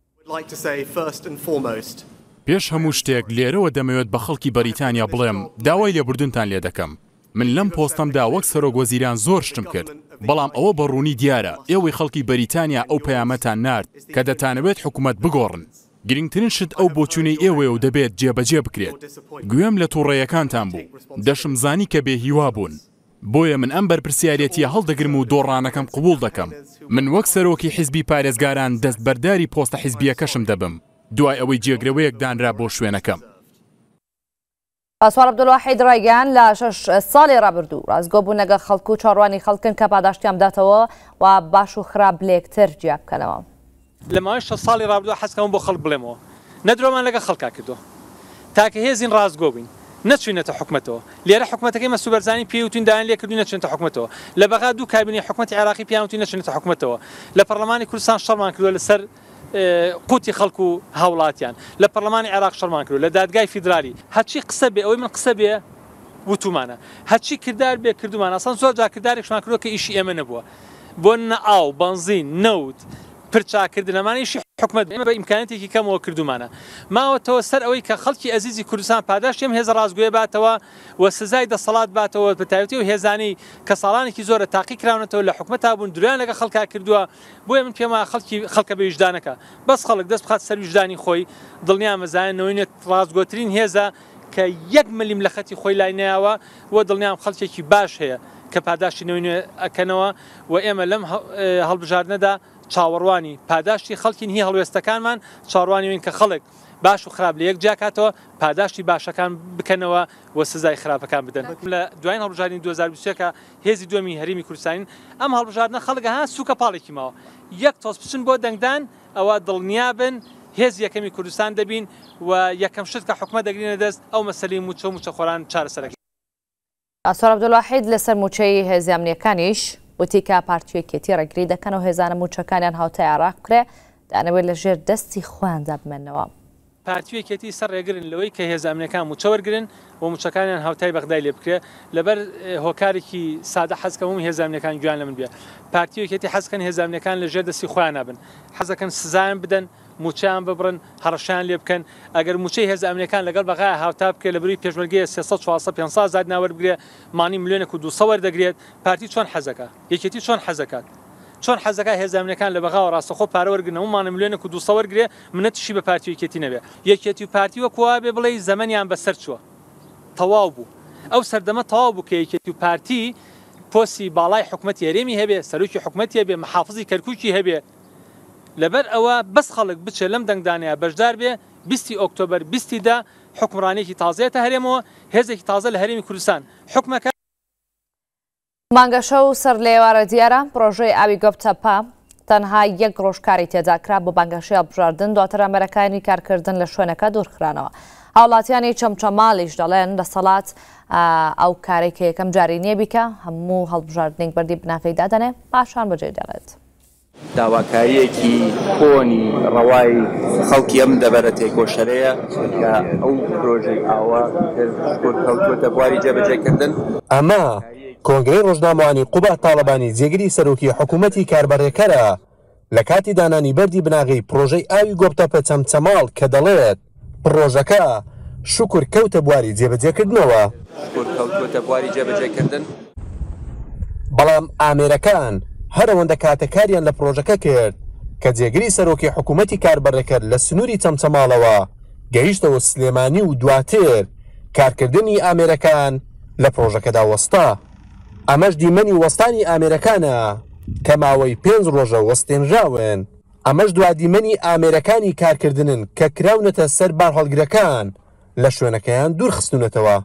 پێش هەموو شتێک لێرەوە دەمەوێت بە خەڵکی بەریتانیا بڵێم داوای لێبوردنتان لێ دەکەم. من لەم پۆستەمدا وەک سەرۆکوەزیران زۆر شتم کرد، بەڵام ئەوە بەڕوونی دیارە ئێوەی خەڵکی بەریتانیا ئەو پەیامەتان نارد کە دەتانەوێت حکوومەت بگۆڕن. گرنگترین شت ئەو بۆچوونەی ئێوەیە و دەبێت جێبەجێ بکرێت. گوێم لە تووڕێیەکانتان بوو، دەشم زانی کە بێهیوا بوون. بۆیە من ئەم بەرپرسیارەتیە هەڵدەگرم و دۆڕانەکەم قبول دەکەم. من وەک سەرۆکی حیزبی پارێزگاران دەستبەرداری پۆستە حیزبیەکەشم دەبم دوای ئەوەی جێگرەوەیەک دانرا بۆ شوێنەکەم. پاسوار عەبدوڵواحید ڕایگەیاند لە شەش ساڵی ڕابردوو ڕازگۆ بوون لەگەڵ خەڵک و چاڕوانی خەڵکن کە پاداشتیان بداتەوە و باش و خراپ لێکتر جیا بکەنەوە. لە ماوەی شەش ساڵی ڕابردووە حەزکەم بۆ خەڵک بڵێمەوە نەدرۆمان لەگەڵ خەڵکا کردووە تاکە هێزین ڕازگۆ بووین نەچوینەتە حکومەتەوە. لێرە حکومەتەکەی مەسوول بەرزانی پێوتین دایان لێ کردووی نەچێتە حکومەتەوە. لە بەغا دوو کابینی حکومەتی عێراقی پیاوتوی نەچێتە حکومەتەوە. لە پەرلەمانی کوردستان شەڕمان کردووە لەسەر قوتی خەڵک و هاوڵاتیان. لە پەرلەمانی عێراق شەڕمان کردووە، لە دادگای فیدرالی. هەرچی قسە بێ ئەوەی من قسە بێ وتومانە، هەرچی کردار بێ کردومان. ئەسان زۆر جا کردارێکشمان کردووە کە ئیشی ئێمە نەبووە. بۆ نە ئاو بەنزین نەوت پرچاکردنەمانیشی حکومەت ئێمە بە ئیمکانەتێکی کەمەوە کردومانە. ماوەتەوە سەر ئەوەی کە خەڵکی ئەزیزی کوردستان پاداش ئێم هێز ڕازگوێ باتەوە و سزای دەسەڵات باتەوە بە تایبەتی و هێزانی کە ساڵانێکی زۆرە تاقی کراونەتەوە لە حکومەتا بوون دوریان لەگە خەڵکا کردووە. بۆیە من پێم وایە خەڵکی خەڵکە بە ویژدانەکە بەس خەڵک دەست بخات سەر ویژدانی خۆی دڵنیا مەزانەوەینێت ڕازگۆترین هێزە کە یەک ملیم لە خەتی خۆی لای نایەوە و دڵنیام خەڵکێکی باش هەیە کە پاداشی نەوەینێ ئەکەنەوە و ئێمە لەم هەڵبژاردنەدا چاوەڕوانی پاداشتی خەڵکی هی هەڵوێستەکانمان چاڕوانیوین کە خەڵک باش و خراپ لە یەک جاکاتەوە پاداشتی باشەکان بکەنەوە و سزای خراپەکان بدەن. لە دوای هەڵبژاردننی دوو هەزار و بیست و یەک هێزی دووەمی هەرێمی کوردستان ئەم هەڵبژاردنە خەڵکە ها سوکە پاڵێکی ماوە یەک تۆز بچن بۆ دەنگدان ئەوە دڵنیا بن هێز یەکەمی کوردستان دەبین و یەکەم شت کە حکومەت دەگرینە دەست ئەو مەسەلەی موچە و موچە خۆران چارەسەرەکە. پاسوار عەبدوڵواحید لەسەر موچەی هێزی ئەمنیەکانیش وتی کە پارتیەکێتی ڕێگری دەکەن و هێزانە موچەکانیان هاوتای عێراق بکرێ دانەوێت لە ژێر دەستی خۆیاندا بمێنەوە. پارتیەکێتی سەر ڕێگرن لەوەی کە هێز ئەمنیەکان موچە وەرگرن و موچەکانیان هاوتای بەغدای لێ بکرێ لەبەر هۆکارێکی سادە حەزکەم هێز ئەمنیەکان گویان لە من بێ. پارتیەکێتی حەزکەن هێز ئەمنیەکان لە ژێر دەستی خۆیان نابن، حەزەکەن سزایان بدەن، موچیان ببڕن، هەڕەشیان لێ بکەن. ئەگەر موچەی هێز ئەمنیەکان لەگەڵ بەغای هاوتا بکرێت لە بروی پێشمەرگەیە سێسەد چوارسەد پێنجسەد زاد ناوەربگرێ مانی ملیۆنێک و دووسەد وەردەگرێت. پارتی چۆن حەزەکە یەکێتی چۆن حەزەکات چۆن حەزەکە هێز ئەمنیەکان لە بەغاوە ڕاستەخۆ پارە وەرگرن و مانە ملیۆنێک و دووسەد وەرگرێ منەتیشی بە پارتیەکێتی نەبێ. یەکێتی و پارتی وەکوا بێ بڵێ زەمەنیان بەسەر چووە تەواو بوو. ئەو سەردەمە تەواو بوو کە یەکێتی و پارتی پۆستی باڵای حکومەتی هەرێمی هەبێ، سەرۆکی حکومەتی هەبێ، محافزی کەرکووکی هەبێ. لەبەر ئەوە بەس خەڵک بچێ لەم دەنگدانەیە بەشدار بێ بیستی ئۆکتۆبەر بیستیدا حکمڕانێکی تازەیەتە هەرێمەوە هێزێکی تازە لە هەرێمی کوردستان حکومەکە. مانگەشە و سەر لە ئێوارە دیارە پرۆژەی ئاوی گۆبتەپا تەنها یەک ڕۆژکاری تێداکرا بۆ بانگەشەی هەڵبژاردن دواتر ئەمەرەکانی کارکردن لە شوێنەکە دوورخرانەوە. هاوڵاتیانی چەمچەماڵیش دەڵێن دەسەڵات ئەو کارێک یەکەم جاری نییە بیکە هەموو هەڵبژاردنێک بەردی بناکەی دادەنێ پاشان بەجێ دەڵێت. داواکاریەکی کۆنی ڕەوای خەڵکی ئەم دەبەرە تێکۆشەرەیە کە ئەو پرۆژەی ئاوا کەوتووەتە بواری جێبەجێکردن. ئەمە کۆنگرەی ڕۆژنامەوانی قوبا تاڵەبانی جێگیری سەرۆکی حکوومەتی کاربەڕێکەرە لە کاتی دانانی بەردی بناغی پرۆژەی ئاوی گۆبتەپە چەمچەماڵ کە دەڵێت پرۆژەکە شوکر کەوتە بواری جێبەجێکردنەوە. کەوتووەتە بواری جێبەجێکردن. بەڵام ئامێرەکان هەرەوەندە کاتەکاریان لە پرۆژەکە کرد کە جێگیری سەرۆکی حکوومەتی کاربەڕێکەر لە سنووری چەمچەماڵەوە گەیشتەوە سلێمانی و دواتر کارکردنی ئامێرەکان لە پرۆژەکەدا وەستا. ئەمەش دیمەنی وەستانی ئامێرەکانە کە ماوەی پێنج ڕۆژە وەستێنراون. ئەمەش دوادیمەنی ئامێرەکانی کارکردنن کە کراونەتە سەر بارهەڵگرەکان لە شوێنەکەیان دوورخستونەتەوە.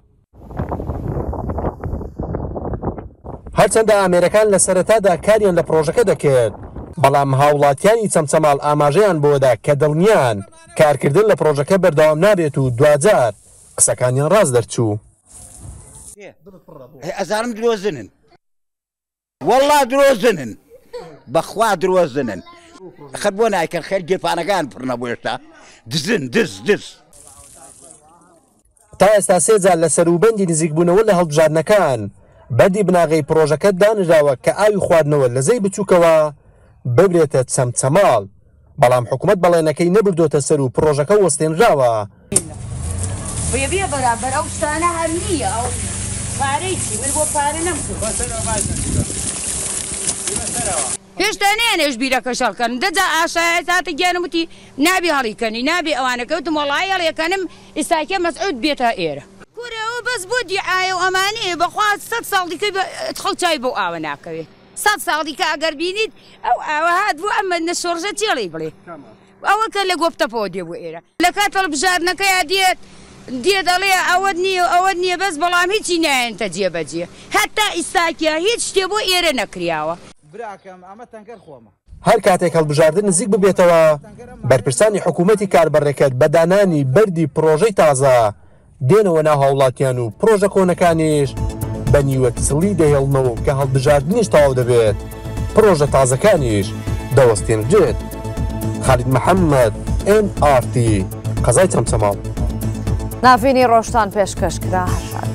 هەرچەندە ئامێرەکان لە سەرەتادا کاریان لە پرۆژەکە دەکرد بەڵام هاوڵاتیانی چەمچەماڵ ئاماژەیان بۆدا کە دڵنیان کارکردن لە پرۆژەکە بەردەوام نابێت و دوجار قسەکانیان ڕاست دەرچوو. ئەزارم درۆزنن وەڵا درۆزنن بەخوا درۆزنن خەت بۆ نایکەن خێر گێپانەکان پڕ نەبووێشتا دزن دز دز تا ئێستا سێجار لە سەروبەندی نزیکبوونەوە لە هەڵبژاردنەکان بەردی بناغی پرۆژەکە دانراوە کە ئاوی خواردنەوە لە زەی بچووکەوە ببرێتە چەمچەماڵ بەڵام حکوومەت بەڵێنەکەی نەبردۆتە سەر و پرۆژەکە وەستێنراوە بێ بەرابەر ئەو شتانە هەر نییە ئەو پارەی چی من بۆ پارە نەمکرد هێشتا نێنێش بیرەکە شەڵکەن دەجا ئاشایەت هاتە گیانم وتی نابی هەڵیکەنی نابی ئەوانەکەوتم وەڵای هەڵیەکەنم ئێستاکە مەسعود بێتە ئێرە کورەوە بەس بۆ دیعایە و ئەمانەیە بەخواست سەد ساڵ دیکە خەڵچای بۆ ئاوە ناکەوێت سەد ساڵ دیکە ئەگەر بینیت ئەو ئاوە هات بوو ئەمە نەشۆڕژە چێڵی بڵێ ئەوە کە لە گۆپتەپەوە دێ بۆ ئێرە لە کات هەڵبژاردنەکەی دێت دێ دەڵێ ئەوە نییە ئەوە نییە بەس بەڵام هیچی نایەنتە جێبەجێ هەتا ئیستاکیە هیچ شتێ بۆ ئێرە نەکریاوە هەر کاتێک هەڵبژاردن نزیک ببێتەوە بەرپرسانی حکوومەتی کاربەڕێکەت بە دانانی بەردی پرۆژەی تازە دێنەوە ناو هاوڵاتیان و پرۆژە کۆنەکانیش بە نیوەتسڵی دەهێڵنەوە کە هەڵبژاردنیش تەواو دەبێت پرۆژە تازەکانیش دەوەستێنرێت. خالید محەممەد ئێن ئار تی قەزای چەمچەماڵ ناوینی ڕۆژتان پێشکەشکرا هەشاد.